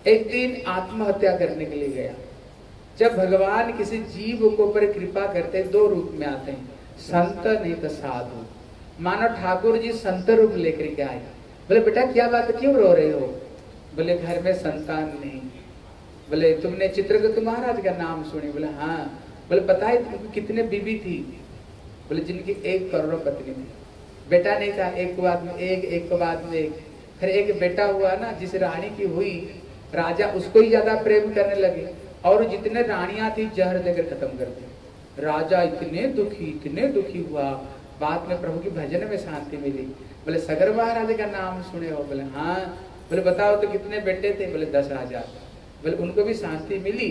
एक दिन आत्महत्या करने के लिए गया। जब भगवान किसी जीव को ऊपर कृपा करते हैं, दो रूप में आते हैं, संत नहीं तो साधु। मानो ठाकुर जी संत रूप लेकर के आए। बोले बेटा क्या बात, क्यों रो रहे हो? बोले घर में संतान नहीं। बोले तुमने चित्रगुप्त महाराज का नाम सुनी? बोले हाँ। बोले पता है तुमको कितने बीवी थी? बोले जिनकी एक करोड़ पत्नी थी। बेटा नहीं था, एक के बाद में एक, एक के बाद में एक। फिर एक बेटा हुआ ना, जिस रानी की हुई, राजा उसको ही ज्यादा प्रेम करने लगे और जितने रानियां थी जहर देकर खत्म कर दी। राजा इतने दुखी इतने दुखी हुआ। बाद में प्रभु की भजन में शांति मिली। बोले सगर महाराज का नाम सुने हो? बोले हाँ। बोले बताओ तो कितने बेटे थे? बोले दस हजार। बोले उनको भी शांति मिली?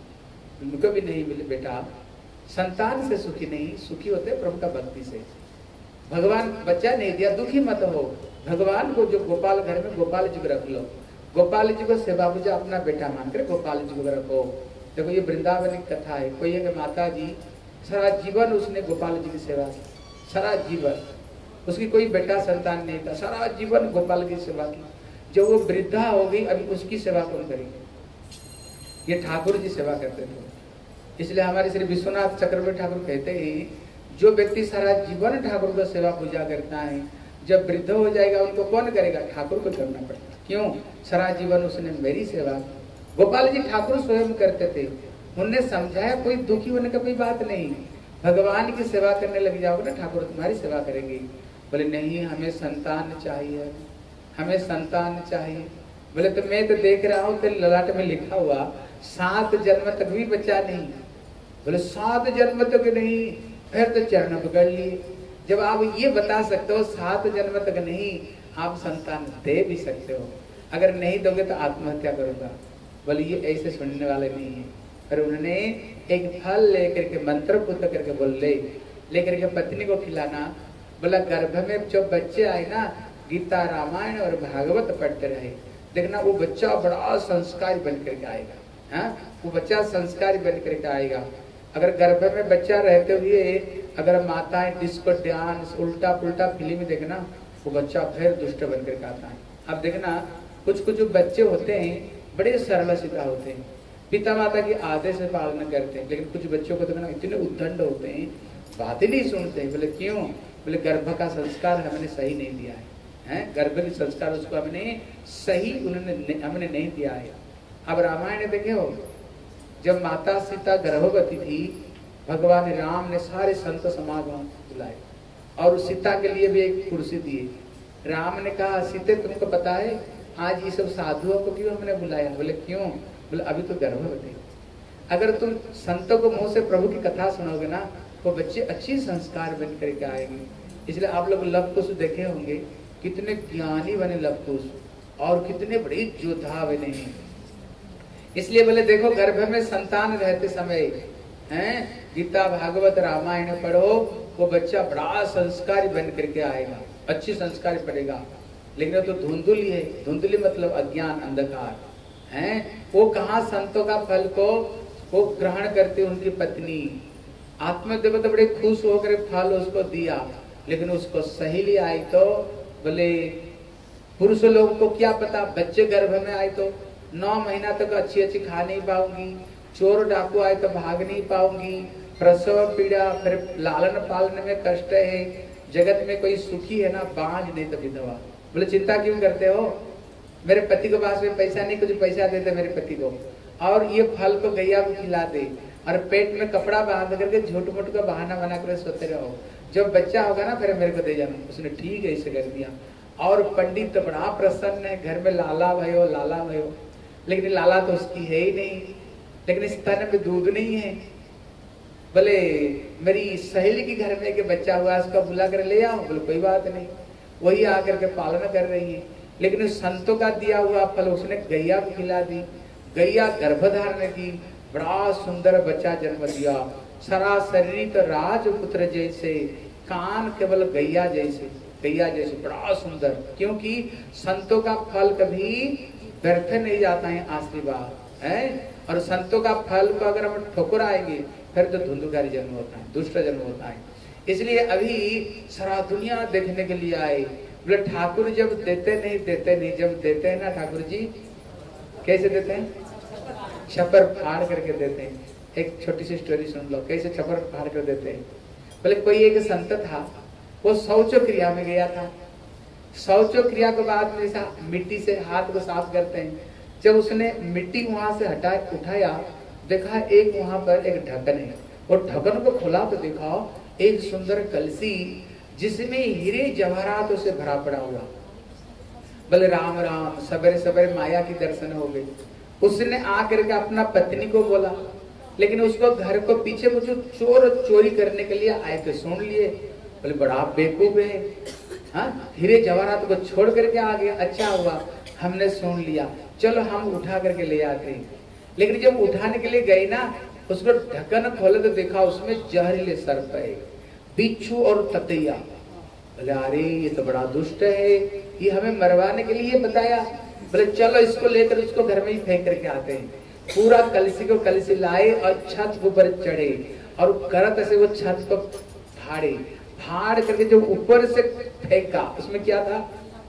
उनको भी नहीं मिली। बेटा संतान से सुखी नहीं, सुखी होते प्रभु का भक्ति से। भगवान बच्चा नहीं दिया, दुखी मत हो। भगवान को जो गोपाल घर में गोपाल जी को रख लो, गोपाल जी को सेवा पूजा अपना बेटा मानकर गोपाल जी को रखो। देखो ये वृंदावन की कथा है। कोई है कि माता जी सारा जीवन उसने गोपाल जी की सेवा की, सारा जीवन उसकी कोई बेटा संतान नहीं था, सारा जीवन गोपाल की सेवा की। जब वो वृद्धा हो गई, अभी उसकी सेवा कौन करेगी? ये ठाकुर जी सेवा करते थे। इसलिए हमारे श्री विश्वनाथ चक्रवर्ती ठाकुर कहते हैं, जो व्यक्ति सारा जीवन ठाकुर को सेवा पूजा करता है, जब वृद्ध हो जाएगा उनको कौन करेगा? ठाकुर को करना पड़ेगा। क्यों? सारा जीवन उसने मेरी सेवा। गोपाल जी ठाकुर स्वयं करते थे। उनने समझाया कोई दुखी होने का कोई बात नहीं, भगवान की सेवा करने लग जाओगे ना, ठाकुर तुम्हारी सेवा करेंगे। बोले नहीं, हमें संतान चाहिए, हमें संतान चाहिए। बोले तो मैं तो देख रहा हूँ तेरे ललाट में लिखा हुआ सात जन्म तक भी बच्चा नहीं। बोले सात जन्म तक नहीं? फिर तो चरण पकड़ लिए। जब आप ये बता सकते हो सात जन्म तक नहीं, आप संतान दे भी सकते हो। अगर नहीं दोगे तो आत्महत्या करूंगा। बोले ये ऐसे सुनने वाले नहीं है। पर उन्होंने एक फल लेकर के मंत्र पुत्र करके बोल ले लेकर के पत्नी को खिलाना। बोला गर्भ में जो बच्चे आए ना, गीता रामायण और भागवत पढ़ते रहे, देखना वो बच्चा बड़ा संस्कारी बन करके आएगा। हाँ, वो बच्चा संस्कारी बन करके आएगा। अगर गर्भ में बच्चा रहते हुए अगर माताएं डिस्को डांस उल्टा पुल्टा फिल्म देखना, वो बच्चा फिर दुष्ट बन करके आता है। अब देखना कुछ कुछ बच्चे होते हैं बड़े सरल सीधा होते हैं, पिता माता की आदेश से पालन करते हैं, लेकिन कुछ बच्चों को देखना इतने उद्दंड होते हैं, बात ही नहीं सुनते। बोले क्यों? बोले गर्भ का संस्कार हमने सही नहीं दिया है, हैं? गर्भ के संस्कार उसको हमने सही उन्होंने हमने नहीं दिया है। अब रामायण देखे हो, जब माता सीता गर्भवती थी, भगवान राम ने सारे संत समाज वहां बुलाए और सीता के लिए भी एक कुर्सी दी। राम ने कहा सीते तुमको पता है आज ये सब साधुओं को क्यों हमने बुलाया? बोले क्यों? बोले अभी तो गर्भवती। अगर तुम संतों को मुंह से प्रभु की कथा सुनोगे ना, तो बच्चे अच्छी संस्कार बन करके आएंगे। इसलिए आप लोग लव कुश देखे होंगे, कितने ज्ञानी बने लव कुश और कितने बड़े योद्धा बने हैं। इसलिए बोले देखो गर्भ में संतान रहते समय हैं, गीता भागवत रामायण पढ़ो, वो बच्चा बड़ा संस्कारी बन करके आएगा, अच्छी संस्कारी पड़ेगा। लेकिन तो धुंधुली है, धुंधुली मतलब अज्ञान अंधकार हैं। वो कहाँ संतों का फल को वो ग्रहण करती उनकी पत्नी। आत्मदेव तो बड़े खुश होकर फल उसको दिया, लेकिन उसको सहेली आई तो बोले पुरुष लोगों को क्या पता, बच्चे गर्भ में आए तो नौ महीना तक अच्छी अच्छी खा नहीं पाऊंगी, चोर डाकू आए तो भाग नहीं पाऊंगी, प्रसव पीड़ा, फिर लालन पालन में कष्ट है, जगत में कोई सुखी है ना, बांझ नहीं तो विधवा। बोले चिंता क्यों करते हो, मेरे पति के पास में पैसा नहीं, कुछ पैसा देते मेरे पति को और ये फल को गैया को खिला दे और पेट में कपड़ा बांध करके झूठ मूठ का बहाना बना कर सोते रहो, जब बच्चा होगा ना फिर मेरे को दे जाना। उसने ठीक है ऐसे कर दिया और पंडित तो बड़ा प्रसन्न है, घर में लाला भयो लाला भयो, लेकिन लाला तो उसकी है ही नहीं, लेकिन इस स्तन में दूध नहीं है। बोले मेरी सहेली के घर में एक बच्चा हुआ, उसका बुला कर ले आओ। बोले कोई बात नहीं, वही आकर के पालन कर रही है, लेकिन उस संतों का दिया हुआ फल उसने गैया को खिला दी। गैया गर्भधारण की, बड़ा सुंदर बच्चा जन्म दिया, सारा शरीर तो राजपुत्र जैसे, कान केवल गैया जैसे, गैया जैसे बड़ा सुंदर, क्योंकि संतों का फल कभी व्यर्थ नहीं जाता है, आशीर्वाद है। और संतों का फल को अगर हम ठुकराएंगे फिर तो धुंधुकारी जन्म होता है, दुष्ट जन्म होता है। इसलिए अभी सारा दुनिया देखने के लिए आए। बोले ठाकुर जब देते नहीं देते नहीं, जब देते हैं ना ठाकुर जी कैसे देते हैं? छप्पर फाड़ करके देते हैं। एक छोटी सी स्टोरी सुन लो, कैसे छप्पर फाड़ कर देते हैं। बोले कोई एक संत था, वो शौच क्रिया में गया था। शौच क्रिया के बाद में जैसा मिट्टी से हाथ को साफ करते हैं, जब उसने मिट्टी वहां से हटा उठाया, देखा एक वहां पर एक ढक्कन है, और ढक्कन को खोला तो देखा एक सुंदर कलसी जिसमें हीरे जवाहरातों से भरा पड़ा हुआ। बोले राम राम, सवेरे सवेरे माया की दर्शन हो गई। उसने आकर के अपना पत्नी को बोला, लेकिन उसको घर को पीछे मुझे चोर चोरी करने के लिए आए थे, सुन लिए। बोले बड़ा बेवकूफ है, हाँ हीरे जवाहरात को छोड़ करके आ गया। अच्छा हुआ हमने सुन लिया, चलो हम उठा करके ले आते हैं। लेकिन जब उठाने के लिए गए ना, उसको ढक्कन खोले तो देखा उसमें जहरीले सर्प है, बिच्छू और ततैया। बोले अरे ये तो बड़ा दुष्ट है, ये हमें मरवाने के लिए बताया। बोले चलो इसको लेकर उसको घर में ही फेंक करके आते हैं। पूरा कलसी को कलसी लाए और छत के ऊपर चढ़े और करत से वो छत को फाड़े, फाड़ करके जो ऊपर से फेंका, उसमें क्या था?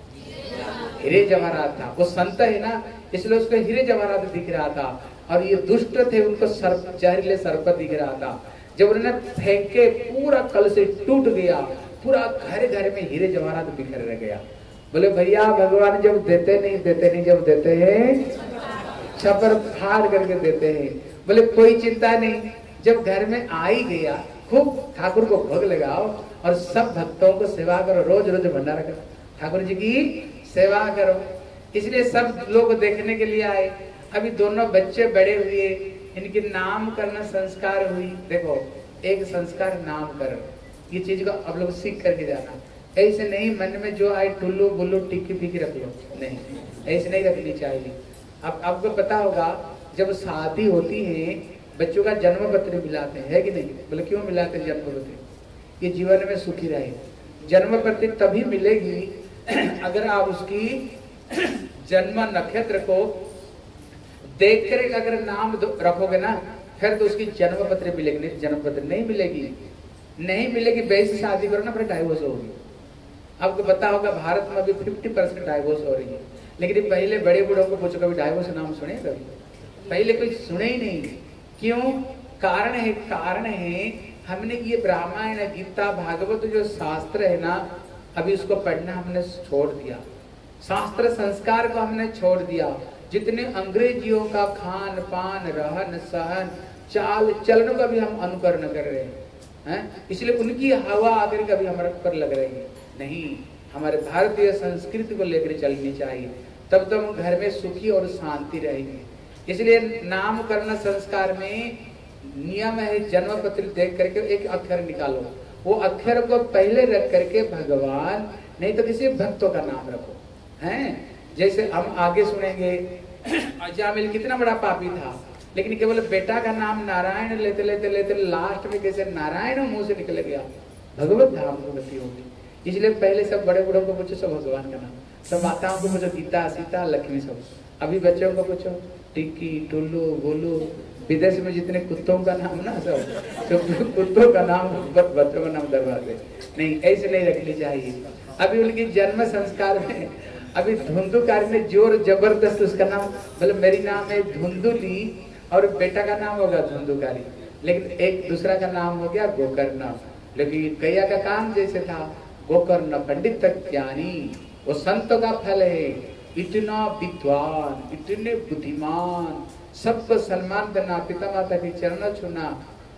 हीरे जवाहरात था। वो संत है ना, इसलिए उसको हीरे जवाहरात दिख रहा था, और ये दुष्ट थे, उनको सर्प, जहरीले सर्प दिख रहा था। जब उन्होंने फेंके पूरा कलसी टूट गया, पूरा घर घर में हीरे जवाहरात बिखर रह गया। बोले भैया भगवान जब देते नहीं देते नहीं जब देते हैं छप्पर फाड़ करके देते हैं। बोले कोई चिंता नहीं, जब घर में आ ही गया, खूब ठाकुर को भोग लगाओ और सब भक्तों को सेवा करो, रोज रोज भंडारा करो, ठाकुर जी की सेवा करो। इसलिए सब लोग देखने के लिए आए। अभी दोनों बच्चे बड़े हुए, इनके नाम करना संस्कार हुई। देखो एक संस्कार नाम करो, ये चीज को अब लोग सीख करके जाना। ऐसे नहीं मन में जो आए टुल्लू बुल्लू टिक्की फिक्की रख लो, नहीं ऐसे नहीं रखनी चाहिए। अब आपको पता होगा जब शादी होती है बच्चों का जन्म पत्र मिलाते हैं, है कि नहीं? बोले क्यों मिलाते हैं जन्म पत्र? ये जीवन में सुखी रहे। जन्म पत्र तभी मिलेगी अगर आप उसकी जन्म नक्षत्र को देख कर अगर नाम रखोगे ना, फिर तो उसकी जन्म पत्र मिलेगी, नहीं जन्म पत्र नहीं मिलेगी। नहीं मिलेगी, वैसे शादी करो ना, फिर डाइवोर्स होगी। आपको पता होगा भारत में अभी फिफ्टी परसेंट डाइवोर्स हो रही है, लेकिन पहले बड़े बूढ़ों को पूछो कभी डाइवोर्स नाम सुने? कभी पहले कोई सुने ही नहीं। क्यों? कारण है कारण है हमने ये रामायण गीता भागवत जो शास्त्र है ना, अभी उसको पढ़ना हमने छोड़ दिया। शास्त्र संस्कार को हमने छोड़ दिया। जितने अंग्रेजियों का खान पान रहन सहन चाल चलन का भी हम अनुकरण कर रहे हैं, हैं? इसलिए उनकी हवा आकर कभी हमारे पर लग रही है। नहीं, हमारे भारतीय संस्कृति को लेकर चलनी चाहिए, तब तो हम घर में सुखी और शांति रहेंगे। इसलिए नामकरण संस्कार में नियम है, जन्म पत्र देख करके एक अक्षर निकालो, वो अक्षर को पहले रख करके भगवान नहीं तो किसी भक्तों का नाम रखो, हैं? जैसे हम आगे सुनेंगे अजामिल कितना बड़ा पापी था, लेकिन केवल बेटा का नाम नारायण लेते लेते लेते लास्ट में कैसे नारायण मुंह से निकल गया, भगवत धाम को गति होगी। इसलिए पहले सब बड़े बड़ों को पूछो सब भगवान का नाम, सब माताओं को पूछो गीता सीता लक्ष्मी सब, अभी बच्चों को पूछो टिक्की टुल्लू गोलू, विदेश में जितने कुत्तों का नाम ना सब सब कुत्तों का नाम बच्चों का नाम दरवा दे। नहीं, ऐसे नहीं रखनी चाहिए। अभी उनकी जन्म संस्कार में अभी धुंधुकारी ने जोर जबरदस्त उसका नाम, बोले मेरी नाम है धुंधुली और बेटा का नाम होगा धुंधुकारी, लेकिन एक दूसरा का नाम हो गया गोकर्ण। लेकिन कैया का काम जैसे था, गोकर्ण पंडित तक ज्ञानी, वो संतों का फल है। इतना विद्वान, इतने बुद्धिमान, सबको सम्मान देना, पिता माता के चरण छूना,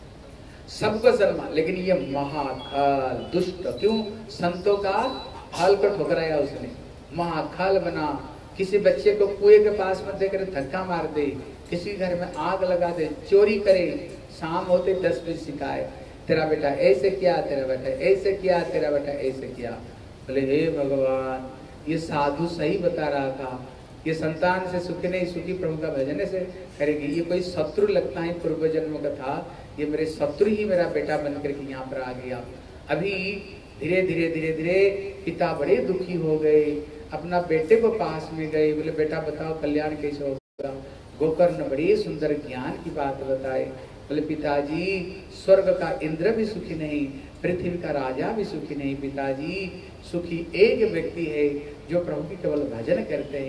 सबको सम्मान, लेकिन ये महाकाल दुष्ट क्यों? संतों का हाल को ठुकराया उसने, महाकाल बना। किसी बच्चे को कुएं के पास में देकर धक्का मार दे, किसी घर में आग लगा दे, चोरी करे, शाम होते दस बजे सिखाए तेरा बेटा ऐसे किया, तेरा बेटा ऐसे किया, तेरा बेटा ऐसे किया। बोले हे भगवान, ये साधु सही बता रहा था, ये संतान से सुखी नहीं सुखी प्रभु का भजन से करेगी। ये कोई शत्रु लगता है, पूर्व जन्म का था, ये मेरे शत्रु ही मेरा बेटा बन करके यहाँ पर आ गया। अभी धीरे धीरे धीरे धीरे पिता बड़े दुखी हो गए, अपना बेटे को पास में गए, बोले बेटा बताओ कल्याण कैसे होगा? गोकर्ण बड़ी सुंदर ज्ञान की बात बताए। बोले पिताजी, स्वर्ग का इंद्र भी सुखी नहीं, पृथ्वी का राजा भी सुखी नहीं। पिताजी, सुखी एक व्यक्ति है जो प्रभु की केवल भजन करते हैं।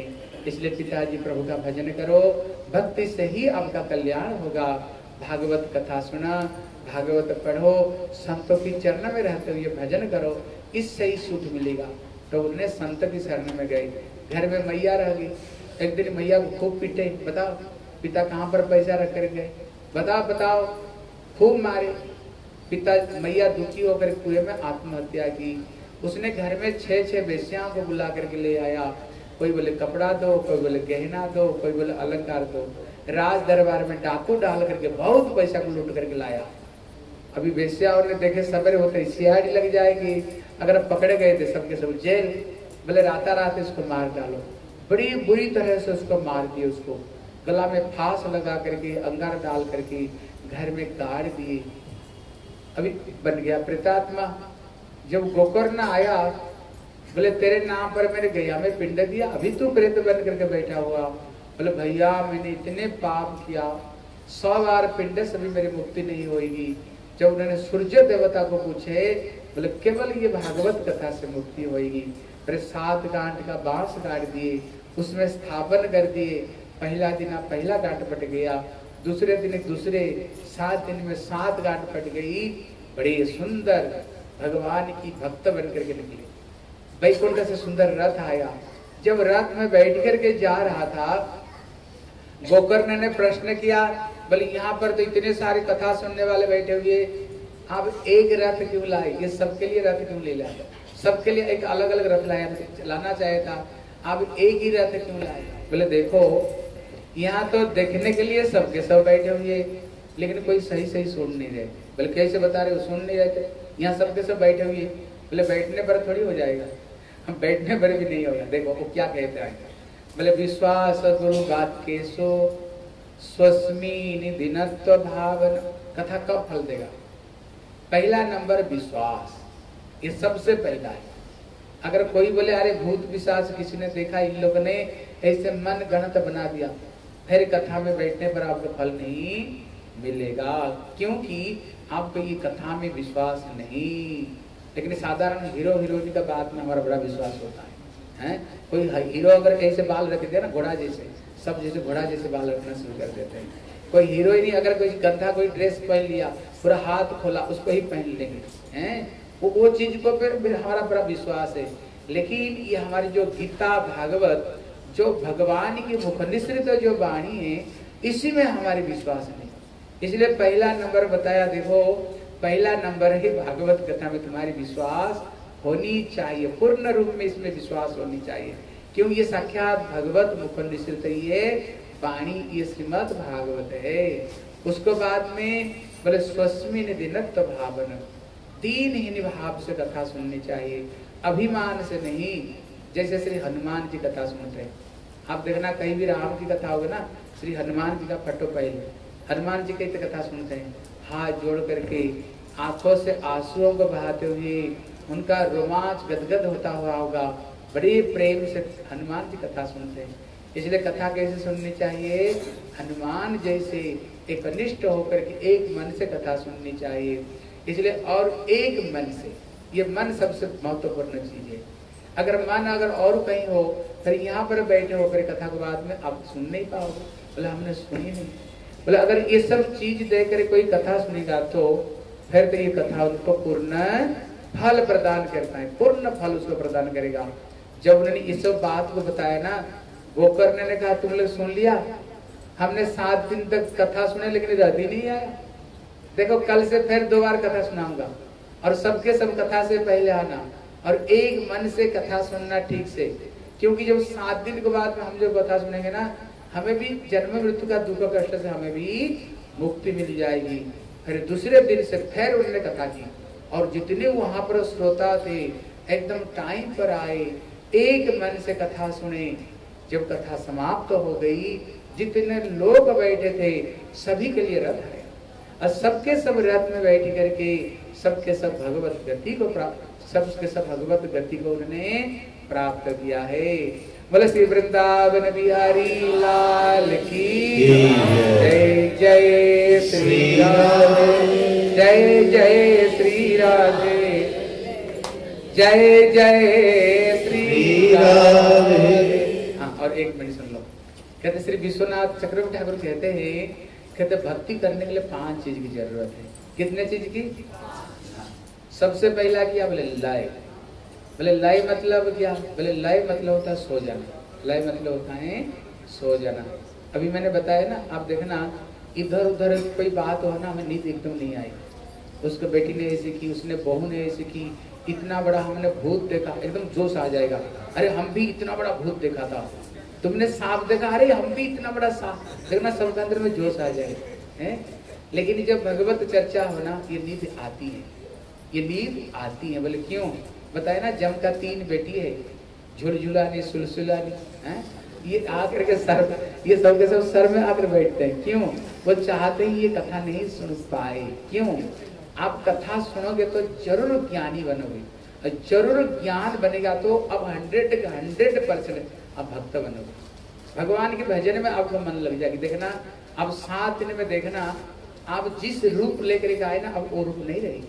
इसलिए पिताजी प्रभु का भजन करो, भक्ति से ही आपका कल्याण होगा। भागवत कथा सुना, भागवत पढ़ो, संतों की चरण में रहते हुए भजन करो, इससे ही सुख मिलेगा। तो उन्हें संत की शरण में गए। घर में मैया रह गई। एक दिन मैया को खूब पीटे, बताओ पिता कहाँ पर पैसा रख कर गए, बताओ बताओ, खूब मारे। पिता मैया दुखी होकर कुएं में आत्महत्या की। उसने घर में छह छह बेस्याओं को बुला करके ले आया। कोई बोले कपड़ा दो, कोई बोले गहना दो, कोई बोले अलंकार दो। राज दरबार में डाकू डाल करके बहुत पैसा को लूट करके लाया। अभी बेस्याओं ने देखे सवेरे होते सीआईडी लग जाएगी, अगर पकड़े गए थे सबके सब जेल। बोले राता रात इसको मार डालो। बड़ी बुरी तरह से उसको मार दिए, उसको गला में फांस लगा करके अंगार डाल करके घर में गाड़ दिए। अभी बन गया प्रेतात्मा। जब गोकर्ण आया, बोले तेरे नाम पर मैंने गया में पिंड दिया, अभी तू प्रेत बन करके बैठा हुआ। बोले भैया मैंने इतने पाप किया, सौ बार पिंड से भी मेरी मुक्ति नहीं होगी। जब उन्होंने सूर्य देवता को पूछे, बोले केवल ये भागवत कथा से मुक्ति होगी। फिर सात गांठ का बांस काट दिए, उसमें स्थापन कर दिए। पहला दिन पहला गांठ पट गया, दूसरे दिन दूसरे, सात दिन में सात गांठ पट गई। बड़ी सुंदर भगवान की भक्त बन करके निकले। वैकुंठ से सुंदर रथ आया। जब रथ में बैठ करके जा रहा था, गोकर्ण ने प्रश्न किया, बोले यहाँ पर तो इतने सारे कथा सुनने वाले बैठे हुए, आप एक रथ क्यों लाए? ये सबके लिए रथ क्यों ले लाए? सबके लिए एक अलग अलग रथ लाया, लाना चाहिए था, आप एक ही रथ क्यों लाए? बोले देखो यहाँ तो देखने के लिए सबके सब बैठे हुए, लेकिन कोई सही सही सुन नहीं रहे। बोले कैसे बता रहे हो? सुन नहीं रहे, यहाँ सबके सब बैठे हुए। बोले बैठने पर थोड़ी हो जाएगा, हम बैठने पर भी नहीं होगा। देखो वो क्या कहते हैं, बोले विश्वास गुरु गात केसो स्वस्मी दिनत्व भावन। कथा कब फल देगा? पहला नंबर विश्वास, ये सबसे पहला है। अगर कोई बोले अरे भूत पिशाच किसी ने देखा, इन लोगों ने ऐसे मन गणत बना दिया, फिर कथा में बैठने पर आपको फल नहीं मिलेगा, क्योंकि आपको ये कथा में विश्वास नहीं। लेकिन साधारण हीरो हीरोइन का बात में हमारा बड़ा विश्वास होता है, हैं? कोई हीरो अगर ऐसे बाल रख दिया ना घोड़ा जैसे, सब जैसे घोड़ा जैसे बाल रखना शुरू कर देते हैं। कोई हीरोइन अगर कोई गंदा कोई ड्रेस पहन लिया, पूरा हाथ खोला, उसको ही पहन लेंगे, हैं? वो वो चीज को फिर हमारा बड़ा विश्वास है। लेकिन ये हमारी जो गीता भागवत, जो भगवान की मुख निसृत जो वाणी है, इसी में हमारी विश्वास नहीं। इसलिए पहला नंबर बताया, देखो पहला नंबर है भागवत कथा में तुम्हारी विश्वास होनी चाहिए, पूर्ण रूप में इसमें विश्वास होनी चाहिए। क्यों? ये साक्षात भगवत मुख निसृत ये वाणी, ये श्रीमद् भागवत है। उसको बाद में बोले स्वस्मिन दिनत्व भावन, दीनहीन भाव से कथा सुननी चाहिए, अभिमान से नहीं। जैसे श्री हनुमान जी कथा सुनते हैं, आप देखना कहीं भी राम की कथा होगा ना, श्री हनुमान जी का फटो पहले हनुमान जी की कथा सुनते हैं, हाथ जोड़ करके आंखों से आंसुओं को बहाते हुए, उनका रोमांच गदगद होता हुआ होगा, बड़े प्रेम से हनुमान जी कथा सुनते हैं। इसलिए कथा कैसे सुननी चाहिए? हनुमान जैसे एक अनिष्ट होकर के एक मन से कथा सुननी चाहिए। इसलिए और एक मन से, ये मन सबसे महत्वपूर्ण चीज है। अगर मन अगर और कहीं हो, फिर यहाँ पर बैठे हो, फिर कथा के बाद में आप सुन नहीं पाओगे। बोले हमने सुनी नहीं। बोले अगर ये सब चीज देकर कोई कथा सुनेगा तो फिर तो ये कथा उनको पूर्ण फल प्रदान करता है, पूर्ण फल उसको प्रदान करेगा। जब उन्होंने इस सब बात को बताया ना, गोकर्ण ने कहा तुम लोग सुन लिया, हमने सात दिन तक कथा सुने लेकिन रद ही नहीं आया। देखो कल से फिर दो बार कथा सुनाऊंगा, और सबके सब कथा से पहले आना, और एक मन से कथा सुनना ठीक से। क्योंकि जब सात दिन के बाद में हम जो कथा सुनेंगे ना, हमें भी जन्म मृत्यु का दुख कष्ट से हमें भी मुक्ति मिल जाएगी। फिर दूसरे दिन से फिर उन्होंने कथा की, और जितने वहां पर श्रोता थे एकदम टाइम पर आए, एक मन से कथा सुने। जब कथा समाप्त हो गई, जितने लोग बैठे थे सभी के लिए रथ है, और सबके सब रथ में बैठ करके सबके सब भगवत गति को प्राप्त, सबके सब भगवत गति को उन्होंने प्राप्त किया है। बोले श्री वृंदावन बिहारी लाल की जय। जय श्री राधे, जय जय श्री राधे, जय जय श्री राधे। हाँ, और और एक मिनट सुन लो। कहते श्री विश्वनाथ चक्रवर्ती ठाकुर कहते हैं, कहते भक्ति करने के लिए पांच चीज की जरूरत है। कितने चीज की? सबसे पहला क्या बोले? लय। बोले लय मतलब क्या? बोले लय मतलब होता है सो जाना। लय मतलब होता है सो जाना। अभी मैंने बताया ना, आप देखना इधर उधर कोई बात हो ना, हमें नींद एकदम नहीं आई। उसको बेटी ने ऐसी की, उसने बहू ने ऐसी की, इतना बड़ा हमने भूत देखा, एकदम जोश आ जाएगा। अरे हम भी इतना बड़ा भूत देखा था। तुमने सांप देखा, अरे हम भी इतना बड़ा सांप देखना, सबके अंदर में जोश आ जाए हैं। लेकिन जब भगवत चर्चा हो ना, ये नींद आती है, ये नींद आती है। बोले क्यों? बताए ना, जम का तीन बेटी है, झुलझुलानी सुलसुलानी, हैं ये आकर के सर, ये सब के सब सर में आकर बैठते हैं। क्यों? वो चाहते ही ये कथा नहीं सुन पाए। क्यों? आप कथा सुनोगे तो जरूर ज्ञानी बनोगे, और जरूर ज्ञान बनेगा तो अब हंड्रेड हंड्रेड परसेंट आप भक्त बनोगे। भगवान के भजन में आपको मन लग जाएगी। देखना अब सात दिन में देखना, आप जिस रूप लेकर के आए ना, अब वो रूप नहीं रहेगी,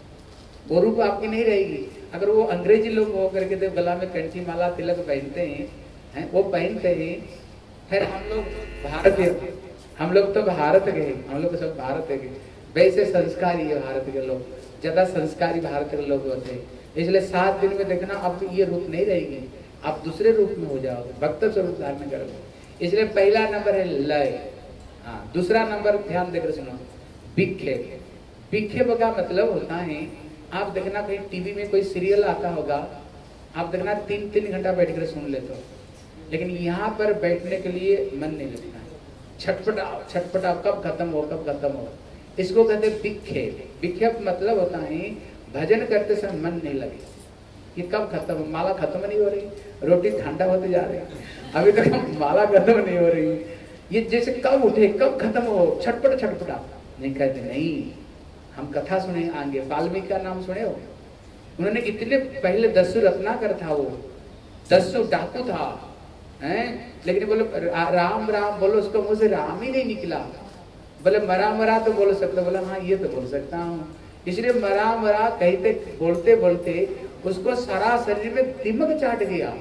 वो रूप आपकी नहीं रहेगी। अगर वो अंग्रेजी लोग होकर के गला में कंठी माला तिलक पहनते हैं, हैं वो पहनते हैं, फिर हम लोग भारतीय, हम लोग तो भारत गए, हम लोग सब भारत गए, वैसे संस्कारी है भारत के लोग, ज्यादा संस्कारी भारत के लोग होते हैं। इसलिए सात दिन में देखना अब ये रूप नहीं रहेगी, आप दूसरे रूप में हो जाओगे, भक्त स्वरूप धारण करोगे। इसलिए पहला नंबर है लय। हाँ, दूसरा नंबर ध्यान देकर सुनो, विक्षेप। विक्षेप का मतलब होता है, आप देखना कहीं टीवी में कोई सीरियल आता होगा, आप देखना तीन तीन घंटा बैठ कर सुन लेते हो, लेकिन यहाँ पर बैठने के लिए मन नहीं लगता है। छटपटाओ छटपटाओ, कब खत्म हो कब खत्म हो, इसको कहते हैं विक्षेप। विक्षेप मतलब होता है भजन करते समय मन नहीं लगे, ये कब खत्म हो, माला खत्म नहीं हो रही, रोटी ठंडा होते जा रही, अभी तक माला खत्म नहीं हो रही, ये जैसे कब उठे कब खत्म हो, छटपट छटपटा नहीं। कहते नहीं, हम कथा सुने आगे, वाल्मीकि का नाम सुने हो? उन्होंने इतने पहले दस्यु रत्नाकर था, वो दस्यु डाकू था, हैं? लेकिन बोलो राम राम बोलो, उसको मुंह से राम ही नहीं निकला। बोले मरा मरा तो बोल सकते, बोला हाँ ये तो बोल सकता हूँ। इसलिए मरा मरा कहते बोलते बोलते उसको सारा शरीर में दिमक चाट गया,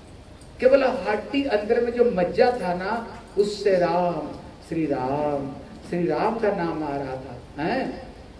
केवल हड्डी अंदर में जो मज्जा था ना, उससे राम श्री राम श्री राम का नाम आ रहा था। हैं?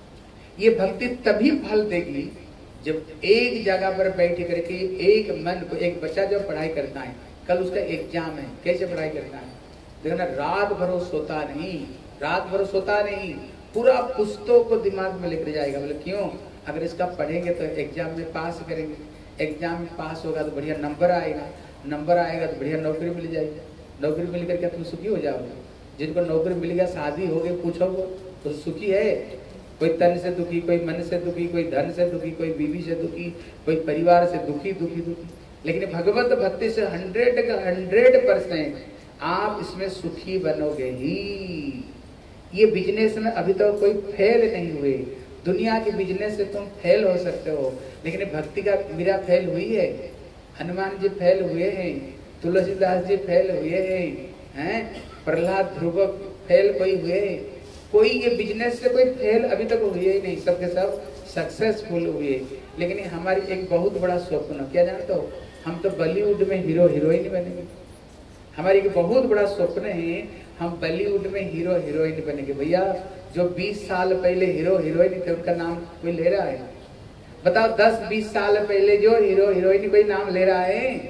ये भक्ति तभी फल देगी जब एक जगह पर बैठ करके एक मन को, एक बच्चा जब पढ़ाई करता है, कल उसका एग्जाम है, कैसे पढ़ाई करता है? देखना रात भर वो सोता नहीं, रात भर सोता नहीं, पूरा पुस्तकों को दिमाग में लेकर जाएगा। बोले क्यों? अगर इसका पढ़ेंगे तो एग्जाम में पास करेंगे, एग्जाम में पास होगा तो बढ़िया नंबर आएगा, नंबर आएगा तो बढ़िया नौकरी मिल जाएगी, नौकरी मिल करके तुम सुखी हो जाओगे। जिनको नौकरी मिल गया, शादी हो गई, पूछोगे तो सुखी है? कोई तन से दुखी, कोई मन से दुखी, कोई धन से दुखी, कोई बीवी से दुखी, कोई परिवार से दुखी दुखी दुखी। लेकिन भगवत भक्ति से हंड्रेड का हंड्रेड परसेंट आप इसमें सुखी बनोगे ही। ये बिजनेस में अभी तक तो कोई फेल नहीं हुए, दुनिया के बिजनेस से तुम फेल हो सकते हो, लेकिन भक्ति का मीरा फेल हुई है, हनुमान जी फेल हुए हैं, तुलसीदास जी फेल हुए हैं, हैं? प्रहलाद ध्रुव फेल कोई हुए, कोई ये बिजनेस से कोई फेल अभी तक हुए ही नहीं, सबके सब सक्सेसफुल हुए। लेकिन हमारी एक बहुत बड़ा स्वप्न, क्या जानते हो? हम तो बॉलीवुड में हीरो हीरोइन बनेंगे। हमारी एक बहुत बड़ा स्वप्न है, हम बॉलीवुड में हीरो हीरोइन बनेंगे। भैया जो बीस साल पहले हीरो हीरोइन थे उनका नाम कोई ले रहा है? बताओ, दस बीस साल पहले जो हीरो हीरोइन कोई नाम ले रहा है?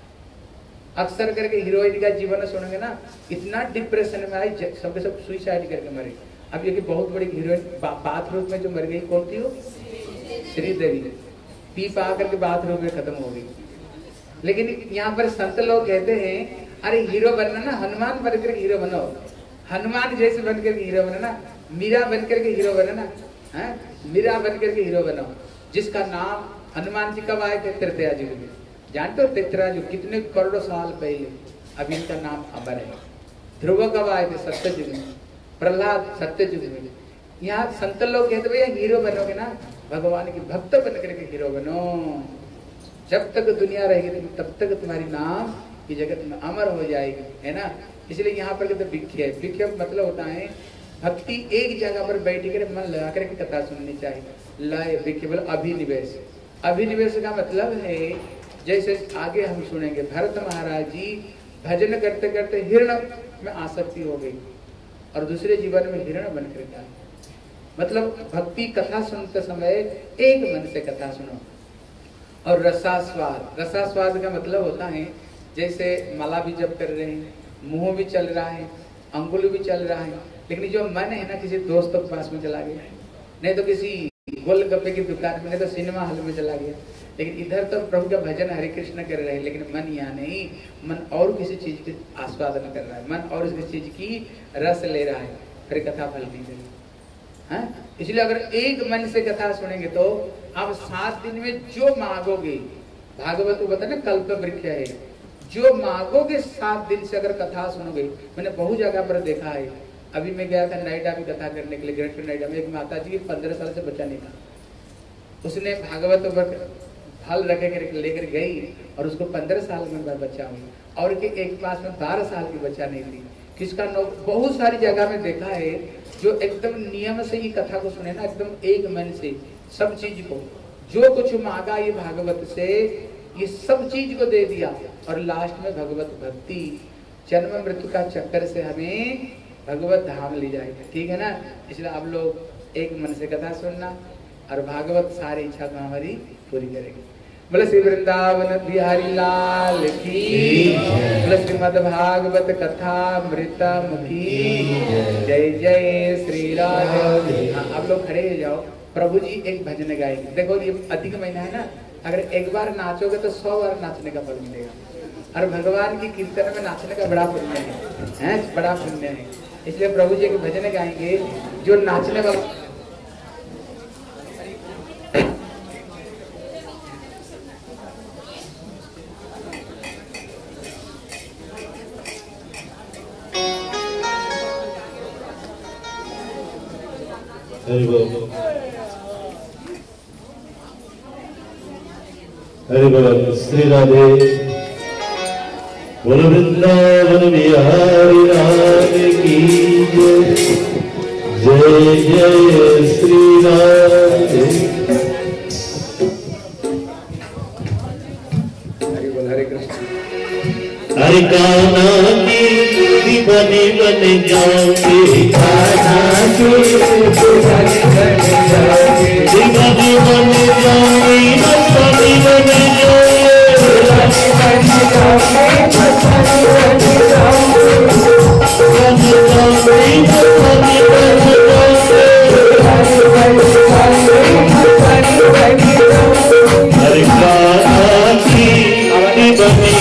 अक्सर करके हीरोइन का जीवन सुनेंगे ना, इतना डिप्रेशन में आई, सबके सब सुसाइड करके मरे। अब ये बहुत बड़ी हीरोइन बाथरूम में जो मर गई, कौन थी वो? श्रीदेवी, पी पा करके बाथरूम में खत्म हो गई। लेकिन यहाँ पर संत लोग कहते हैं, अरे हीरो बनना ना, हनुमान बन करके हीरो बनो, हनुमान जैसे बन करके हीरो बनो ना, मीरा बन करके हीरो बनो ना, है? मीरा बन करके हीरो बनो, जिसका नाम हनुमान जी कब आए थे? त्रेता युग में। जानते हो त्रेता युग कितने करोड़ों साल पहले, अभी इनका नाम अमर है। ध्रुव कब आए थे? सत्य युग में। प्रहलाद सत्य युग में। यहाँ संत लोग कहते भैया हीरो बनोगे ना, भगवान की भक्त बन करके हीरो बनो। जब तक दुनिया रहेगी तब तक तुम्हारी नाम की जगत में अमर हो जाएगी, है ना? इसलिए यहाँ पर कहते विक्षेप। विक्षेप मतलब होता है भक्ति एक जगह पर बैठ कर मन लगा कर के कथा सुननी चाहिए। लय विक्षेप अभिनिवेश। अभिनिवेश का मतलब है, जैसे आगे हम सुनेंगे, भरत महाराज जी भजन करते करते हिरण में आसक्ति हो गई और दूसरे जीवन में हिरण बन कर गया। मतलब भक्ति कथा सुनते समय एक मन से कथा सुनो। और रसास्वाद, रसास्वाद का मतलब होता है जैसे माला भी जप कर रहे हैं, मुंह भी चल रहा है, अंगुल भी चल रहा है, लेकिन जो मन है ना किसी दोस्त के पास में चला गया, नहीं तो किसी गोलगप्पे की दुकान में, नहीं तो सिनेमा हॉल में चला गया, लेकिन इधर तो प्रभु का भजन हरे कृष्ण कर रहे हैं, लेकिन मन यहाँ नहीं, मन और किसी चीज की आस्वादन कर रहा है, मन और किसी चीज की रस ले रहा है, फिर कथा फल नहीं देगी। हाँ? इसलिए अगर एक मन से कथा सुनेंगे तो आप सात दिन में जो मांगोगे, भागवत को बता ना कल्प वृक्ष है, जो मांगोगे सात दिन से अगर कथा सुनोगे। मैंने बहुत जगह पर देखा है, अभी मैं गया था नोएडा की कथा करने के लिए, ग्रेटर नोएडा में एक माता जी की पंद्रह साल से बच्चा नहीं था, उसने भागवत फल रखे कर लेकर गई और उसको पंद्रह साल में बच्चा हुआ, और के एक पास में बारह साल की बच्चा नहीं थी, किसका नौ। बहुत सारी जगह में देखा है जो एकदम नियम से ही कथा को सुने ना, एकदम एक मन से सब चीज को, जो कुछ मांगा ये भागवत से, ये सब चीज को दे दिया, और लास्ट में भगवत भक्ति जन्म मृत्यु का चक्कर से हमें भगवत धाम ले जाएगा। ठीक है ना? इसलिए आप लोग एक मन से कथा सुनना और भागवत सारी इच्छा को हमारी पूरी करेगी। बोले श्री वृंदावन बिहारी लाल की, बोले श्रीमद् भागवत कथा मृतम की जय जय श्री राधे। हाँ, आप लोग खड़े हो जाओ, प्रभु जी एक भजन गाएंगे। देखो ये अधिक महीना है ना, अगर एक बार नाचोगे तो सौ बार नाचने का फल मिलेगा, और भगवान की कीर्तन में नाचने का बड़ा पुण्य है, हैं? बड़ा पुण्य है। इसलिए प्रभु जी के भजन गाएंगे जो नाचने वाला। हरि बोल, हरि बोल, श्री राधे। बोल वृंदावन बिहारी लाल की जय, जय जय श्री राधे। हरि बोल, हरे कृष्ण। हरि कान्हा की बनी बन जाऊंगी, कान्हा की बनी बन जाऊंगी, बनी बन जाऊंगी, बनी बन जाऊंगी, बनी बन जाऊंगी, बनी बन जाऊंगी। हरि कान्हा की बनी बन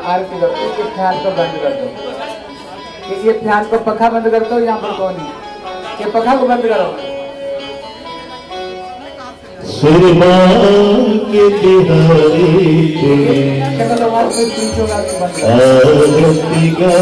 आरती कर दो, ये फैन को बंद कर दो, ये फैन को पंखा बंद कर दो, यहाँ पर कौन है, ये पंखा को बंद करो। सुरमा के बिहारी चलो वहाँ से तीनों का बंद करो। आरती का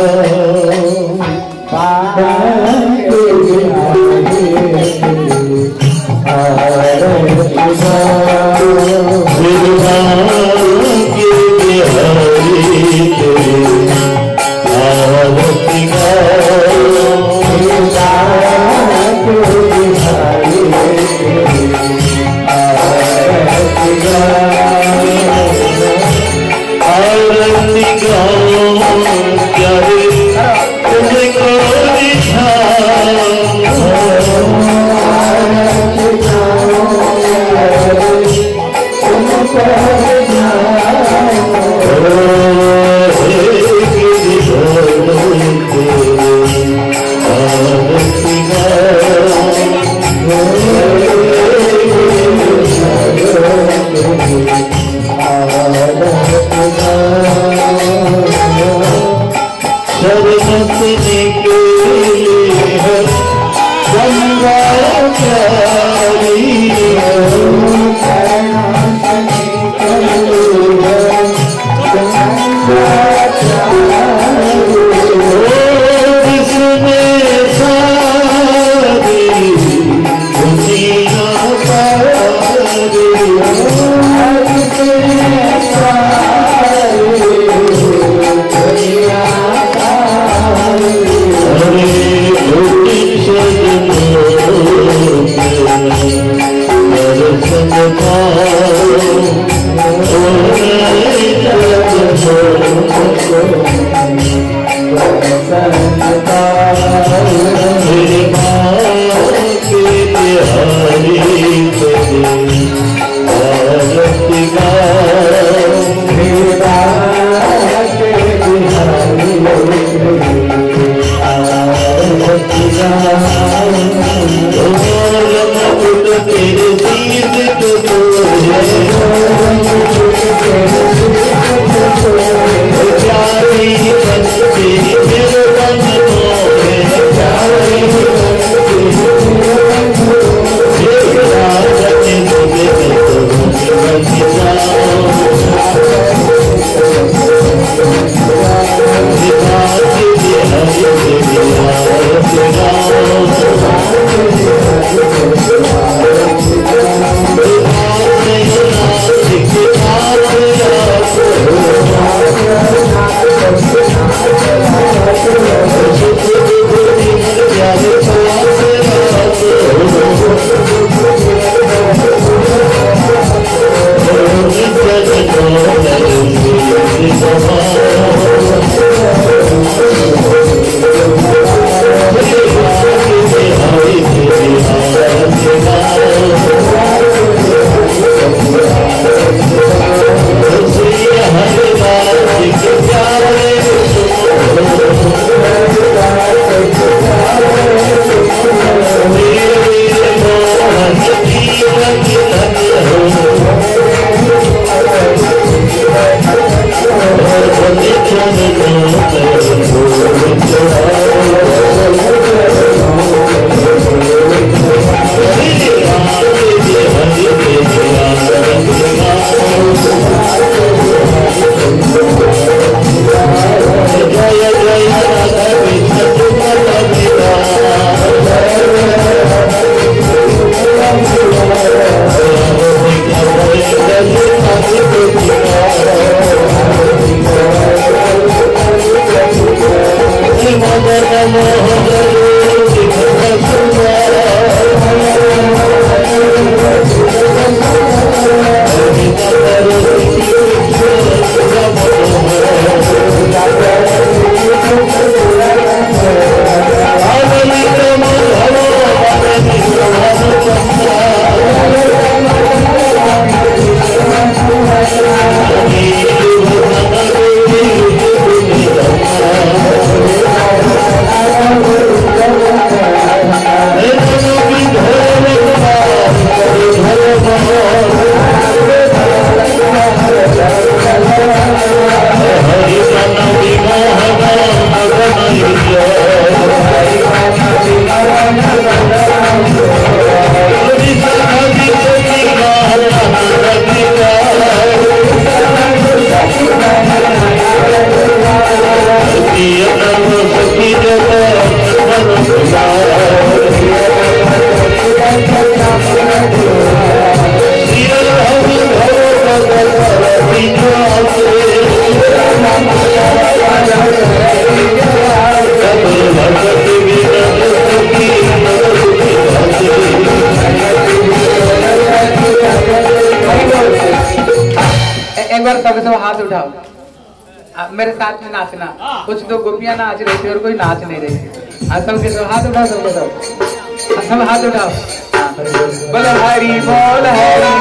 एक बार सब सब हाथ उठाओ, मेरे साथ में नाचना। कुछ तो गोपियां नाच रही थी और कोई नाच नहीं रही। हाँ सबके सब हाथ उठाओ, सबके सब सब हाथ उठाओ। बोल हरि बोल हरि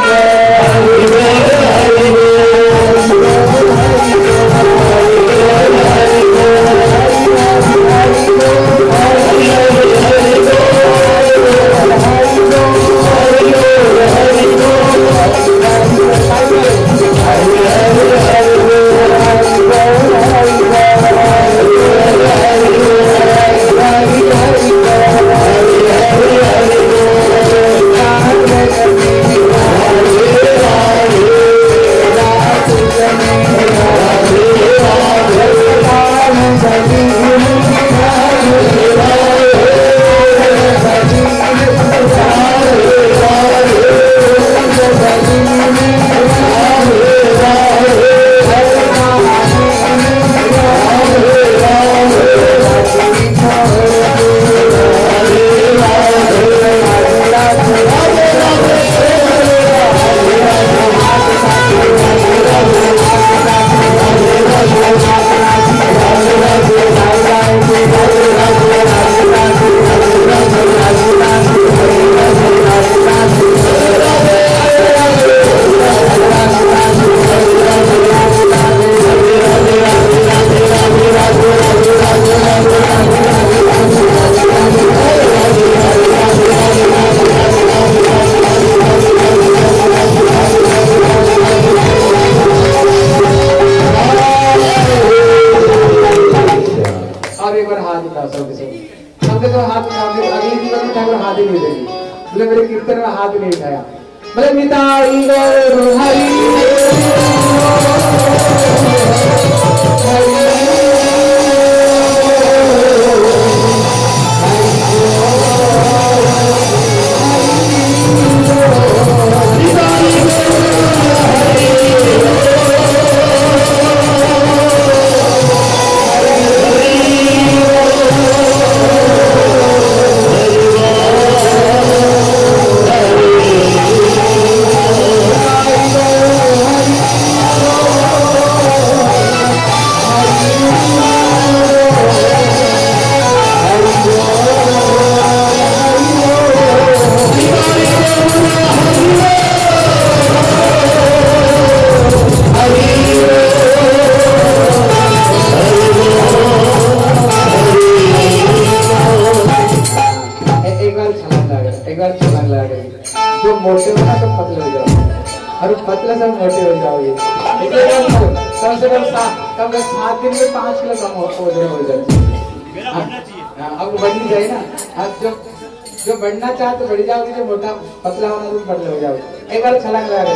बढ़ना चाह तो बढ़ जाओगे, जो मोटा पतला होना तो पतले हो जाओगे। एक बार छलांग लगा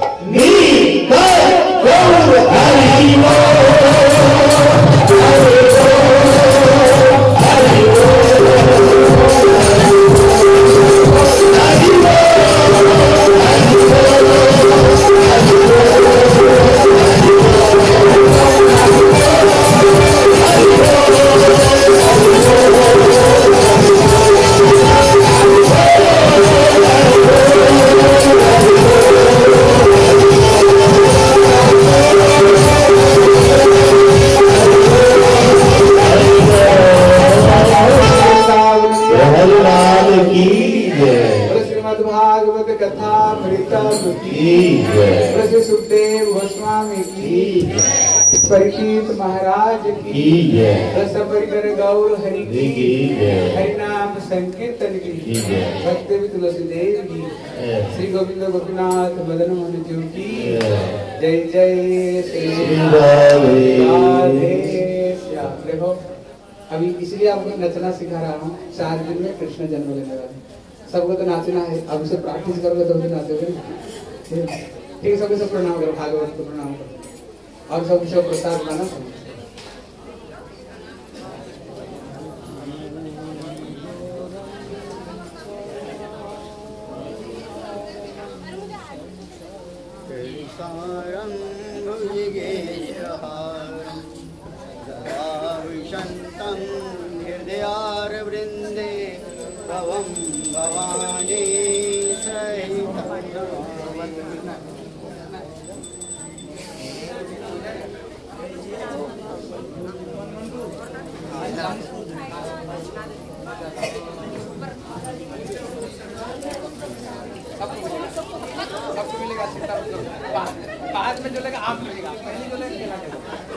परिचित महाराज की रस परिकर गौर हरि की हरि नाम संकीर्तन की भक्ति तुलसीदेव की श्री गोविंद गोपीनाथ मदन मोहन जी की जय जय श्री राधे। देखो अभी इसलिए आपको नचना सिखा रहा हूँ, चार दिन में कृष्ण जन्म लेने वाले सबको तो नाचना है। अब उसे प्रैक्टिस करोगे तो भी नाचोगे। ठीक है, सबको सब प्रणाम करो, भागवत को प्रणाम करो और सब सब प्रसाद माना। हृदयारवृन्दे भवं भवानी सहितं सबको मिलेगा, चिंता मत करो। बाद में जो लेगा आप मिलेगा, पहले जो लेगा